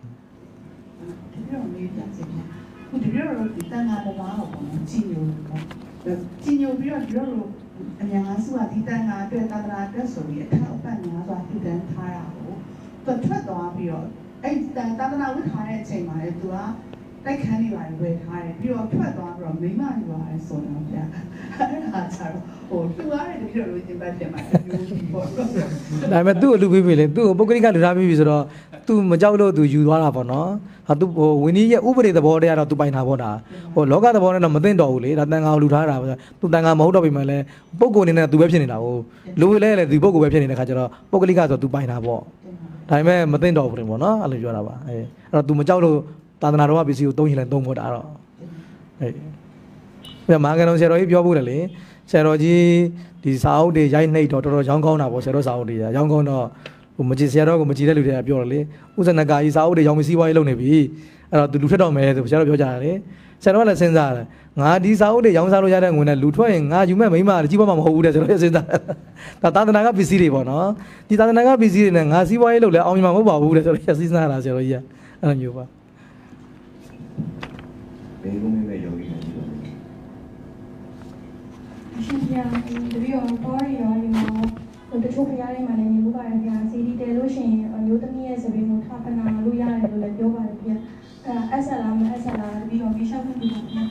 ဒီလိုမျိုးဒီတန်ဃာတော်ဘာကိုကြီးညိုကြီးညိုပြီးတော့ဒီလိုအများစုကဒီတန်ဃာအတွက်သာသနာအတွက်ဆိုပြီးအထောက်အပံ့များစွာပြုတန်းထားတာကိုသူထွက်သွားပြီးတော့အဲ့သာသနာဝတ်ထားတဲ့အချိန်မှာလေသူကတိုက်ခန်းတွေပါဝယ်ထားတယ်ပြီးတော့ထွက်သွားပြီးတော့မိမတွေပါဆိုတော့ဗျာအဲ့ဒါချတော့ဟိုသူရတယ်ဒီလိုလိုသင်ပတ်တယ်မှာမျိုးဒီပေါ့ဒါပေမဲ့သူ့အလူပေးပြီလေသူ့ပုဂ္ဂလိကလူသားပြီးပြီဆိုတော့သူမကြောက်လို့သူယူသွားတာပေါ့နော်ဟာသူဟိုဝင်းကြီးရဲ့ဥပဒေသဘောတရားတော့သူပိုင်တာပေါ့ဒါဟိုလောကသဘောနဲ့တော့မသိတော့ဘူးလေဒါတန်ခါကိုလူထားတာပေါ့သူတန်ခါမဟုတ်တော့ပြီမဲ့လဲပုဂ္ဂိုလ်အနေနဲ့သူပဲဖြစ်နေတာဟုတ်လူလဲလဲဒီပုဂ္ဂိုလ်ပဲဖြစ်နေတဲ့ခါကျတော့ပုဂ္ဂလိကဆိုသူပိုင်တာပေါ့ဒါပေမဲ့မသိတော့ဘူးလေပေါ့နော်အဲ့လိုပြောတာပါအဲအဲ့တော့သူမကြောက်လို့သာသနာတော်ကပစ္စည်းကိုသုံးရင်လည်းသုံးဖို့တာတော့အေးပြမာကန်တော်ဆရာတော်ကြီးပြောဖို့တယ်လေဆရာတော်ကြီးဒီစာအုပ်တွေရိုက်နှိပ်တော့တော်တော်ရောင်းကောင်းတာပေါ့ဆရာတော်စာအုပ်တွေရောင်းကောင်းတော့ဟိုမကြည့်ဆရာတော်ကမကြည့်တဲ့လူတွေကပြောတယ်လေဥဇနကကြီးစာအုပ်တွေရောင်းပြီးစီးပွားရေးလုပ်နေပြီအဲ့တော့သူလူထွက်တော့မယ်ဆိုဆရာတော်ပြောကြတယ်လေဆရာတော်ကလည်းစဉ်းစားတယ်ငါဒီစာအုပ်တွေရောင်းစားလို့ရတဲ့ငွေနဲ့လူထွက်ရင်ငါယူမဲ့မိမကြီးပွားမှာမဟုတ်ဘူးတဲ့ဆရာတော်စဉ်းစားဒါသာသနာကပစ္စည်းတွေပေါ့နော်ဒီသာသနာကပစ္စည်းတွေနဲ့ငါစီးပွားရေးလုပ်လဲအောင်မြင်မှာမဟုတ်ပါဘူးတဲ့ဆရာတော်စဉ်းစားတာဆရာတော်ကြီးကအဲ့လိုမျိုးပါဘယ်လိုမျိုးပဲယောဂီနေတယ်ရှင်ပြတပည့်တော်ပေါ်ရရောဒီမှာဟိုတချို့ဖရားလေးမှလည်းမြင်ဖို့ပါတယ်ဗျာစီဒီတဲလို့ရှိရင်အမျိုးသမီးရဲ့စပင်းကိုထားပနာလို့ရတယ်လို့လည်းပြောပါတယ်ဗျာအဲအဆက်လားမအဆက်လားတပည့်တော်မိရှောက်ခွင့်ပြုပါဗျာ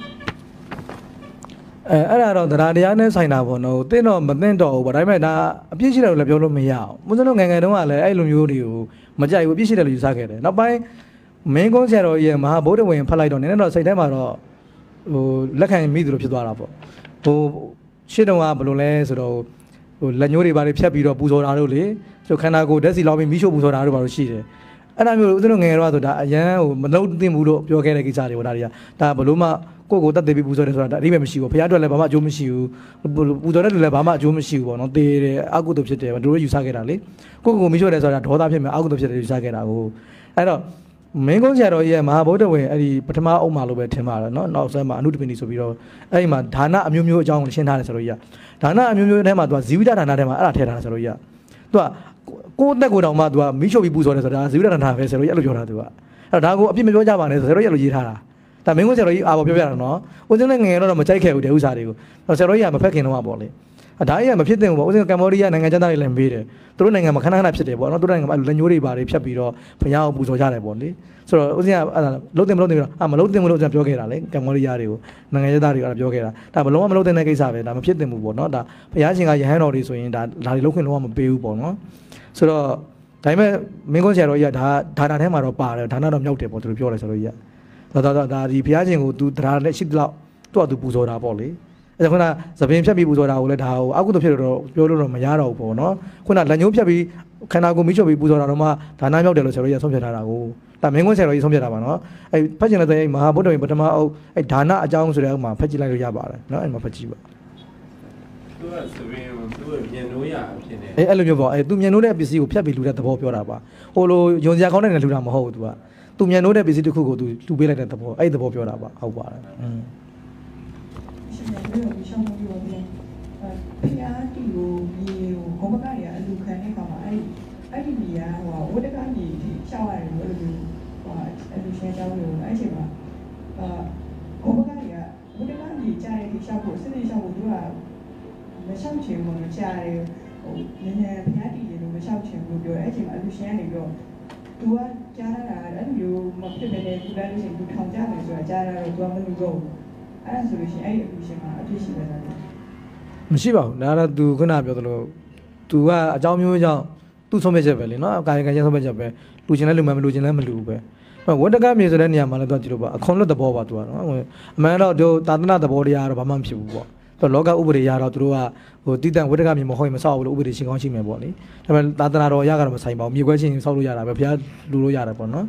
အဲအဲ့ဒါတော့တရားတရားနဲ့ဆိုင်တာပေါ့နော်တင်းတော့မသိတော့ဘူးဗောဒါပေမဲ့ဒါအပြည့်ရှိတယ်လို့လည်းပြောလို့မရအောင်ဘုန်းကြီးတို့ငယ်ငယ်တုန်းကလည်းအဲ့လိုမျိုးတွေကိုမကြိုက်ဘူးအပြည့်ရှိတယ်လို့ယူဆခဲ့တယ်နောက်ပိုင်းမင်းကုန်းဆရာတော်ရဲ့မဟာဗုဒ္ဓဝင်ဖတ်လိုက်တော့နည်းနည်းတော့စိတ်ထဲမှာတော့ဟိုလက်ခံမိသလိုဖြစ်သွားတာပေါ့ဟိုရှင်းတော့ကဘယ်လိုလဲဆိုတော့ဟိုလက်ညှိုးတွေဘာတွေဖြတ်ပြီးတော့ပူဇော်တာတို့လေဆိုခန္ဓာကိုယ်ဓာတ်စီလောင်းပြီးမိရှို့ပူဇော်တာတို့ဘာလို့ရှိတယ်အဲ့ဒါမျိုးဦးဇင်းတို့ငယ်ငယ်တော့ဆိုတာအရန်ဟိုမလုံးသိဘူးလို့ပြောခဲ့တဲ့ကိစ္စတွေပေါ့ဒါတွေကဒါဘလို့မှကိုယ့်ကိုယ်တတ်သိပြီးပူဇော်တယ်ဆိုတာဒါအဓိပ္ပာယ်မရှိဘူးဘုရားအတွက်လည်းဘာမှအကျိုးမရှိဘူးပူဇော်တဲ့လူလည်းဘာမှအကျိုးမရှိဘူးပေါ့နော်သေတယ်အကုသိုလ်ဖြစ်တယ်တို့ယူဆခဲ့တာလေကိုယ့်ကိုယ်မိရှို့တယ်ဆိုတာဒေါသဖြစ်မယ်အကုသိုလ်ဖြစ်တယ်ယူဆခဲ့တာကိုအဲ့တော့မင်းကုန်းဆရာတော်ကြီးရဲ့မဟာဗုဒ္ဓဝင်အဲ့ဒီပထမအုပ်မှာလို့ပဲထင်ပါတယ်နော်နောက်ဆက်မှာအနုတပင်ဒီဆိုပြီးတော့အဲ့ဒီမှာဒါနအမျိုးမျိုးအကြောင်းကိုရှင်းထားတယ်ဆရာတော်ကြီးကဒါနအမျိုးမျိုးထဲမှာသူကဇီဝိတဒါနထဲမှာအဲ့ဒါထည့်ထားတယ်ဆရာတော်ကြီးကသူကကိုယ်တက်ကိုယ်တောင်မှသူကမိရှုပ်ပြီးပူဇော်တယ်ဆိုတာဇီဝိတဒါနပဲဆရာတော်ကြီးအဲ့လိုပြောတာသူကအဲ့တော့ဒါကိုအပြစ်မပြောကြပါနဲ့ဆရာတော်ကြီးအဲ့လိုရေးထားတာဒါမင်းကုန်းဆရာတော်ကြီးအာဘောပြောပြတာနော်ဦးဇင်းနဲ့ငယ်ငယ်တော့မကြိုက်ခဲ့ဘူးတဲ့ဥစ္စာတွေကိုဆရာတော်ကြီးကမဖက်ခင်တော့ပေါ့လေဒါကြီးကမဖြစ်သင့်ဘူးပေါ့ဦးဇင်းကမ္ဘောဒီးယားနိုင်ငံသားတွေလည်းမေးတယ်သူတို့နိုင်ငံမှာခဏခဏဖြစ်တယ်ပေါ့နော်သူတို့နိုင်ငံမှာလက်ညှိုးတွေပါတယ်ဖြတ်ပြီးတော့ဘုရားကိုပူဇော်ကြတယ်ပေါ့လေဆိုတော့ဦးဇင်းကအဲ့ဒါလုံးတင်မလုံးတင်ပြီးတော့အာမလုံးတင်မလို့ဦးဇင်းပြောခဲ့တာလေကမ္ဘောဒီးယားတွေကိုနိုင်ငံသားတွေကအဲ့ဒါပြောခဲ့တာဒါဘလုံးဝမလုံးတင်တဲ့ကိစ္စပဲဒါမဖြစ်သင့်ဘူးပေါ့နော်ဒါဘုရားရှင်ကယဟန်တော်တွေဆိုရင်ဒါဒါတွေလုံးခွင့်လုံးဝမပေးဘူးပေါ့နော်ဆိုတော့ဒါပေမဲ့မင်းကုန်းဆရာတော်ကြီးကဒါဒါနာထဲမှာတော့ပါတယ်ဒါနာတော့မြောက်တယ်ပေါ့သူတို့ပြောတယ်ဆိုတော့ကြီးကဒါဒါဒါဒီဘုရားရှင်ကိုသူတရားနဲ့ရှိသလောက်သူ့အတူပူဇော်တာပေါ့လေအဲ့ဒါခုနသပင်ဖြတ်ပြီးပူဇော်တာကိုလည်းဒါဟိုအကုသိုလ်ဖြစ်တော့ပြောလို့တော့မရတော့ဘူးပေါ့နော်ခုနလက်ညှိုးဖြတ်ပြီးခန္ဓာကိုယ်မိချုပ်ပြီးပူဇော်တာတော့မှဒါနမြောက်တယ်လို့ဆရာတော်ကြီးဆုံးဖြတ်ထားတာကိုဒါမင်းကွန်းဆရာတော်ကြီးဆုံးဖြတ်တာပါနော်အဲ့ဖတ်ကျင်တဲ့အဲ့မဟာဗုဒ္ဓဝင်ပထမအုပ်အဲ့ဒါနအကြောင်းဆိုတဲ့ဥမှာဖတ်ကြည့်လိုက်လို့ရပါတယ်နော်အဲ့မှာဖတ်ကြည့်ပါသူကသပင်သူ့မြင်လို့ရဖြစ်နေအဲ့အဲ့လိုမျိုးပေါ့အဲ့သူမြင်လို့တဲ့ပစ္စည်းကိုဖြတ်ပြီးလူတဲ့သဘောပြောတာပါဟိုလိုယုံစရာကောင်းတဲ့နဲ့လူတာမဟုတ်ဘူးသူကသူမြင်လို့တဲ့ပစ္စည်းတစ်ခုကိုသူလူပေးလိုက်တဲ့သဘောအဲ့ဒီသဘောပြောတာပါဟုတ်ပါတယ်อืมရှင်လည်းဒီရှောင်းမှုပြောတယ်ဖျားတီကိုမြေကိုကောမကရအလူခံတဲ့ကောင်မှာအဲ့အဲ့ဒီမြေကဟိုဝတ္တကမြေရှောက်ရတယ်လို့လို့ဟိုအလူရှင်ရှောက်လို့အဲ့ချိန်မှာအာကောမကရဝတ္တကမြေကြားရတဲ့ရှောက်ဖို့စစ်စစ်ရှောက်ဖို့သူကမရှောက်ချင်ဘူးမကြားရဟိုနည်းနည်းဖျားတီတယ်လို့မရှောက်ချင်ဘူးပြောအဲ့ချိန်မှာအလူရှင်ကနေပြောသူကကြားရတာအဲ့လိုမဖြစ်နေတယ်သူလည်းလို့ရှိရင်သူထောင်ကြတယ်ဆိုတာကြားရတော့သူကမလို့တော့အဲ့ဒါဆိုလို့ရှိရင်အဲ့ဒီအလူရှင်မှာအဖြစ်ရှိနေတာမရှိပါဘူးဒါကတော့ तू ခုနပြောသလို तू ကအကြောင်းမျိုးကြောင့်သူ့ဆုံးဖြတ်ချက်ပဲလေနော်အကာရကချင်းဆုံးဖြတ်ချက်ပဲလူချင်းလည်းလူမှမလူချင်းလည်းမလူပဲဝတ္တကမြေဆိုတဲ့နေရာမှာလည်း तू ကြည့်လို့ပါအခွန်လွတ်သဘောပါ तू ကတော့အမှန်တော့တို့သာသနာသဘောတရားတော့ဘာမှမဖြစ်ဘူးပေါ့တော့လောကဥပဒေရတော့သူတို့ကဟိုတိတန့်ဝတ္တကမြေမဟုတ်ရင်မဆောက်ဘူးလို့ဥပဒေရှင်းကောင်းရှိမယ်ပေါ့လေဒါပေမဲ့သာသနာတော်ရကတော့မဆိုင်ပါဘူးမြေခွဲချင်းဆောက်လို့ရတာပဲဘုရားလူလို့ရတယ်ပေါ့နော်ဟ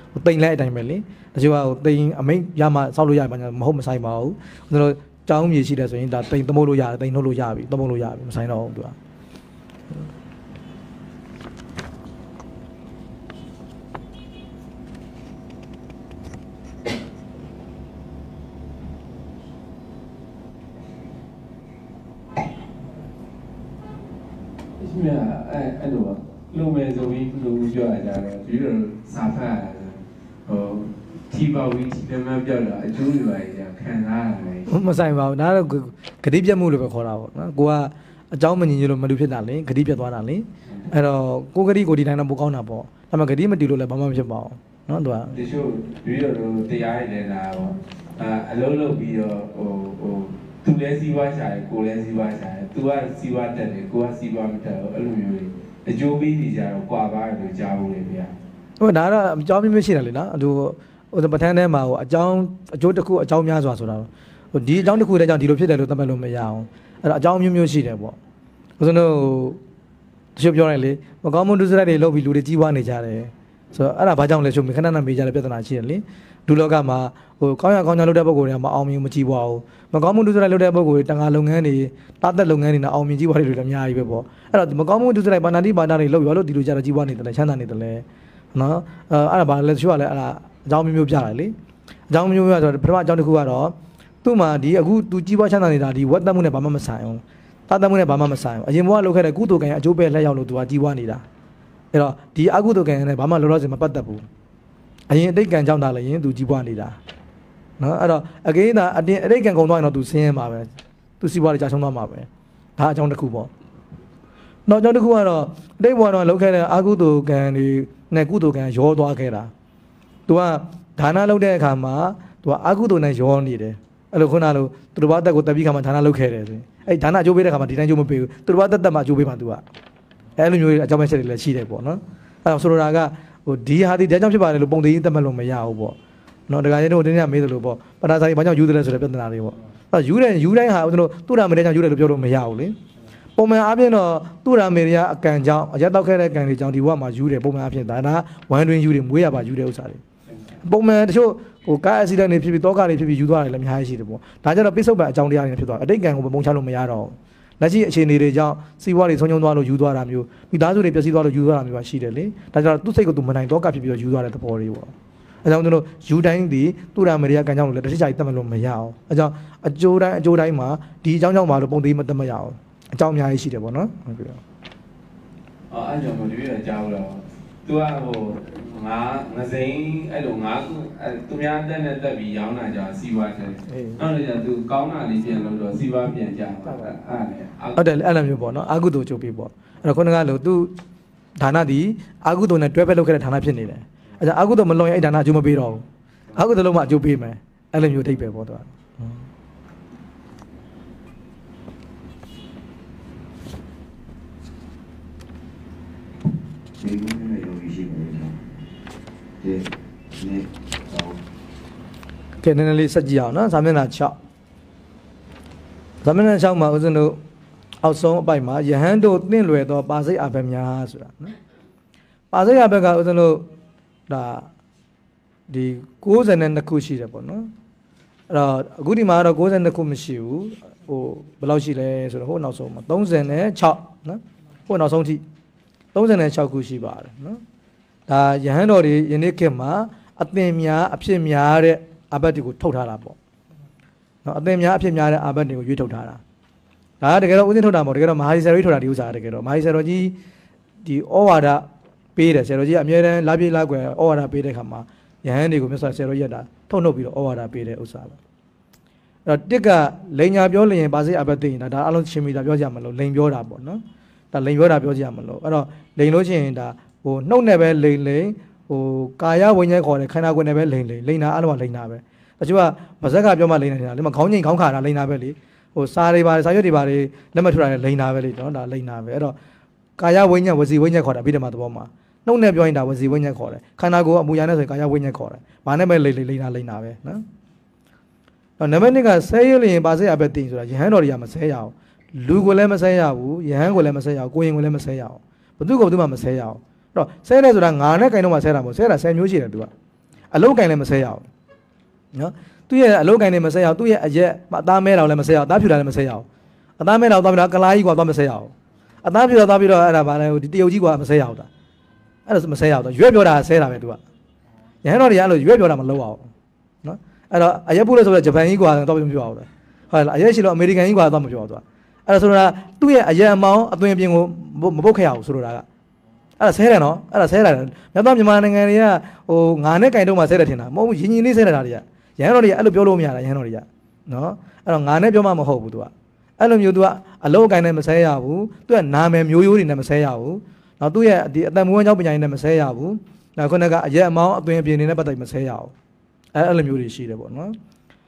တိန်လဲအတိုင်းပဲလေတချို့ကတိန်အမိတ်ရမှစောက်လို့ရပါညာမဟုတ်မဆိုင်ပါဘူးကျွန်တော်ကြောင်းမြေရှိတယ်ဆိုရင်ဒါတိန်သမုတ်လို့ရတယ်တိန်နှုတ်လို့ရပြီသမုတ်လို့ရပြီမဆိုင်တော့ဘူးသူကမြတ်အဲ့အဲ့လိုလုံမယ်ဆိုပြီးလူပြောရကြတယ်ပြီးတော့စာဖတ်ရတယ်ဟိုတီပါဝီတီတမန်ပြောတာအကျိုးတွေပါကြခံစားရတယ်မဆိုင်ပါဘူးဒါတော့ဂတိပြတ်မှုလို့ပဲခေါ်တာပေါ့နော်ကိုကအเจ้าမညီညွတ်လို့မလူဖြစ်တာလေဂတိပြတ်သွားတာလေအဲ့တော့ကိုဂတိကိုဒီတိုင်းတော့ပိုကောင်းတာပေါ့ဒါပေမဲ့ဂတိမတီးလို့လည်းဘာမှမဖြစ်ပါဘူးနော်သူကတချို့ပြီးတော့တရားရည်လည်းလာပေါ့အဲအလုံးလုံးပြီးတော့ဟိုဟိုသူလည်းစီးပွားရှာတယ်ကိုလည်းစီးပွားရှာတယ်သူကစီးပွားတက်တယ်ကိုကစီးပွားမတက်ဘူးအဲ့လိုမျိုးတွေအကျိုးပေးနေကြတော့ကွာပါတယ်လို့ကြားဖို့လေဗျာဟိုဒါကတော့အကြောင်းမျိုးရှိတယ်လေနော်ဟိုဟိုပထန်းထဲမှာဟိုအကြောင်းအကျိုးတစ်ခုအကြောင်းများစွာဆိုတာဟိုဒီအကြောင်းတစ်ခုတည်းကြောင့်ဒီလိုဖြစ်တယ်လို့သတ်မှတ်လို့မရအောင်အဲ့တော့အကြောင်းမျိုးမျိုးရှိတယ်ပေါ့ဦးဇင်းတို့တချို့ပြောတယ်လေမကောင်းမှုဒုစရိုက်တွေလုပ်ပြီးလူတွေကြီးပွားနေကြတယ်ဆိုတော့အဲ့ဒါဘာကြောင့်လဲဆိုမိခဏနဲ့မေးကြတဲ့ပြဿနာရှိတယ်လေဒုလောကမှာဟိုကောင်းရကောင်းချလုပ်တဲ့ပုံကိုယ်တွေကမအောင်မြင်မကြည့်ပွားဘူးမကောင်းမှုဒုစရိုက်လုပ်တဲ့ပုံကိုယ်တွေတန်ခါလုပ်ငန်းတွေတာသက်လုပ်ငန်းတွေနဲ့အောင်မြင်ကြည့်ပွားတွေလည်းအများကြီးပဲပေါ့အဲ့တော့မကောင်းမှုဒုစရိုက်ဘာနာတိဘာနာတွေလုပ်ရောလို့ဒီလိုကြတော့ကြည့်ပွားနေတယ်ချမ်းသာနေတယ်လေနော်အဲ့ဒါဘာလဲတချို့ကလည်းအဲ့ဒါအကြောင်းမျိုးမျိုးပြတယ်လေအကြောင်းမျိုးမျိုးဆိုတော့ပထမအကြောင်းတစ်ခုကတော့သူ့မှာဒီအခုသူကြီးပွားချမ်းသာနေတာဒီဝတ်သက်မှုနဲ့ဘာမှမဆိုင်အောင်တာသက်မှုနဲ့ဘာမှမဆိုင်အောင်အရင်ဘဝလုပ်ခဲ့တဲ့ကုသိုလ်ကံအကျိုးပဲလက်ရောက်လို့သူကကြီးပွားနေတာအဲ့တော့ဒီအကုသိုလ်ကံနဲ့ဘာမှလောလောဆယ်မပတ်သက်ဘူးအရင်အတိတ်ကံကြောင့်တာလည်းရင်သူကြီးပွားနေတာနော်အဲ့တော့အကိန်းသာအတင်အတိတ်ကံကုန်သွားရင်တော့သူဆင်းရဲမှာပဲသူစီးပွားတွေကြာဆုံးသွားမှာပဲဒါအကြောင်းတစ်ခုပေါ့နောက်အကြောင်းတစ်ခုကတော့အတိတ်ဘဝတော့လုပ်ခဲ့တဲ့အကုသိုလ်ကံတွေနဲ့ကုသိုလ်ကံရောသွားခဲ့တာသူကဒါနလုပ်တဲ့အခါမှာသူကအကုသိုလ်နဲ့ရောနေတယ်အဲ့လိုခုနလိုသူတို့ဘာတက်ကိုတက်ပြီးခါမှာဒါနလုပ်ခဲ့တယ်ဆိုရင်အဲ့ဒါနအကျိုးပေးတဲ့ခါမှာဒီတိုင်းကျိုးမပေးဘူးသူတို့ဘာတက်တက်မှာအကျိုးပေးမှာသူကအဲ့လိုမျိုးအကြောင်းမဲ့ချက်တွေလည်းရှိတယ်ပေါ့နော်အဲ့တော့ဆိုလိုတာကဟိုဒီဟာဒီဒါကြောင့်ဖြစ်ပါတယ်လို့ပုံသေးကြီးတက်မှတ်လို့မရဘူးပေါ့နော်ဒကာကြီးတို့တင်းရမေးသလိုပေါ့ပထမဆိုင်ဘာကြောင့်ယူတယ်ဆိုတဲ့ပြဿနာတွေပေါ့အဲ့ယူတယ်ယူတိုင်းဟာဦးဇင်းတို့သူ့ရာမေတဲ့ကြောင့်ယူတယ်လို့ပြောလို့မရဘူးလေပုံမှန်အားဖြင့်တော့သူ့ရာမေတွေကအကံကြောင့်အရက်တောက်ခဲ့တဲ့ကံတွေကြောင့်ဒီဘဝမှာယူတယ်ပုံမှန်အားဖြင့်ဒါနာဝမ်းတွင်းယူတယ်မွေးရပါယူတဲ့ဥစ္စာတွေပုံမှန်တချို့ဟိုကားအက်ဆီဒန့်တွေဖြစ်ပြီးတောကတွေဖြစ်ပြီးယူသွားတယ်လည်းအများကြီးရှိတယ်ပေါ့ဒါကြတော့ပိဿုပ္ပံအကြောင်းတရားတွေဖြစ်သွားအတိတ်ကံကိုပုံချလို့မရတော့လက်ရှိအခြေအနေတွေကြောင့်စီးပွားတွေဆုံးရှုံးသွားလို့ယူသွားတာမျိုးမိသားစုတွေပျက်စီးသွားလို့ယူသွားတာမျိုးပါရှိတယ်လေဒါကြောင့်သူ့စိတ်ကိုသူမနိုင်တော့ကဖြစ်ပြီးတော့ယူသွားတဲ့သဘောတွေပေါ့အဲကြောင့်တို့ယူတိုင်းဒီသူ့ရာမရိယကံကြောင့်လည်းတစ်ချက်ချာတတ်မလို့မရအောင်အဲကြောင့်အကျိုးတိုင်းအကျိုးတိုင်းမှာဒီအကြောင်းကြောင့်ပါလို့ပုံသေးမတတ်မရအောင်အကြောင်းအများကြီးရှိတယ်ပေါ့နော်ဟုတ်ပြီအော်အဲ့ကြောင့်မဒီရကြားလို့သူကဟိုငါငစိမ့်အဲ့လိုငါခုအဲ့သူများတက်နဲ့တက်ပြီးရောင်းတာကြာစီးပွားတယ်နောက်လည်းကျသူကောင်းတာလေးပြန်လို့တော့စီးပွားပြန်ကြပါအဲ့ဟုတ်တယ်အဲ့လိုမျိုးပေါ့နော်အာကုသိုလ်ချုပ်ပြီးပေါ့အဲ့တော့ခုနကလို့သူဌာနဒီအာကုသိုလ်နဲ့တွဲဖက်လုပ်ခဲ့တဲ့ဌာနဖြစ်နေတယ်အဲ့ဒါအာကုသိုလ်မလုံးရင်အဲ့ဌာနအကျိုးမပေးတော့ဘူးအာကုသိုလ်လုံးမှအကျိုးပေးမယ်အဲ့လိုမျိုးထိပ်ပဲပေါ့သူကဒီလိုမျိုးရောရှိနေတယ်ဒီနေ့တော့ကဲနည်းနည်းလေးစက်ကြည့်အောင်နော်ဇာမျက်နှာ၆ဇာမျက်နှာ၆မှာဦးဇင်းတို့အောက်ဆုံးအပိုက်မှာယဟန်တို့တင့်လွယ်သောပါစိတ်အဘက်များဆိုတာနော်ပါစိတ်အဘက်ကဦးဇင်းတို့ဒါဒီ၉၂ခုရှိတယ်ပေါ့နော်အဲ့တော့အခုဒီမှာတော့၉၂ခုမရှိဘူးဟိုဘယ်လောက်ရှိလဲဆိုတော့ဟိုနောက်ဆုံးမှာ၃၆နော်ဟိုနောက်ဆုံးထိ၃၆ခုရှိပါတယ်နော်ဒါယဟန်တော်တွေယနေ့ခေတ်မှာအသင်များအဖြစ်များတဲ့အဘက်တွေကိုထုတ်ထားတာပေါ့နော်အသင်များအဖြစ်များတဲ့အဘက်တွေကိုရွေးထုတ်ထားတာဒါကတကယ်တော့ဦးစင်းထုတ်တာမဟုတ်တကယ်တော့မဟာဒီဆရာကြီးထုတ်တာဒီဥစ္စာတကယ်တော့မဟာဒီဆရာတော်ကြီးဒီဩဝါဒပေးတယ်ဆရာတော်ကြီးအမြဲတမ်းလာပြေးလာကွယ်ဩဝါဒပေးတဲ့ခါမှာယဟန်တွေကိုမြတ်စွာဆရာတော်ရက်တာထုတ်နှုတ်ပြီးတော့ဩဝါဒပေးတဲ့ဥစ္စာပဲအဲ့တော့တစ်ကလိန်ညာပြောလျင်ပါစေအဘက်သိရင်ဒါဒါအလုံးရှင်းပြီးတာပြောကြမလို့လိန်ပြောတာပေါ့နော်ဒါလိန်ပြောတာပြောကြမလို့အဲ့တော့လိန်လို့ရှိရင်ဒါဟိုနှုတ်နဲ့ပဲလိန်လိန်ဟိုကာယဝိညာဉ်ခေါ်တယ်ခန္ဓာကိုယ်နဲ့ပဲလိန်လိန်လိန်တာအလုံးကလိန်တာပဲတချို့ကဗဇက်ကပြောမှလိန်နေတာလေမခေါင်းငိမ်ခေါင်းခါတာလိန်တာပဲလေဟိုစာတွေပါတယ်စာရွက်တွေပါတယ်လက်မှတ်ထိုးတာလိန်တာပဲလေနော်ဒါလိန်တာပဲအဲ့တော့ကာယဝိညာဉ်ဝစီဝိညာဉ်ခေါ်တာပြီးတယ်မှာသဘောမှာနှုတ်နဲ့ပြောရင်ဒါဝစီဝိညာဉ်ခေါ်တယ်ခန္ဓာကိုယ်ကအမူအရာနဲ့ဆိုရင်ကာယဝိညာဉ်ခေါ်တယ်ဘာနဲ့ပဲလိန်လိန်လိန်တာလိန်တာပဲနော်နံပါတ်နှစ်ကဆဲရလျင်ပါစေအပဲတင်ဆိုတာယဟန်တော်တွေကမဆဲရအောင်လူကိုလည်းမဆဲရဘူးယဟန်ကိုလည်းမဆဲရအောင်ကိုရင်ကိုလည်းမဆဲရအောင်ဘသူကဘသူမှမဆဲရအောင်အဲ့တော့ဆဲတယ်ဆိုတာငါနဲ့ကင်တော့မှဆဲတာမဟုတ်ဆဲတာဆဲမျိုးရှိတယ်သူကအလုံးကင်လည်းမဆဲရအောင်နော်သူ့ရဲ့အလုံးကင်လည်းမဆဲရအောင်သူ့ရဲ့အရက်အသားမဲတော်လည်းမဆဲရအောင်အသားဖြူတာလည်းမဆဲရအောင်အသားမဲတော်သွားပြီးတော့ကလားကြီးကွာသွားမဆဲရအောင်အသားဖြူတော်သွားပြီးတော့အဲ့ဒါဗာလဲဒီတရုတ်ကြီးကွာမဆဲရအောင်တာအဲ့ဒါမဆဲရအောင်ရွက်ပြောတာဆဲတာပဲသူကရဟန်းတော်တွေကအဲ့လိုရွက်ပြောတာမလုပ်အောင်နော်အဲ့တော့အရက်ပုလို့ဆိုတော့ဂျပန်ကြီးကွာတော့မပြောအောင်ဟုတ်လားအရက်ရှိလို့အမေရိကန်ကြီးကွာတော့မပြောအောင်သူကအဲ့ဒါဆိုတော့သူ့ရဲ့အရက်အမောင်းအသွင်ပြင်ကိုမပုတ်ခဲ့ရအောင်ဆိုလိုတာကအဲ့ဒါဆဲတယ်နော်အဲ့ဒါဆဲတယ်မြတ်သောမြန်မာနိုင်ငံတွေကဟိုငါနဲ့ကင်တော့မှဆဲတယ်ထင်တာမဟုတ်ဘူးရင်းရင်းလေးဆဲနေတာတွေကရဟန်းတော်တွေကအဲ့လိုပြောလို့မရတာရဟန်းတော်တွေကနော်အဲ့တော့ငါနဲ့ပြောမှမဟုတ်ဘူးသူကအဲ့လိုမျိုးသူကအလုံးအကိုင်းနဲ့မဆဲရဘူးသူကနာမည်မျိုးရိုးတွေနဲ့မဆဲရဘူးနော်သူ့ရဲ့ဒီအတန်မွေးဝမ်းကြောင်းပညာရေးနဲ့မဆဲရဘူးနောက်ခုနကအရက်အမောင်းအသွင်အပြင်တွေနဲ့ပတ်သက်မဆဲရအောင်အဲ့အဲ့လိုမျိုးတွေရှိတယ်ပေါ့နော်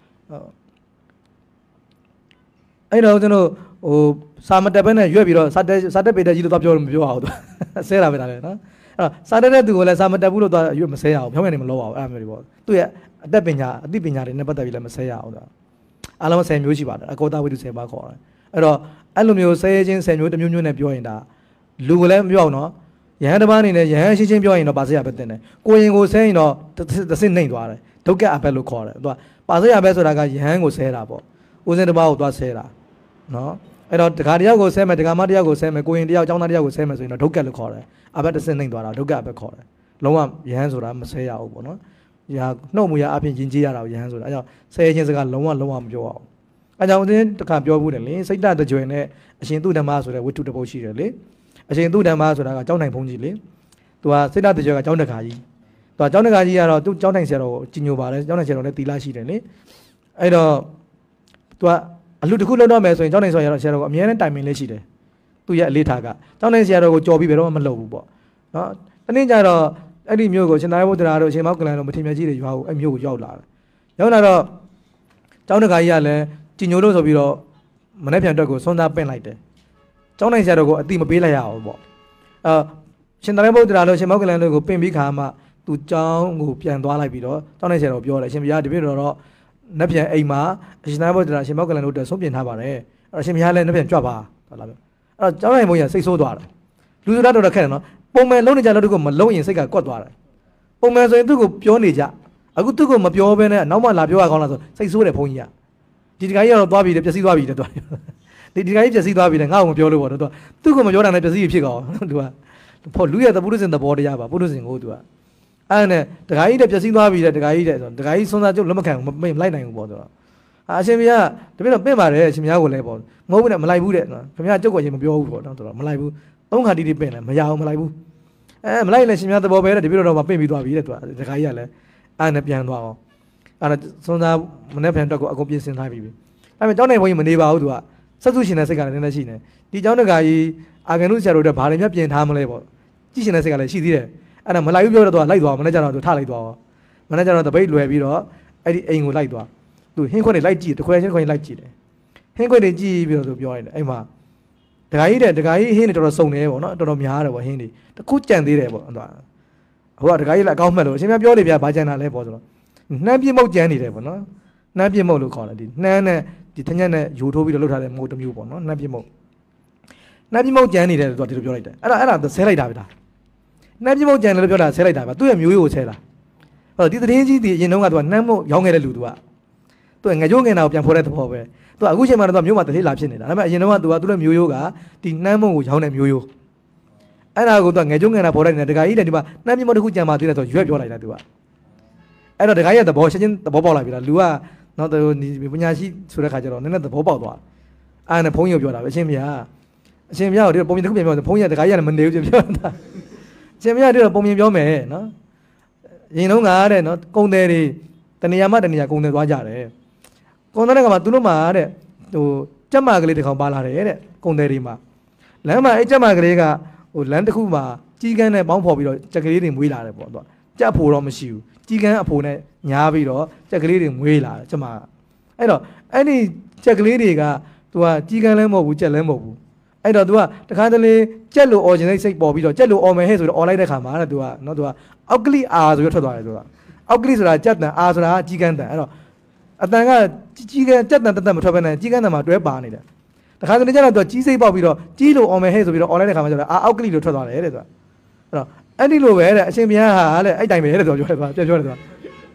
အဲ့တော့ကျွန်တော်ဟိုစာမတက်ဘဲနဲ့ရွက်ပြီးတော့စာတက်စာတက်ပေတက်ကြီးလို့တော့ပြောလို့မပြောအောင်သူဆဲတာပဲဒါလည်းနော်အဲ့တော့စာတက်တဲ့သူကလည်းစာမတက်ဘူးလို့တော့ရွက်မဆဲရအောင်ဖြောင်းရနေမလို့အောင်အဲ့လိုမျိုးတွေပေါ့သူ့ရဲ့အတက်ပညာအသိပညာတွေနဲ့ပတ်သက်ပြီးလည်းမဆဲရအောင်ဒါအားလုံးဆယ်မျိုးရှိပါတယ်အကောတာဝိတုဆယ်ပါခေါ်တယ်အဲ့တော့အဲ့လိုမျိုးဆဲချင်းဆယ်မျိုးတစ်မျိုးမျိုးနဲ့ပြောရင်ဒါလူကလည်းမပြောအောင်နော်ရဟန်းတစ်ပါးအနေနဲ့ရဟန်းရှင်းရှင်းပြောရင်တော့ပါစေရပဲတင်တယ်ကိုရင်ကိုဆဲရင်တော့တစ်စစ်နှိမ့်သွားတယ်ဒုက္ခအဘက်လို့ခေါ်တယ်သူကပါစေရပဲဆိုတာကရဟန်းကိုဆဲတာပေါ့ဦးစင်းတစ်ပါးကိုသွားဆဲတာနော်အဲ့တော့တခါတယောက်ကိုဆဲမယ်တခါမှတယောက်ကိုဆဲမယ်ကိုရင်တယောက်ចောင်းသားတယောက်ကိုဆဲမယ်ဆိုရင်တော့ဒုက္ခလို့ခေါ်တယ်အဘက်တစ်စစ်နှိမ့်သွားတာဒုက္ခအဘက်ခေါ်တယ်လုံးဝရဟန်းဆိုတာမဆဲရဘူးပေါ့နော်ရာနှုတ်မူရအပြင်ယဉ်ကျေးရတာကိုရဟန်းဆိုတာအဲကြောင့်ဆဲခြင်းစကားလုံးဝလုံးဝမပြောအောင်အဲကြောင့်ဦးစင်းတခါပြောဘူးတယ်လေစိတ်တတကြွယ်နဲ့အရှင်သူဓမ္မဆိုတဲ့ဝတ္ထုတစ်ပုဒ်ရှိတယ်လေအရှင်သူဓမ္မဆိုတာကကျောင်းနိုင်ဘုန်းကြီးလေသူကစိတ်တတကြွယ်ကကျောင်းတခါကြီးသူကကျောင်းတခါကြီးကတော့သူကျောင်းနိုင်ဆရာတော်ကိုကြီးညိုပါတယ်ကျောင်းနိုင်ဆရာတော်လည်းတီလာရှိတယ်လေအဲ့တော့သူကအလူတစ်ခုလုံးတော့မယ်ဆိုရင်ကျောင်းနိုင်ဆရာတော်ဆရာတော်ကအမြဲတမ်းတိုင်ပင်လေးရှိတယ်သူရဲ့အလေးထားကကျောင်းနိုင်ဆရာတော်ကိုကြော်ပြီးဘယ်တော့မှမလုပ်ဘူးပေါ့နော်တနေ့ကျတော့အဲ့ဒီမျိုးကိုရှင်သာရိပုတ္တရာတို့အရှင်မောကလန်တို့မထေရကြီးတွေရွာကိုအဲ့မျိုးကိုရောက်လာတယ်ရောက်လာတော့ကျောင်းတခါကြီးကလည်းကြီးညိုလို့ဆိုပြီးတော့မနေ့ပြန်အတွက်ကိုစွန်းသားပင့်လိုက်တယ်ကျောင်းနိုင်ဆရာတော်ကိုအတိမပေးလိုက်ရအောင်ပေါ့အဲရှင်သာရိပုတ္တရာတို့ရှင်မောကလန်တို့ကိုပင့်ပြီးခါမှသူကျောင်းကိုပြန်သွားလိုက်ပြီးတော့ကျောင်းနိုင်ဆရာတော်ပြောတယ်အရှင်ဘုရားဒီပြည့်တော်တော့နက်ပြန်အိမ်မှာအရှင်သာရိပုတ္တရာရှင်မောကလန်တို့တက်ဆုံးပြင်ထားပါတယ်အဲ့တော့အရှင်ဘုရားလည်းနက်ပြန်ကြွပါဟုတ်လားပြောအဲ့တော့ကျောင်းနိုင်ဘုန်းကြီးစိတ်ဆိုးသွားတယ်လူစုသားတော်တော်ခက်တယ်နော်ပုံမှန်လုံးနေကြလို့သူကမလုံးရင်စိတ်ကကွက်သွားတယ်ပုံမှန်ဆိုရင်သူ့ကိုပြောနေကြအခုသူ့ကိုမပြောဘဲနဲ့နောက်မှလာပြောရကောင်းလားဆိုစိတ်ဆိုးတယ်ဘုန်းကြီးကဒီတခါကြီးကတော့သွားပြီးတယ်ပျက်စီးသွားပြီးတယ်သူကဒီဒီခါကြီးပျက်စီးသွားပြီးတယ်ငါ့ကိုမပြောလို့ပေါ့သူကသူ့ကိုမပြောတာနဲ့ပျက်စီးဖြစ်ကောသူကဖို့လူရဲ့သပုရုဇဉ်သဘောတရားပါပုရုဇဉ်ကိုသူကအဲ့နဲ့တခါကြီးတဲ့ပျက်စီးသွားပြီးတယ်တခါကြီးတဲ့ဆိုတခါကြီးစွန်းစားကျုပ်လက်မခံဘူးမလိုက်နိုင်ဘူးပေါ့သူကအာအရှင်ဘုရားတပည့်တော်ပင့်ပါတယ်အရှင်ဘုရားကိုလည်းပေါ့မဟုတ်ဘူးနဲ့မလိုက်ဘူးတဲ့ခင်ဗျာကျုပ်ကိုရင်မပြောဘူးပေါ့နော်သူကမလိုက်ဘူးသုံးခါတီးတီးပင့်တယ်မရအောင်မလိုက်ဘူးအဲမလိုက်လည်းရှင်များသဘောပဲတဲ့တပည့်တော်တော့ပင့်ပြီးသွားပြီတဲ့သူကတခါကြီးကလည်းအဲ့နဲ့ပြန်သွားအောင်အဲ့ဒါစွန်းစားမနေ့ပြန်တော့ကိုအကုန်ပြင်ဆင်ထားပြီးပြီအဲ့မဲ့ကျောင်းနိုင်ဘုန်းကြီးမနေပါဘူးသူကဆက်စုရှင်တဲ့စိတ်ကလည်းနည်းနည်းရှိနေဒီကျောင်းတကာကြီးအာဂန်နုဆရာတို့တဲ့ဘာတွေများပြင်ထားမလဲပေါ့ကြည့်ရှင်တဲ့စိတ်ကလည်းရှိသေးတယ်အဲ့ဒါမလိုက်ဘူးပြောတော့သူကလိုက်သွားမနေ့ကျတော့သူထလိုက်သွားမနေ့ကျတော့တပိတ်လွယ်ပြီးတော့အဲ့ဒီအိမ်ကိုလိုက်သွားသူဟင်းခွက်တွေလိုက်ကြည့်တခွဲချင်းခွဲလိုက်ကြည့်တယ်ဟင်းခွက်တွေကြည့်ပြီးတော့သူပြောရတယ်အဲ့မှာတကာကြီးတဲ့တကာကြီးဟင်းတွေတော်တော်စုံနေပေါ့နော်တော်တော်များတယ်ပေါ့ဟင်းတွေတခုကြံသေးတယ်ပေါ့ဟိုကတကာကြီးလည်းအကောင်းမှတ်လို့အရှင်များပြောနေပြဘာကြံတာလဲပေါ့ဆိုတော့နှမ်းပြစ်မုတ်ကြံနေတယ်ပေါ့နော်နှမ်းပြစ်မုတ်လို့ခေါ်တယ်ဒီနှမ်းနဲ့ဒီထညက်နဲ့ယူထိုးပြီးတော့လှုပ်ထားတဲ့မုတ်တစ်မျိုးပေါ့နော်နှမ်းပြစ်မုတ်နှမ်းပြစ်မုတ်ကြံနေတယ်ဆိုတော့ဒီလိုပြောလိုက်တယ်အဲ့ဒါအဲ့ဒါဆဲလိုက်တာပဲဒါနှမ်းပြစ်မုတ်ကြံတယ်လို့ပြောတာဆဲလိုက်တာပဲသူ့ရဲ့မျိုးရိုးကိုဆဲတာဟောဒီသတင်းကြီးဒီအရင်တုန်းကသူကနှမ်းမုတ်ရောင်းခဲ့တဲ့လူသူကသူကငကြိုးငင်တာကိုပြန်ဖော်တဲ့သဘောပဲသူကအခုချိန်မှာတော့မျိုးမှာတလေးလာဖြစ်နေတာဒါပေမဲ့အရင်တုန်းကသူကသူ့ရဲ့မျိုးရိုးကဒီနှမ်းမုတ်ကိုရောင်းတဲ့မျိုးရိုးအဲ့ဒါကိုသူကငကြိုးငင်တာဖော်တဲ့နေတခါကြီးတဲ့ဒီမှာနှမ်းပြစ်မုတ်တစ်ခုကြံပါသေးတယ်ဆိုရွက်ပြောလိုက်တာသူကအဲ့တော့တခါကြီးကသဘောရှင်းချင်းသဘောပေါက်လာပြီလားလူကနော်သူဒီပညာရှိဆိုတဲ့ခါကျတော့နည်းနည်းသဘောပေါက်သွားအဲ့နဲ့ဘုန်းကြီးပြောတာပဲအရှင်မြတ်အရှင်မြတ်ကိုဒီပုံမြင်တစ်ခုပြန်ပြောဘုန်းကြီးကတခါကြီးကလည်းမနေဘူးပြောတာအရှင်မြတ်ဒီတော့ပုံမြင်ပြောမယ်နော်ရင်လုံးကတဲ့နော်ကုံတယ်တွေတဏှာမတဏှာကုံတယ်သွားကြတယ်ကုံတယ်ကမှသူတို့မှတဲ့ဟိုကြက်မကလေးတစ်ခေါက်ပါလာတယ်တဲ့ကုံတယ်တွေမှာလမ်းမှာအဲ့ကြက်မကလေးကဟိုလမ်းတစ်ခုမှာကြီးကန်းနဲ့ပေါင်းဖော်ပြီးတော့ကြက်ကလေးတွေမွေးလာတယ်ပေါ့သူကကြက်ဖို့တော့မရှိဘူးကြီးကန်းအဖိုနဲ့ညားပြီးတော့ကြက်ကလေးတွေမွေးလာတယ်ကျမအဲ့တော့အဲ့ဒီကြက်ကလေးတွေကသူကကြီးကန်းလည်းမဟုတ်ဘူးကြက်လည်းမဟုတ်ဘူးအဲ့တော့သူကတခါတလေကြက်လို့အော်ခြင်းစိတ်ပေါ်ပြီးတော့ကြက်လို့အော်မယ်ဟဲ့ဆိုတော့အော်လိုက်တဲ့ခါမှာတဲ့သူကနော်သူကအောက်ကလိအာဆိုပြီးထွက်သွားတယ်သူကအောက်ကလိဆိုတာကြက်တန်အာဆိုတာကြီးကန်းတန်အဲ့တော့အတန်ကကြီးကန်းကြက်တန်တက်တက်မထွက်ဘဲနဲ့ကြီးကန်းတန်မှာတွဲပါနေတယ်တခါတလေကျတော့သူကကြီးစိတ်ပေါက်ပြီးတော့ကြီးလို့အော်မယ်ဟဲ့ဆိုပြီးတော့အော်လိုက်တဲ့ခါမှာကျတော့အာအောက်ကလိလို့ထွက်သွားတယ်တဲ့သူကအဲ့တော့အဲ့ဒီလိုပဲတဲ့အရှင်ဘုရားဟာတဲ့အဲ့တိုင်ပဲတဲ့သူကပြောတယ်သူကပြောပြောတယ်သူက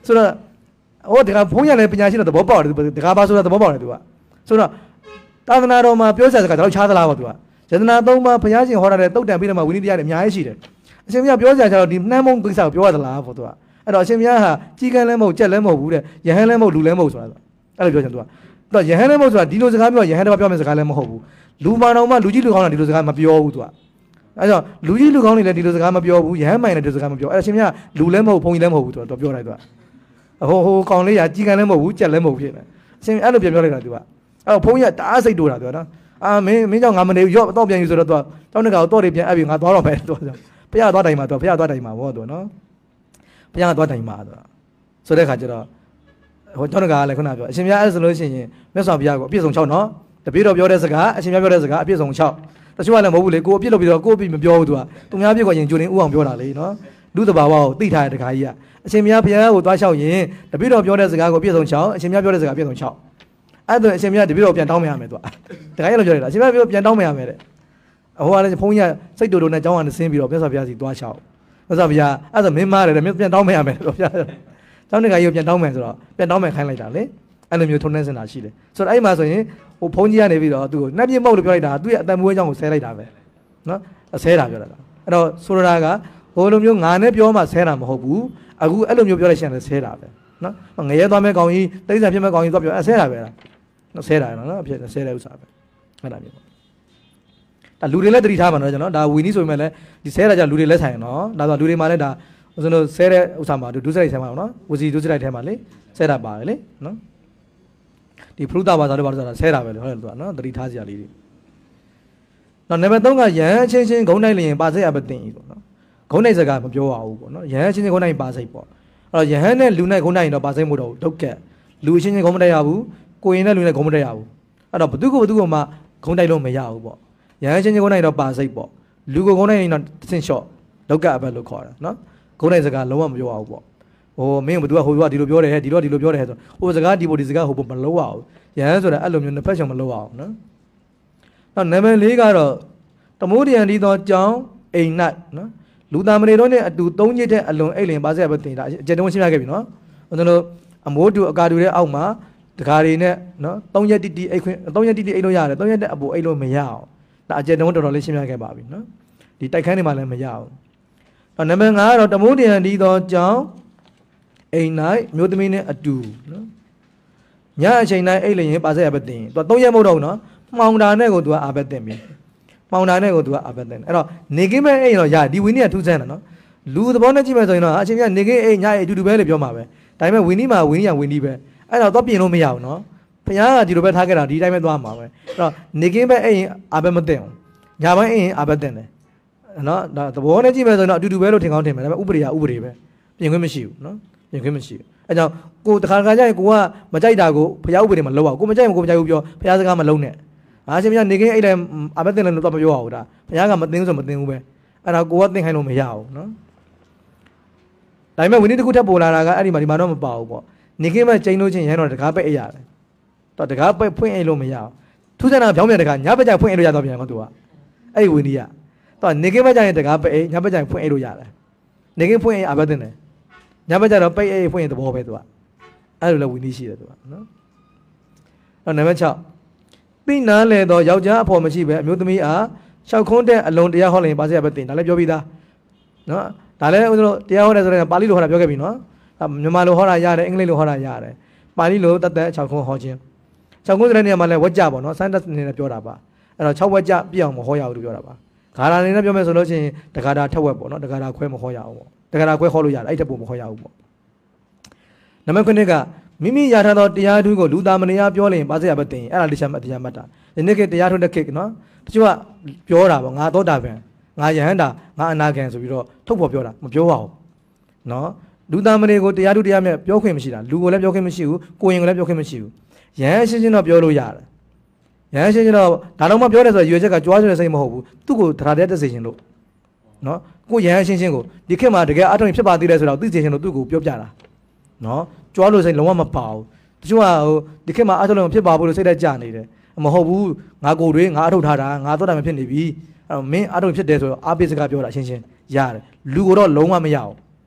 ဆိုတော့ဟိုတခါဘုန်းကြီးလည်းပညာရှိတော့သဘောပေါက်တယ်တခါပါဆိုတာသဘောပေါက်တယ်သူကဆိုတော့သာသနာတော်မှာပြောစရာစကားတော့ချားသလားပေါ့သူကယတနာသုံးပါးဘုရားရှင်ဟောတာတဲ့တုတ်တန်ပြီးတော့မှဝိနည်းတရားတွေအများကြီးရှိတယ်အရှင်မြတ်ပြောစရာကျတော့ဒီနှမ်းမုံကိစ္စကိုပြောရသလားပေါ့သူကအဲ့တော့အရှင်မြတ်ဟာကြီးကန်းလည်းမဟုတ်ကြက်လည်းမဟုတ်ဘူးတဲ့ယဟန်လည်းမဟုတ်လူလည်းမဟုတ်ဆိုတာအဲ့လိုပြောချင်သူကတော့ယဟန်လည်းမဟုတ်ဆိုတာဒီလိုစကားပြောယဟန်တော့ပြောမယ့်စကားလည်းမဟုတ်ဘူးလူမာတော်မှလူကြီးလူကောင်းတာဒီလိုစကားမပြောဘူးသူကအဲ့တော့လူကြီးလူကောင်းတွေလည်းဒီလိုစကားမပြောဘူးယဟန်မိုင်လည်းဒီလိုစကားမပြောအဲ့အရှင်မြတ်လူလည်းမဟုတ်ဘုန်းကြီးလည်းမဟုတ်ဘူးသူကတော့ပြောလိုက်သူကဟိုဟိုကောင်လေးကကြီးကန်းလည်းမဟုတ်ဘူးကြက်လည်းမဟုတ်ဖြစ်နေအရှင်အဲ့လိုပြောပြောလိုက်တာသူကအဲ့တော့ဘုန်းကြီးကတအားစိတ်တိုးတာသူကနော်အာမင်းမင်းကြောင့်ငါမနေဘူးရော့တော့ပြန်ယူဆိုတော့သူကတောင်းတကောင်တော့တွေပြန်အပ်ပြီးငါသွားတော့မယ်သူကဖះသွားတိုင်မှာသူဖះသွားတိုင်မှာဘောသူနော်ဖះသွားတိုင်မှာသူဆိုတဲ့ခါကျတော့ဟိုတောင်းတကောင်ကလည်းခုနပြောအရှင်မြတ်အဲ့ဆိုလို့ရှိရင်မြတ်စွာဘုရားကိုအပြည့်စုံ၆နော်တပည့်တော်ပြောတဲ့စကားအရှင်မြတ်ပြောတဲ့စကားအပြည့်စုံ၆တချို့ကလည်းမဟုတ်ဘူးလေကိုအပြည့်လို့ပြီးတော့ကိုအပြည့်မပြောဘူးသူကသူများပြည့်ကရင်ကျိုးနေဥအောင်ပြောတာလေနော်လူတဘာဝကိုသိထားတဲ့တခါကြီးကအရှင်မြတ်ဘုရားကိုသွားလျှောက်ရင်တပည့်တော်ပြောတဲ့စကားကိုအပြည့်စုံ၆အရှင်မြတ်ပြောတဲ့စကားအပြည့်စုံ၆အဲ့ဒါအရှင်မြတ်တပည့်တော်ပြန်တောင်းမရမယ်သူကတခါကြီးလို့ပြောတယ်အရှင်မြတ်ပြောပြန်တောင်းမရမယ်တဲ့ဟိုကလည်းဘုန်းကြီးကစိတ်တူတူနဲ့ကျောင်းကနေဆင်းပြီးတော့မြတ်စွာဘုရားစီသွားလျှောက်မြတ်စွာဘုရားအဲ့ဒါမင်းမားတယ်မြတ်ပြန်တောင်းမရမယ်လို့ပြောတယ်ကျောင်းတခါကြီးကိုပြန်တောင်းမယ်ဆိုတော့ပြန်တောင်းမယ်ခိုင်းလိုက်တာလေအဲ့လိုမျိုးထုံးနေစင်တာရှိတယ်ဆိုတော့အဲ့မှာဆိုရင်ဟိုဘုန်းကြီးကနေပြီးတော့သူ့ကိုနှက်ပြမုတ်လို့ပြောလိုက်တာသူ့ရဲ့အတန်မွေးအကြောင်းကိုဆဲလိုက်တာပဲနော်ဆဲတာပြောတာအဲ့တော့ဆိုလိုတာကဟိုလိုမျိုးငါနဲ့ပြောမှဆဲတာမဟုတ်ဘူးအခုအဲ့လိုမျိုးပြောလိုက်ရှင်လည်းဆဲတာပဲနော်ငရဲသွားမဲ့ကောင်ကြီးတိရစ္ဆာန်ဖြစ်မဲ့ကောင်ကြီးသွားပြောအဲဆဲတာပဲလားနော်ဆဲတာနော်အဖြစ်ဆဲတဲ့ဥစ္စာပဲအဲ့ဒါမျိုးပေါ့ဒါလူတွေလည်းတတိထားမှာနော်ကျွန်တော်ဒါဝီနီးဆိုပေမဲ့လည်းဒီဆဲတာကြလူတွေလည်းဆိုင်နော်ဒါဆိုလူတွေမှာလည်းဒါဦးဇင်းတို့ဆဲတဲ့ဥစ္စာမှာဒုစရိုက်ဆဲမှာနော်ဝစီဒုစရိုက်ထဲမှာလေဆဲတာပါတယ်လေနော်ဒီဖရုဒဘာသာတွေဘာလို့ဆိုတာဆဲတာပဲလေဟုတ်တယ်သူကနော်တတိထားစရာလေးတွေနော်နံပါတ်သုံးကယဟန်အချင်းချင်းဂုံးနိုင်လျင်ပါစိတ်အပတင်ဤပေါ့နော်ဂုံးနိုင်စကားမပြောရဘူးပေါ့နော်ယဟန်အချင်းချင်းဂုံးနိုင်ပါစိတ်ပေါ့အဲ့တော့ယဟန်နဲ့လူနဲ့ဂုံးနိုင်ရင်တော့ပါစိတ်မို့တော့ဒုက္ခလူအချင်းချင်းဂုံးမတက်ရဘူးကိုရင်နဲ့လူနဲ့ဂုံးမတက်ရဘူးအဲ့တော့ဘသူကဘသူကမှဂုံးတိုက်လို့မရဘူးပေါ့ယဟန်အချင်းချင်းဂုံးနိုင်တော့ပါစိတ်ပေါ့လူကိုဂုံးနိုင်ရင်တော့ဆင့်လျှော့ဒုက္ခအပလို့ခေါ်တာနော်ဂုံးနိုင်စကားလုံးဝမပြောရဘူးပေါ့ဟိုမင်းဘသူကဟိုကဒီလိုပြောတယ်ဟဲ့ဒီတော့ဒီလိုပြောတယ်ဟဲ့ဆိုဟိုစကားဒီဘိုဒီစကားဟိုမလုံးရဘူးယဟန်ဆိုတာအဲ့လိုမျိုးနှစ်ဖက်ချောင်မလုံးရအောင်နော်နောက်နံပါတ်လေးကတော့တမိုးတရံဒီသောကြောင်းအိမ်၌နော်လူသားမတွေတို့နဲ့အတူသုံးညစ်တဲ့အလွန်အိတ်လင်ပါစေပဲတင်တာအကျဉ်းတုံးရှင်းပြခဲ့ပြီနော်ကျွန်တော်တို့အမိုးတူအကာတူတဲ့အောက်မှာတကားတွေနဲ့နော်သုံးရက်တိတိအိတ်ခွင်းသုံးရက်တိတိအိတ်လို့ရတယ်သုံးရက်တဲ့အပူအိတ်လို့မရအောင်ဒါအကျဉ်းတုံးတော်တော်လေးရှင်းပြခဲ့ပါပြီနော်ဒီတိုက်ခန်းတွေမှာလည်းမရအောင်နံပါတ်၅ကတော့တမိုးတရံဒီသောကြောင်းအိမ်၌မျိုးသမီးနဲ့အတူနော်ညအချိန်တိုင်းအိတ်လျင်ပါစေပဲတင်သူကသုံးရက်မဟုတ်တော့ဘူးနော်မှောင်တာနဲ့ကိုသူကအာဘက်တင်ပြီမှောင်တာနဲ့ကိုသူကအာဘက်တင်အဲ့တော့နေကင်းမဲ့အိတ်တော့ရဒီဝီနီကထူးဆန်းတယ်နော်လူသဘောနဲ့ကြည့်မယ်ဆိုရင်တော့အချင်းပြနေကင်းအိတ်ညအိတ်အတူတူပဲလို့ပြောမှာပဲဒါပေမဲ့ဝီနီမှာဝီနီကဝီနီပဲအဲ့တော့တော့ပြင်လို့မရဘူးနော်ဘုရားကဒီလိုပဲထားခဲ့တာဒီတိုင်းပဲသွားမှာပဲအဲ့တော့နေကင်းမဲ့အိတ်အာဘက်မတင်ဘူးညပိုင်းအိတ်အာဘက်တင်တယ်နော်ဒါသဘောနဲ့ကြည့်မယ်ဆိုရင်တော့အတူတူပဲလို့ထင်ကောင်းထင်မယ်ဒါပေမဲ့ဥပဒေကဥပဒေပဲပြင်ခွင့်မရှိဘူးနော်ပြင်ခွင့်မရှိဘူးအဲကြောင့်ကိုတခါတခါကျရင်ကိုကမကြိုက်တာကိုဘုရားဥပဒေမှာလောက်အောင်ကိုမကြိုက်ရင်ကိုမကြိုက်ဘူးပြောဘုရားစကားမလုံးနဲ့အားရှင်ဘုရားနေခင်းအိတ်လည်းအဘက်တင်လည်းတော့မပြောရဘူးဒါဘုရားကမသိဘူးဆိုမသိဘူးပဲအဲ့ဒါကိုကသိခိုင်းလို့မရဘူးနော်ဒါပေမဲ့ဝိနည်းတစ်ခုထပ်ပေါ်လာတာကအဲ့ဒီမှာဒီမှာတော့မပါဘူးပေါ့နေခင်းမဲ့ကျိန်းလို့ချင်းရန်တော့တကားပိတ်အိတ်ရတယ်တော့တကားပိတ်ဖွင့်အိတ်လို့မရဘူးထူးဆန်းတာပြောင်းပြန်တကားညဘက်ကျဖွင့်အိတ်လို့ရတော့ပြန်တော့သူကအဲ့ဒီဝိနည်းကတော့နေခင်းမဲ့ကျရင်တကားပိတ်အိတ်ညဘက်ကျရင်ဖွင့်အိတ်လို့ရတယ်နေခင်းဖွင့်အိတ်အဘက်တင်တယ်ညဘက်ကျတော့ပိတ်အိတ်ဖွင့်ရင်သဘောပဲသူကအဲ့လိုလဲဝီနီးရှိတယ်သူကနော်အဲ့နံပါတ်၆သိနာလေတော့ယောက်ျားအဖော်မရှိပဲအမျိုးသမီးအားရှောက်ခွန်းတဲ့အလုံးတရားဟောရင်ပါစေရပဲတင်ဒါလည်းပြောပြီးသားနော်ဒါလည်းဦးဇင်းတို့တရားဟောတယ်ဆိုတော့ပါဠိလိုဟောတာပြောခဲ့ပြီနော်မြန်မာလိုဟောတာရတယ်အင်္ဂလိပ်လိုဟောတာရတယ်ပါဠိလိုတသက်ရှောက်ခွန်းဟောခြင်းရှောက်ခွန်းဆိုတဲ့နေရာမှာလည်းဝက်ကြပေါ့နော်စမ်းတက်နေနဲ့ပြောတာပါအဲ့တော့၆ဝက်ကြပြည့်အောင်မဟောရဘူးလို့ပြောတာပါဂါရာနေနဲ့ပြောမယ်ဆိုလို့ရှိရင်တဂါရာထက်ဝက်ပေါ့နော်တဂါရာခွဲမဟောရအောင်ပေါ့တဂါရာခွဲဟောလို့ရတယ်အဲ့ထက်ပိုမဟောရဘူးပေါ့နံပါတ်ခုနှစ်ကမိမိရထားသောတရားထုကိုလူသားမနေရပြောရင်ပါစေရပဲတင်အဲ့ဒါလိချမ်းတရားမှတ်တာဒီနေ့ကတရားထုတဲ့ခေတ်နော်တချို့ကပြောတာပေါ့ငါသောတာပန်ငါယဟန္တာငါအနာဂံဆိုပြီးတော့ထုတ်ဖော်ပြောတာမပြောပါဘူးနော်လူသားမနေကိုတရားထုတရားမြတ်ပြောခွင့်မရှိတာလူကိုလည်းပြောခွင့်မရှိဘူးကိုရင်ကိုလည်းပြောခွင့်မရှိဘူးယဟန်ရှင်းရှင်းတော့ပြောလို့ရတယ်ယဟန်ရှင်းရှင်းတော့ဒါတော့မှပြောတယ်ဆိုတော့ရွေချက်ကကြွားဆိုတဲ့စိတ်မဟုတ်ဘူးသူ့ကိုတရားတဲ့တက်စေခြင်းလို့နော်ကိုယဟန်ရှင်းရှင်းကိုဒီခေတ်မှာတကယ်အထုံဖြစ်ပါသေးတယ်ဆိုတော့သိစေခြင်းလို့သူ့ကိုပြောပြတာနော်ကြွားလို့စိတ်လုံးဝမပါဘူးတချို့ကဟိုဒီခေတ်မှာအထုံလုံးဖြစ်ပါဘူးလို့စိတ်သက်ကြနေတယ်မဟုတ်ဘူးငါကိုယ်တွေငါအထုံထားတာငါသောတာပန်ဖြစ်နေပြီအဲ့တော့မင်းအထုံဖြစ်တယ်ဆိုတော့အားပေးစကားပြောတာရှင်းရှင်းရတယ်လူကိုတော့လုံးဝမရဘူး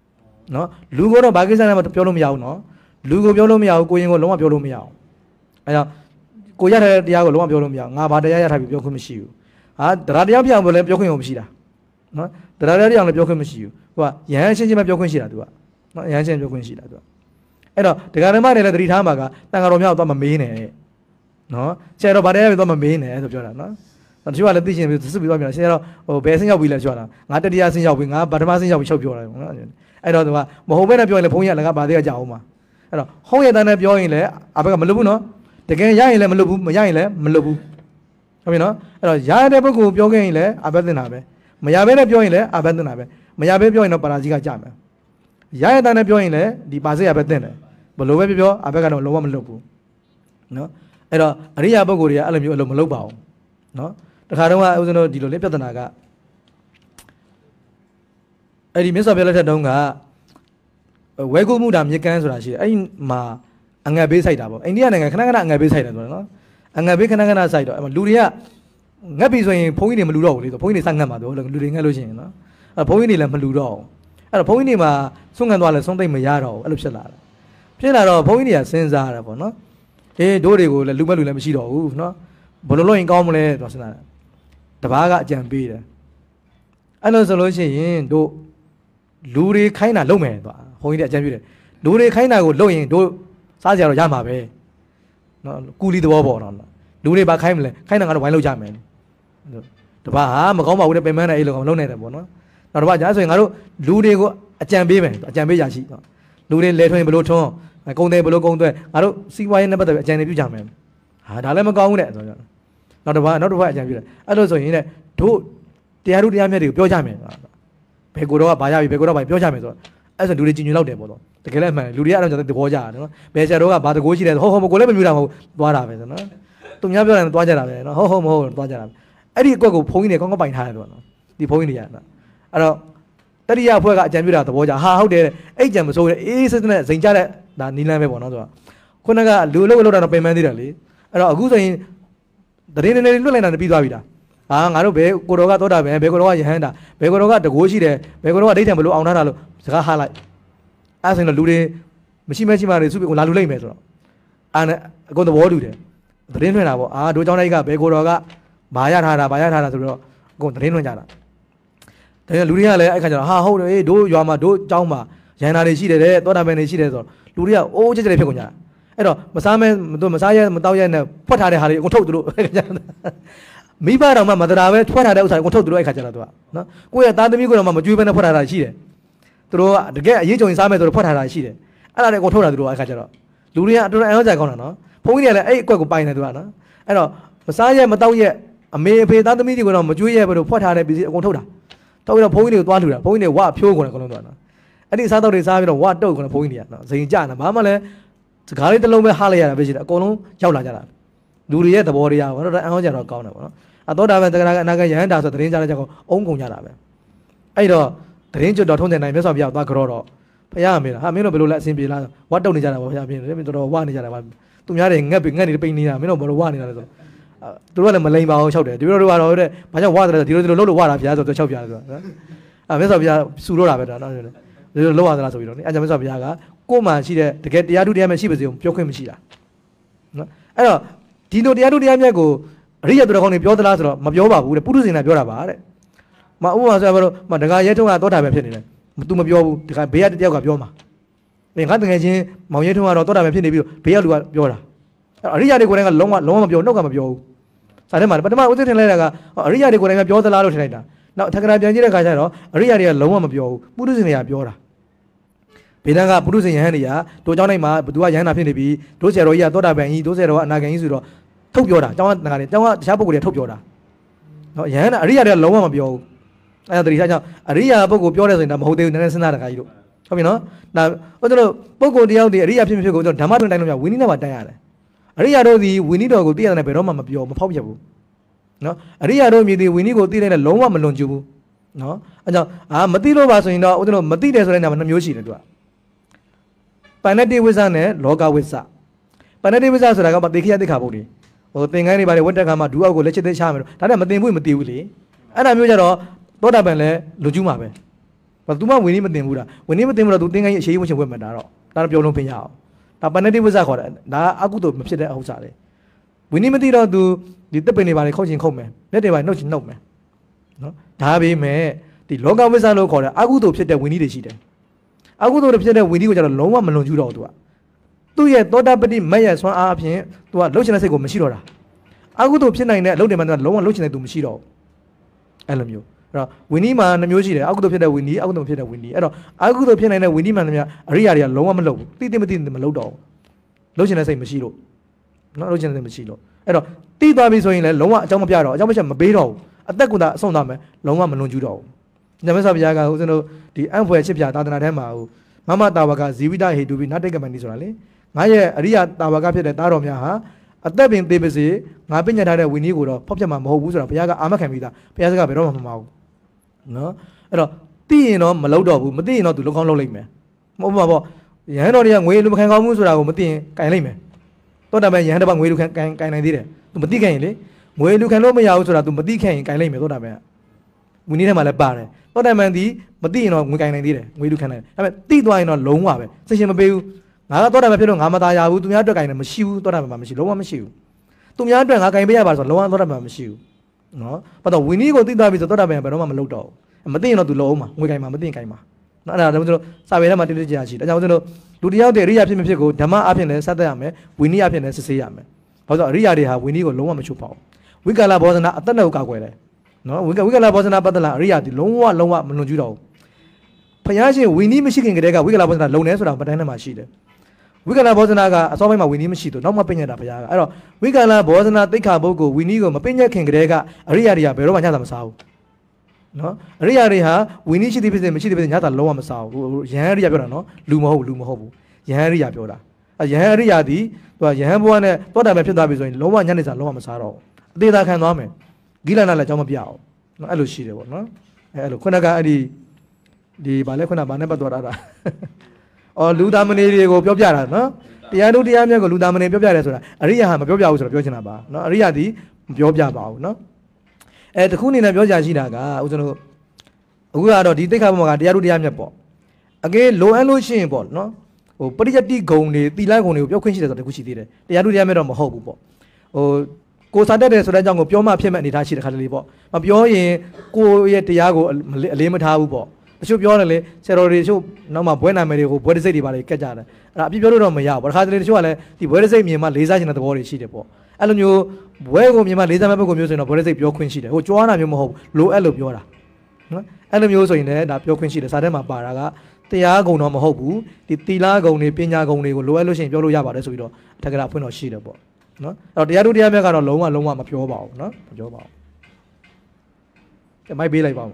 နော်လူကတော့ဘာကိစ္စနဲ့မှပြောလို့မရဘူးနော်လူကိုပြောလို့မရဘူးကိုရင်ကိုလုံးဝပြောလို့မရအောင်အဲကြောင့်ကိုရတဲ့တရားကိုလုံးဝပြောလို့မရအောင်ငါဘာတရားရထားပြီးပြောခွင့်မရှိဘူးဟာတရားတရားပြောင်းပြောလဲပြောခွင့်ရောမရှိတာနော်တရားတရားပြောင်းလည်းပြောခွင့်မရှိဘူးဟိုကရဟန်းချင်းချင်းပဲပြောခွင့်ရှိတာသူကနော်ရဟန်းချင်းပြောခွင့်ရှိတာသူကအဲ့တော့ဒကာဓမ္မတွေလည်းတတိထားမှာကတန်ဃာတော်များတော့မမေးနဲ့နော်ဆရာတော်ဘာတရားပဲတော့မမေးနဲ့ဆိုပြောတာနော်တချို့ကလည်းသိချင်ပြီးစစ်ပြီးတော့ပြောဆရာတော်ဟိုဘယ်ဆင်းရောက်ပြီးလဲပြောတာငါတတရားဆင်းရောက်ပြီးငါဗဒမဆင်းရောက်ပြီးချုပ်ပြောတာနော်အဲ့တော့သူကမဟုတ်ဘဲနဲ့ပြောရင်လည်းဘုန်းကြီးကလည်းဘာတရားကြအောင်မှာအဲ့တော့ဟုံးရတဲ့နဲ့ပြောရင်လည်းအဘက်ကမလုပ်ဘူးနော်တကယ်ရရင်လည်းမလုပ်ဘူးမရရင်လည်းမလုပ်ဘူးဟုတ်ပြီနော်အဲ့တော့ရတဲ့ပုဂ္ဂိုလ်ပြောခဲ့ရင်လည်းအဘက်တင်တာပဲမရဘဲနဲ့ပြောရင်လည်းအဘက်တင်တာပဲမရဘဲပြောရင်တော့ပါရာဇိကကြမယ်ရရတဲ့နဲ့ပြောရင်လည်းဒီပါစေရဘက်တင်တယ်ဘလို့ပဲပြောပြောအဘက်ကတော့လုံးဝမလုပ်ဘူးနော်အဲ့တော့အရိယာပုဂ္ဂိုလ်တွေကအဲ့လိုမျိုးအလုပ်မလုပ်ပါဘူးနော်တခါတော့ဦးဇင်းတို့ဒီလိုလေးပြဿနာကအဲ့ဒီမြတ်စွာဘုရားလက်ထက်တုန်းကဝဲကုမှုတာမြေကမ်းဆိုတာရှိတယ်အဲ့ဒီမှာအငတ်ဘေးဆိုင်တာပေါ့အိန္ဒိယနိုင်ငံခဏခဏအငတ်ဘေးဆိုင်တယ်ဆိုတော့နော်အငတ်ဘေးခဏခဏဆိုင်တော့အဲ့မှာလူတွေကငတ်ပြီဆိုရင်ဘုန်းကြီးတွေမလူတော့ဘူးလေဆိုဘုန်းကြီးတွေစငတ်မှာတော့လူတွေငတ်လို့ရှိရင်နော်အဲ့ဘုန်းကြီးတွေလည်းမလူတော့ဘူးအဲ့တော့ဘုန်းကြီးတွေမှာဆွန့်ငံသွားလဲဆုံးသိမ့်မရတော့ဘူးအဲ့လိုဖြစ်လာတယ်ဖြစ်လာတော့ဘုန်းကြီးတွေကစဉ်းစားရတယ်ပေါ့နော်အေးတို့တွေကိုလည်းလူမဲ့လူလည်းမရှိတော့ဘူးနော်ဘယ်လိုလုပ်ရင်ကောင်းမလဲဆိုတော့စဉ်းစားတယ်တပားကအကြံပေးတယ်အဲ့လိုဆိုလို့ရှိရင်တို့လူတွေခိုင်းတာလုပ်မယ်သွားဘုန်းကြီးတွေအကြံပြုတယ်လူတွေခိုင်းတာကိုလုပ်ရင်တို့စားကြရတော့ရမှာပဲနော်ကူလီသဘောပေါ့နော်လူတွေဘာခိုင်းမလဲခိုင်းတာကတော့ဝိုင်းလုပ်ကြမယ်တပားဟာမကောင်းပါဘူးတဲ့ပင်မနဲ့အဲ့လိုကောင်လုံးနေတယ်ပေါ့နော်နောက်တပားကြားဆိုရင်ငါတို့လူတွေကိုအကြံပေးမယ်အကြံပေးရရှိနော်လူတွေလဲထွင်ဘလို့ထွန်းကုန်းတယ်ဘလို့ကုန်းသွဲငါတို့စီးပွားရေးနဲ့ပတ်သက်ပြီးအကြံတွေပြုကြမယ်ဟာဒါလည်းမကောင်းဘူးတဲ့ဆိုတော့နောက်တစ်ပတ်နောက်တစ်ပတ်အကြံပြုတယ်အဲ့လိုဆိုရင်တဲ့တို့တရားတို့တရားမြတ်တွေကိုပြောကြမယ်ဘယ်ကိုတော့ဘာရပြီဘယ်ကိုတော့ဘာပြောကြမယ်ဆိုတော့အဲ့ဆိုလူတွေကြည်ညိုလောက်တယ်ပေါ့တော့တကယ်လည်းအမှန်လူတွေအဲ့တော့ကျွန်တော်သဘောကျတယ်နော်ဘယ်ဆရာတော်ကဘာတကိုးရှိတယ်ဟုတ်ဟုတ်မကိုလည်းမမြူတာမဟုတ်သွားတာပဲဆိုနော်သူများပြောတယ်သွားကြတာပဲနော်ဟုတ်ဟုတ်မဟုတ်သွားကြတာအဲ့ဒီအကွက်ကိုဘုန်းကြီးတွေကောင်းကောင်းပိုင်ထားတယ်တော့နော်ဒီဘုန်းကြီးတွေကနော်အဲ့တော့တတိယအဖွဲ့ကအကြံပြုတာသဘောကျဟာဟုတ်တယ်အဲ့ကြံမစိုးတယ်အေးစစ်တဲ့ဇိမ်ကြတဲ့ဒါနီလန်းပဲပေါ့နော်ဆိုတော့ခုနကလူလုံးလောက်တာတော့ပင်ပန်းသေးတယ်လေအဲ့တော့အခုဆိုရင်တရင်နေနေလွတ်လိုက်တာပြီးသွားပြီလားဟာငါတို့ဘယ်ကိုတော်ကသောတာပဲဘယ်ကိုတော်ကယဟန်တာဘယ်ကိုတော်ကတကိုးရှိတယ်ဘယ်ကိုတော်ကဒိဋ္ဌံဘလို့အောင်ထားတာလို့စကားဟားလိုက်အဲ့ဆိုရင်တော့လူတွေမရှိမရှိမှတွေစုပြီးလာလူလိုက်မယ်ဆိုတော့အာနဲ့အကုန်သဘောတူတယ်သတင်းထွင်တာပေါ့အာတို့เจ้าတိုက်ကဘယ်ကိုတော်ကဘာရထားတာဘာရထားတာဆိုတော့အကုန်သတင်းထွင်ကြတာဒါကြောင့်လူတွေကလည်းအဲ့ခါကျတော့ဟာဟုတ်တယ်အေးတို့ရွာမှာတို့เจ้าမှာရန်နာတွေရှိတယ်တဲ့သောတာပန်တွေရှိတယ်ဆိုတော့လူတွေကအိုးကြက်ကြက်ဖြစ်ကုန်ကြတာအဲ့တော့မစားမဲတို့မစားရဲမတောက်ရဲနဲ့ဖွက်ထားတဲ့ဟာတွေအကုန်ထုတ်သူတို့မိဘတော်မှမတရားပဲဖွက်ထားတဲ့ဥစ္စာကိုထုတ်သူတို့အဲ့ခါကျတော့သူကနော်ကိုယ့်ရဲ့သားသမီးကိုတော့မှမကြွေးပဲနဲ့ဖွက်ထားတာရှိတယ်သူတို့ကတကယ်အရေးကြုံစားမယ်ဆိုတော့ဖွက်ထားတာရှိတယ်အဲ့ဒါတွေအကုန်ထုတ်တာသူတို့အဲ့ခါကျတော့လူတွေကအတော်အံ့ဩကြကောင်းတာနော်ဘုန်းကြီးတွေကလည်းအဲ့အကွက်ကိုပိုင်နေသူကနော်အဲ့တော့မစားရဲမတောက်ရဲအမေအဖေသားသမီးတွေကိုတော့မကြွေးရဲပဲလို့ဖွက်ထားတဲ့ပစ္စည်းအကုန်ထုတ်တာထုတ်ပြီးတော့ဘုန်းကြီးတွေကိုသွားလှူတာဘုန်းကြီးတွေဝဖြိုးကုန်တယ်အကုန်လုံးသွားနော်အဲ့ဒီစားတော့တွေစားပြီးတော့ဝတုတ်ကုန်တယ်ဘုန်းကြီးတွေကနော်ဇိမ်ကြတာဘာမှလည်းစကားလေးတစ်လုံးပဲဟားလိုက်ရတာပဲရှိတယ်အကုန်လုံးရောက်လာကြတာလူတွေရဲ့သဘောတရားပေါ့နော်အံ့ဩကြတော့ကောင်းတယ်ပေါ့နော်အသောတာပန်တက္ကရာကအနာဂတ်ယဟန္တာဆိုသတင်းကြားတဲ့ကြောင့်အုံကုန်ကြတာပဲအဲ့တော့သတင်းကျွတ်တော်ထုံးတဲ့နိုင်မြတ်စွာဘုရားသွားကြောတော့ဘုရားအမေလားဟာမင်းတို့ဘယ်လိုလဲအဆင်ပြေလားဝတ်တုတ်နေကြတာပေါ့ဘုရားပြင်းတယ်မင်းတော်တော်ဝနေကြတာပါသူများတွေငက်ပြီးငက်နေပိန်နေတာမင်းတို့ဘယ်လိုဝနေတာလဲဆိုသူတို့ကလည်းမလိန်ပါအောင်လျှောက်တယ်ဒီလိုတို့ကတော့တဲ့ဘာကြောင့်ဝတယ်လဲဒီလိုဒီလိုလှုပ်လို့ဝတာဘုရားဆိုတော့လျှောက်ပြတယ်ဆိုတာနော်အဲမြတ်စွာဘုရားစူလို့တာပဲတော့နော်ဒီလိုလှုပ်ရသလားဆိုပြီးတော့အဲကြောင့်မြတ်စွာဘုရားကကိုယ်မှရှိတဲ့တကယ်တရားထုတရားမြတ်ရှိပါစေပြောခွင့်မရှိတာနော်အဲ့တော့ဒီလိုတရားထုတရားမြတ်ကိုအရိယသူတော်ကောင်းတွေပြောသလားဆိုတော့မပြောပါဘူးတဲ့ပုထုဇဉ်ကပြောတာပါတဲ့မဥပမာဆိုရမလို့မဒကာရဲထုံးကသောတာပန်ဖြစ်နေတယ်သူမပြောဘူးဒီကဘေးကတယောက်ကပြောမှာအဲငါတကယ်ချင်းမောင်ရဲထုံးကတော့သောတာပန်ဖြစ်နေပြီးတော့ဘေးကလူကပြောတာအရိယတွေကိုယ်တိုင်ကလုံးဝလုံးဝမပြောနှုတ်ကမပြောဘူးစာထဲမှာပထမဥသိထင်လိုက်တာကအရိယတွေကိုယ်တိုင်ကပြောသလားလို့ထင်လိုက်တာနောက်ထက္ကရာပြန်ကြည့်တဲ့ခါကျတော့အရိယတွေကလုံးဝမပြောဘူးပုထုဇဉ်တွေကပြောတာဘေဒံကပုထုဇဉ်ယဟန်တွေကတို့เจ้าနိုင်မှာဘသူကယဟန်နာဖြစ်နေပြီတို့ဆရာတော်ကြီးကသောတာပန်ကြီးတို့ဆရာတော်ကအနာဂံကြီးဆိုတော့ထုတ်ပြောတာเจ้าကငါတွေเจ้าကတခြားပုဂ္ဂိုလ်တွေထုတ်ပြောတာနော်ယဟန်အရိယတွေကလုံးဝမပြောဘူးအဲဒါတတိယကြောင့်အရိယပုဂ္ဂိုလ်ပြောတယ်ဆိုရင်ဒါမဟုတ်သေးဘူးနည်းနည်းစဉ်းစားတခါကြီးတို့ဟုတ်ပြီနော်ဒါဟိုတို့ပုဂ္ဂိုလ်တယောက်ဒီအရိယဖြစ်ဖြစ်ကိုကျွန်တော်ဓမ္မတွင်တိုင်းလို့ပြဝိနည်းနဲ့ပါတိုင်းရတယ်အရိယတို့ဒီဝိနည်းတော်ကိုသိရတယ်ဘယ်တော့မှမပြောမဖောက်ပြဘူးနော်အရိယတို့မြည်ဒီဝိနည်းကိုသိတဲ့နဲ့လုံးဝမလွန်ကျူးဘူးနော်အဲကြောင့်အာမသိလို့ပါဆိုရင်တော့ဦးဇင်းတို့မသိတယ်ဆိုတဲ့နေရာမှာနှမျိုးရှိတယ်သူကပဏ္ဏတိဝိဇ္ဇနဲ့လောကဝိဇ္ဇပဏ္ဏတိဝိဇ္ဇဆိုတာကမသိခိယသိခါပုတ်တွေဟိုသင်္ကန်းတွေပါတယ်ဝတ်တက်ကမှဒူအောက်ကိုလက်ချစ်သေးချမယ်လို့ဒါနဲ့မသိဘူးမသိဘူးလေအဲ့ဒါမျိုးကြတော့သောတာပန်လည်းလူကျူးမှာပဲဘာသူမှဝင်နေမတင်ဘူးလားဝင်နေမတင်ဘူးတော့သူသင်္ကန်းရဲ့အရှိန်ဝင်ချင်ဝက်မှတ်တာတော့ဒါတော့ပြောလုံးပင်ရအောင်ဒါပဏ္ဍတိဝိဇ္ဇခေါ်တယ်ဒါအကုသို့မဖြစ်တဲ့ဥစ္စာလေဝင်နေမသိတော့သူဒီတပ်ပင်တွေပါလေခုတ်ချင်ခုတ်မယ်လက်တွေပါနှုတ်ချင်နှုတ်မယ်နော်ဒါပေမဲ့ဒီလောကဝိဇ္ဇလို့ခေါ်တဲ့အကုသို့ဖြစ်တဲ့ဝင်ကြီးတွေရှိတယ်အကုသို့ဖြစ်တဲ့ဝင်ကြီးကိုကျတော့လုံးဝမလွန်ကျူးတော့သူကသူ့ရဲ့သောတာပတိမက်ရဲ့ဆွမ်းအားအဖြစ်သူကလှုပ်ချင်တဲ့စိတ်ကိုမရှိတော့တာအကုသို့ဖြစ်နိုင်တဲ့အလုပ်တွေမှသူကလုံးဝလှုပ်ချင်တဲ့သူမရှိတော့ဘူးအဲ့လိုမျိုးအဲ့တော့ဝိနည်းမှာနှမျိုးရှိတယ်အကုသို့ဖြစ်တဲ့ဝိနည်းအကုသို့ဖြစ်တဲ့ဝိနည်းအဲ့တော့အကုသို့ဖြစ်နိုင်တဲ့ဝိနည်းမှန်သမျှအရိယာတွေကလုံးဝမလုပ်ဘူးတိတိမတိမလုပ်တော့ဘူးလှုပ်ချင်တဲ့စိတ်မရှိလို့နော်လှုပ်ချင်တဲ့စိတ်မရှိလို့အဲ့တော့တိသွားပြီဆိုရင်လည်းလုံးဝအကြောင်းမပြတော့အကြောင်းမချက်မပေးတော့ဘူးအသက်ကိုသာအဆုံးသတ်မယ်လုံးဝမလွန်ကျူးတော့ဘူးညမဆောဘုရားကဦးဇင်းတို့ဒီအံဖွယ်ချစ်ပြသာသနာထဲမှာဟိုမမတာဝကဇီဝိတဟေတုပိနတ္တိကမဏိဆိုတာလေငါရဲ့အရိယာတာဝကဖြစ်တဲ့သားတော်များဟာအသက်ပင်သေးပါစေငါပြညတ်ထားတဲ့ဝိနည်းကိုတော့ဖောက်ပြတ်မှာမဟုတ်ဘူးဆိုတာဘုရားကအာမခံပြီးသားဘုရားစကားဘယ်တော့မှမမှားဘူးနော်အဲ့တော့သိရင်တော့မလုပ်တော့ဘူးမသိရင်တော့သူလုံကောင်းလုပ်လိုက်မယ်မဟုတ်ပါဘောရဟန်းတော်တွေကငွေလူမခံကောင်းဘူးဆိုတာကိုမသိရင်ကင်လိုက်မယ်တော့တာပဲရဟန်းတော်ကငွေလူခံကင်ကင်နိုင်သေးတယ်သူမသိခဲ့ရင်လေငွေလူခံလို့မရဘူးဆိုတာသူမသိခဲ့ရင်ကင်လိုက်မယ်တော့တာပဲဝိနည်းထဲမှာလည်းပါတယ်တော့တာမှန်ဒီမသိရင်တော့ငွေကင်နိုင်သေးတယ်ငွေလူခံနိုင်တယ်ဒါပေမဲ့သိသွားရင်တော့လုံးဝပဲစိတ်ရှင်မပေးဘူးငါကတော့တာပဲဖြစ်တော့ငါမသားရဘူးသူများအတွက်ကင်တယ်မရှိဘူးတော့တာမှမရှိလုံးဝမရှိဘူးသူများအတွက်ငါကင်ပေးရပါဆိုတော့လုံးဝတော့တာမှမရှိဘူးနော်ဘာတော့ဝီနီးကိုသိသွားပြီဆိုတော့တာပဲဘယ်တော့မှမလုပ်တော့ဘူးမသိရင်တော့သူလုံးအောင်မှာငွေကင်မှာမသိရင်ကင်မှာနော်အဲ့ဒါတော့ကျွန်တော်စာပေထဲမှာတိတိကျကျရှိတယ်ဒါကြောင့်ကျွန်တော်လူတယောက်တည်းအရိယာဖြစ်မဖြစ်ကိုဓမ္မအဖြစ်လည်းစက်သက်ရမယ်ဝီနီးအဖြစ်လည်းစစ်ဆေးရမယ်ဘာလို့အရိယာတွေဟာဝီနီးကိုလုံးဝမချုပ်ပါဘူးဝိကာလဘောဇနာအသက်နဲ့ကိုကာကွယ်တယ်နော်ဝိကာဝိကာလဘောဇနာပတ်သက်လာအရိယာဒီလုံးဝလုံးဝမလွန်ကျူးတော့ဘူးဖယားရှင်ဝီနီးမရှိခင်ကတည်းကဝိကာလဘောဇနာလုံနေဆိုတာပတိုင်းထဲမှာရှိတယ်ဝိကာလဘောဇနာကအစောပိုင်းမှာဝီနီးမရှိတော့နောက်မှပညာတာဘုရားကအဲ့တော့ဝိကာလဘောဇနာတိတ်ခါဘုတ်ကိုဝီနီးကိုမပညာခင်ကတည်းကအရိယာတွေကဘယ်တော့မှညတာမစားဘူးနော်အရိယာတွေဟာဝီနီးရှိသည်ဖြစ်စေမရှိသည်ဖြစ်စေညတာလုံးဝမစားဘူးယဟန်အရိယာပြောတာနော်လူမဟုတ်ဘူးလူမဟုတ်ဘူးယဟန်အရိယာပြောတာအဲယဟန်အရိယာဒီသူကယဟန်ဘဝနဲ့တောတာပဲဖြစ်သွားပြီဆိုရင်လုံးဝညနေစာလုံးဝမစားတော့ဘူးအသေးသာခံသွားမယ်ဂိလနာလည်းအကြောင်းမပြအောင်နော်အဲ့လိုရှိတယ်ပေါ့နော်အဲအဲ့လိုခုနကအဲ့ဒီဒီဗာလဲခုနဗာနဲ့ပတ်သွားတာအော်လူသားမဏေတွေကိုပြောပြတာနော်တရားတို့တရားမြတ်ကိုလူသားမဏေပြောပြတယ်ဆိုတာအရိယာဟာမပြောပြဘူးဆိုတော့ပြောချင်တာပါနော်အရိယာဒီမပြောပြပါဘူးနော်အဲတခုအနေနဲ့ပြောကြရှိတာကဦးဇင်းတို့အခုကတော့ဒီတိတ်ခါဘုံကတရားတို့တရားမြတ်ပေါ့အကယ်လိုအပ်လို့ရှိရင်ပေါ့နော်ဟိုပရိယတ္တိဂုံတွေသီလဂုံတွေကိုပြောခွင့်ရှိတယ်ဆိုတော့တခုရှိသေးတယ်တရားတို့တရားမြတ်တော့မဟုတ်ဘူးပေါ့ဟိုကိုစားတတ်တယ်ဆိုတဲ့အကြောင်းကိုပြောမှဖြစ်မဲ့အနေထားရှိတဲ့ခါတလေပေါ့မပြောရင်ကိုရဲ့တရားကိုအလေးမထားဘူးပေါ့တချို့ပြောတယ်လေဆရာတော်တွေတချို့နောက်မှဘွဲနာမည်တွေကိုဘွဲတစိတ်တွေပါလေကက်ကြတယ်အဲ့ဒါအပြည့်ပြောလို့တော့မရဘူးတခါတလေတချို့ကလည်းဒီဘွဲတစိတ်မြင်မှလေးစားခြင်းတဲ့သဘောတွေရှိတယ်ပေါ့အဲ့လိုမျိုးဘွဲကိုမြင်မှလေးစားမဲ့ပုံမျိုးဆိုရင်တော့ဘွဲတစိတ်ပြောခွင့်ရှိတယ်ဟိုကြွားတာမျိုးမဟုတ်ဘူးလိုအဲ့လိုပြောတာနော်အဲ့လိုမျိုးဆိုရင်လည်းဒါပြောခွင့်ရှိတယ်စာထဲမှာပါတာကတရားဂုံတော့မဟုတ်ဘူးဒီသီလဂုံတွေပညာဂုံတွေကိုလိုအပ်လို့ရှိရင်ပြောလို့ရပါတယ်ဆိုပြီးတော့အထက်ကရာဖွင့်တော့ရှိတယ်ပေါ့နော်အဲ့တော့တရားတို့တရားမြတ်ကတော့လုံးဝလုံးဝမပြောပါဘူးနော်မပြောပါဘူးကဲမိုက်ပေးလိုက်ပါဦး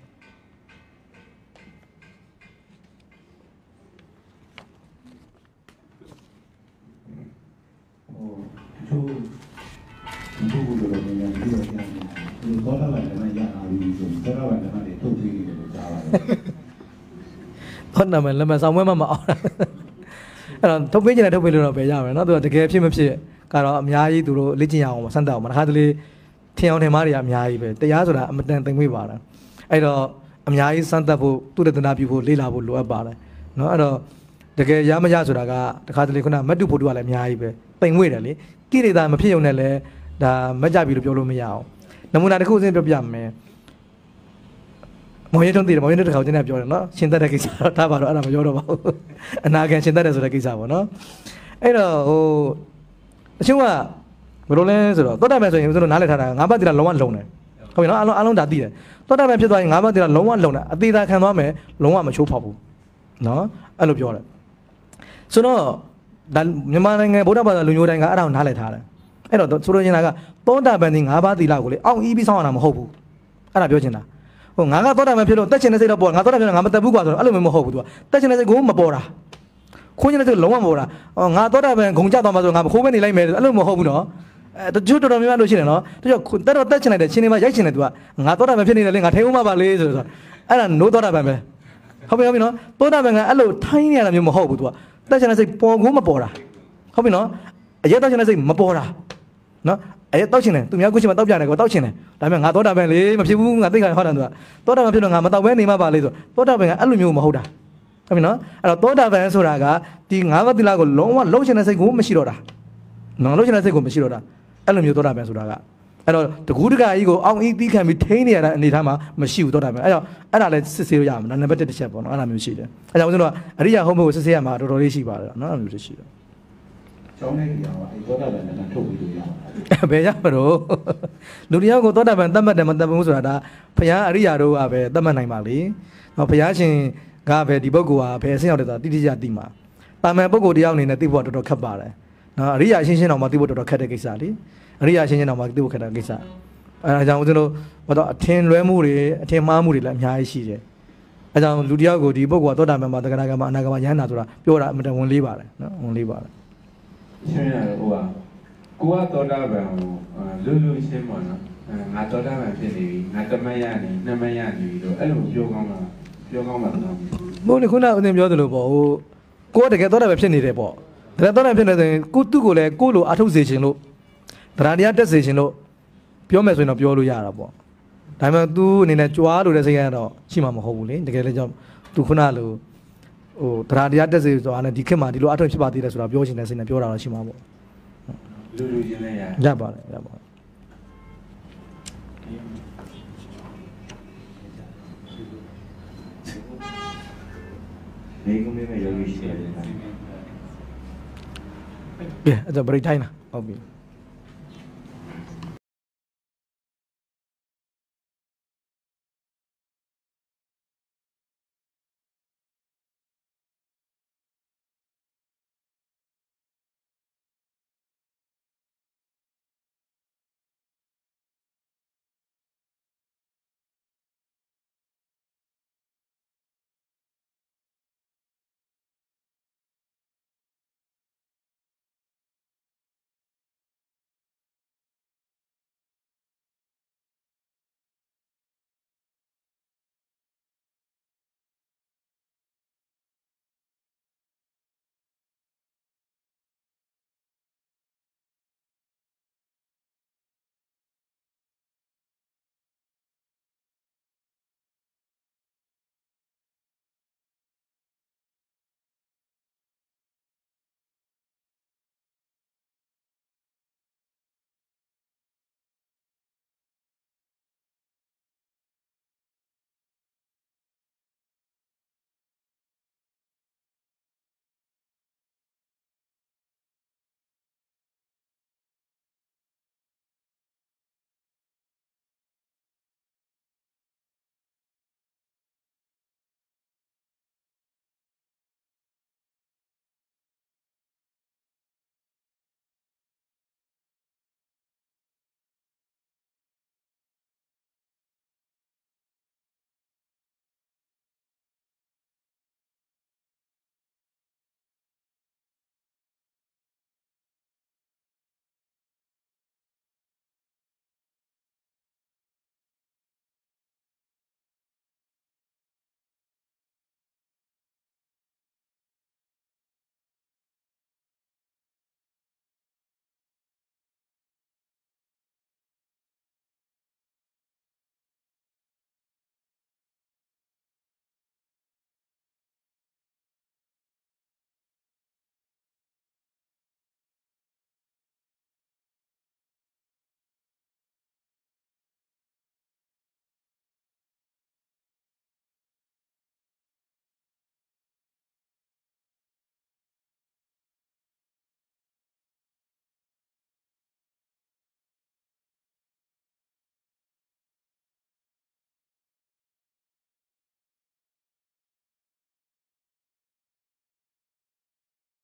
သူသူ့ကိုလည်းလည်းပြီးတော့ပြန်ဒီတော့တာလည်းလည်းရအောင်ပြီးဆိုတော့တာလည်းလည်းထုတ်ပြီးတယ်လို့ကြားပါတယ်။ဟုတ်တယ်မလည်းမဆောင်မွဲမမအောင်။အဲ့တော့ထုတ်ပေးချင်တယ်ထုတ်ပေးလို့တော့ပဲရမယ်နော်။သူကတကယ်ဖြစ်မဖြစ်ကတော့အများကြီးသူတို့လေ့ကျင့်ရအောင်စမ်းသပ်အောင်။တစ်ခါတလေထင်အောင်ထင်မှားတွေအများကြီးပဲ။တရားဆိုတာအမတန်သိမ့်မွေ့ပါလား။အဲ့တော့အများကြီးစမ်းသပ်ဖို့သူတည်တနာပြုဖို့လေ့လာဖို့လိုအပ်ပါတယ်။နော်အဲ့တော့တကယ်ရမရဆိုတာကတစ်ခါတလေခုနမတ်တုဖို့တူကလည်းအများကြီးပဲ။သိမ့်မွေ့တယ်လေ။ကိရိတာမဖြစ်ုံနဲ့လည်းဒါမကြပြီလို့ပြောလို့မရအောင်နမူနာတစ်ခုအစဉ်ပြောပြမယ်မောင်ရတုံးတည်တယ်မောင်ရတုံးတစ်ခါကျင်းနေပြောတယ်နော်ရှင်းတတ်တဲ့ကိစ္စတော့ဒါပါတော့အဲ့ဒါမပြောတော့ပါဘူးအနာခံရှင်းတတ်တယ်ဆိုတဲ့ကိစ္စပေါ့နော်အဲ့တော့ဟိုအချင်းကဘယ်လိုလဲဆိုတော့သောတာပန်ဆိုရင်ဦးဇင်းတို့နားလည်ထားတာငါးပါးတိရလုံးဝလုံတယ်ဟုတ်ပြီနော်အလုံးအလုံးဒါသိတယ်သောတာပန်ဖြစ်သွားရင်ငါးပါးတိရလုံးဝလုံတယ်အသေးသာခံသွားမယ်လုံးဝမချိုးဖောက်ဘူးနော်အဲ့လိုပြောတယ်ဆိုတော့ဒါမြန်မာနိုင်ငံဗုဒ္ဓဘာသာလူမျိုးတိုင်းကအဲ့ဒါကိုနားလည်ထားတယ်အဲ့တော့ဆိုလိုချင်တာကသောတာပန်ဒီ၅ပါးသီလကိုလေအောင့်အီးပြီးဆောင်းရတာမဟုတ်ဘူးအဲ့ဒါပြောချင်တာဟိုငါကသောတာပန်ဖြစ်လို့တက်ချင်တဲ့စိတ်တော့ပေါ်ငါသောတာပန်ငါမတက်ဘူးကွာဆိုတော့အဲ့လိုမျိုးမဟုတ်ဘူး तू ကတက်ချင်တဲ့စိတ်ကိုမပေါ်တာခိုးချင်တဲ့စိတ်လုံးဝမပေါ်တာဟောငါသောတာပန်ဂုံကြသွားမှာဆိုငါမခိုးပဲနေလိုက်မယ်အဲ့လိုမဟုတ်ဘူးနော်အဲတချို့တော်တော်များများလို့ရှိတယ်နော်တချို့တက်တော့တက်ချင်လိုက်တယ်ချင်းနေမှာရိုက်ချင်တယ် तू ကငါသောတာပန်ဖြစ်နေတယ်လေငါထိုင်ဦးမှာပါလေဆိုတော့အဲ့ဒါနိုးသောတာပန်ပဲဟုတ်ပြီဟုတ်ပြီနော်သောတာပန်ကအဲ့လိုထိုင်းနေရတာမျိုးမဟုတ်ဘူး तू ကတက်ချင်တဲ့စိတ်ပေါ်ကိုမပေါ်တာဟုတ်ပြီနော်အရက်တက်ချင်တဲ့စိတ်မပေါ်တာနော်အဲတောက်ချင်တယ်သူများကိုချင်မှတောက်ပြတယ်ကိုတောက်ချင်တယ်ဒါပေမဲ့ငါသောတာပန်လေမဖြစ်ဘူးငါသိခါဟောတယ်သူကသောတာပန်ဖြစ်တော့ငါမတောက်ဘဲနေမှပါလေဆိုသောတာပန်ကအဲ့လိုမျိုးမဟုတ်တာဟုတ်ပြီနော်အဲ့တော့သောတာပန်ဆိုတာကဒီငါးပါးသီလကိုလုံးဝလုံးချင်တဲ့စိတ်ကိုမရှိတော့တာနော်လုံးချင်တဲ့စိတ်ကိုမရှိတော့တာအဲ့လိုမျိုးသောတာပန်ဆိုတာကအဲ့တော့တကူးတကာကြီးကိုအောင်းအီးတီးခံပြီးထိန်းနေရတဲ့အနေထားမှာမရှိဘူးသောတာပန်အဲ့တော့အဲ့ဒါလည်းစစ်ဆေးလို့ရမှာနော်နံပါတ်တစ်တစ်ချက်ပေါ့နော်အဲ့ဒါမျိုးရှိတယ်အဲ့ကြောင့်ဦးဇင်းတို့ကအရိယာဟုတ်မဟုတ်စစ်ဆေးရမှာတော်တော်လေးရှိပါတယ်နော်အဲ့လိုမျိုးရှိတယ်ကျောင်းထဲကြီးအောင်အဲ့သောတာပန်နဲ့ထုတ်ပြီးလို့ရအောင်ဘယ်ရမလို့လူတယောက်ကိုသောတာပန်တတ်မှတ်တယ်မတတ်ဘူးဆိုတာဒါဘုရားအရိယာတို့ကပဲတတ်မှတ်နိုင်ပါလေနော်ဘုရားရှင်ကပဲဒီပုဂ္ဂိုလ်ဟာဘယ်အဆင့်ရောက်တယ်ဆိုတာတိတိကျကျသိမှာတာမန်ပုဂ္ဂိုလ်တယောက်အနေနဲ့သိဖို့တော်တော်ခက်ပါတယ်နော်အရိယာရှင်းရှင်းတော့မှသိဖို့တော်တော်ခက်တဲ့ကိစ္စလေအရိယာရှင်းရှင်းတော့မှသိဖို့ခက်တဲ့ကိစ္စအဲအကြောင်းဦးဇင်းတို့ဘာတော့အထင်လွဲမှုတွေအထင်မှားမှုတွေလည်းအများကြီးရှိတယ်အဲကြောင့်လူတယောက်ကိုဒီပုဂ္ဂိုလ်ကသောတာပန်မှာတက္ကနာကမှာအနာကမှာယဟန္တာဆိုတာပြောတာအမှန်တန်ဝင်လေးပါတယ်နော်ဝင်လေးပါတယ်ရှင်းရတယ်ဟိုကကိုကသောတာပန်ကိုလွတ်လွတ်ရှင်းပါနော်ငါသောတာပန်ဖြစ်နေပြီငါတမတ်ရနေနှစ်မတ်ရနေပြီလို့အဲ့လိုပြောကောင်းတာပြောကောင်းမှာမဟုတ်ဘူးဘုန်းကြီးခုနကဦးဇင်းပြောသလိုပေါ့ဟိုကိုကတကယ်သောတာပန်ဖြစ်နေတယ်ပေါ့တကယ်သောတာပန်ဖြစ်နေတယ်ဆိုရင်ကိုသူ့ကိုလည်းကိုလိုအထုတ်စေခြင်းလို့တရားတရားတက်စေခြင်းလို့ပြောမယ်ဆိုရင်တော့ပြောလို့ရတာပေါ့ဒါပေမဲ့ तू အနေနဲ့ကြွားလို့တဲ့စိတ်ကတော့ရှိမှာမဟုတ်ဘူးလေတကယ်လည်းကြောင့် तू ခုနလိုဟိုတရားတရားတက်စေဆိုတာနဲ့ဒီခေတ်မှာဒီလိုအထုတ်ဖြစ်ပါသေးတယ်ဆိုတာပြောချင်တဲ့စိတ်နဲ့ပြောတာတော့ရှိမှာပေါ့လူလူချင်းလည်းရရပါတယ်ရပါတယ်နေကုန်မဲ့ယောဂီရှိတယ်ကဲအဲ့ဒါ break time လားဟုတ်ပြီ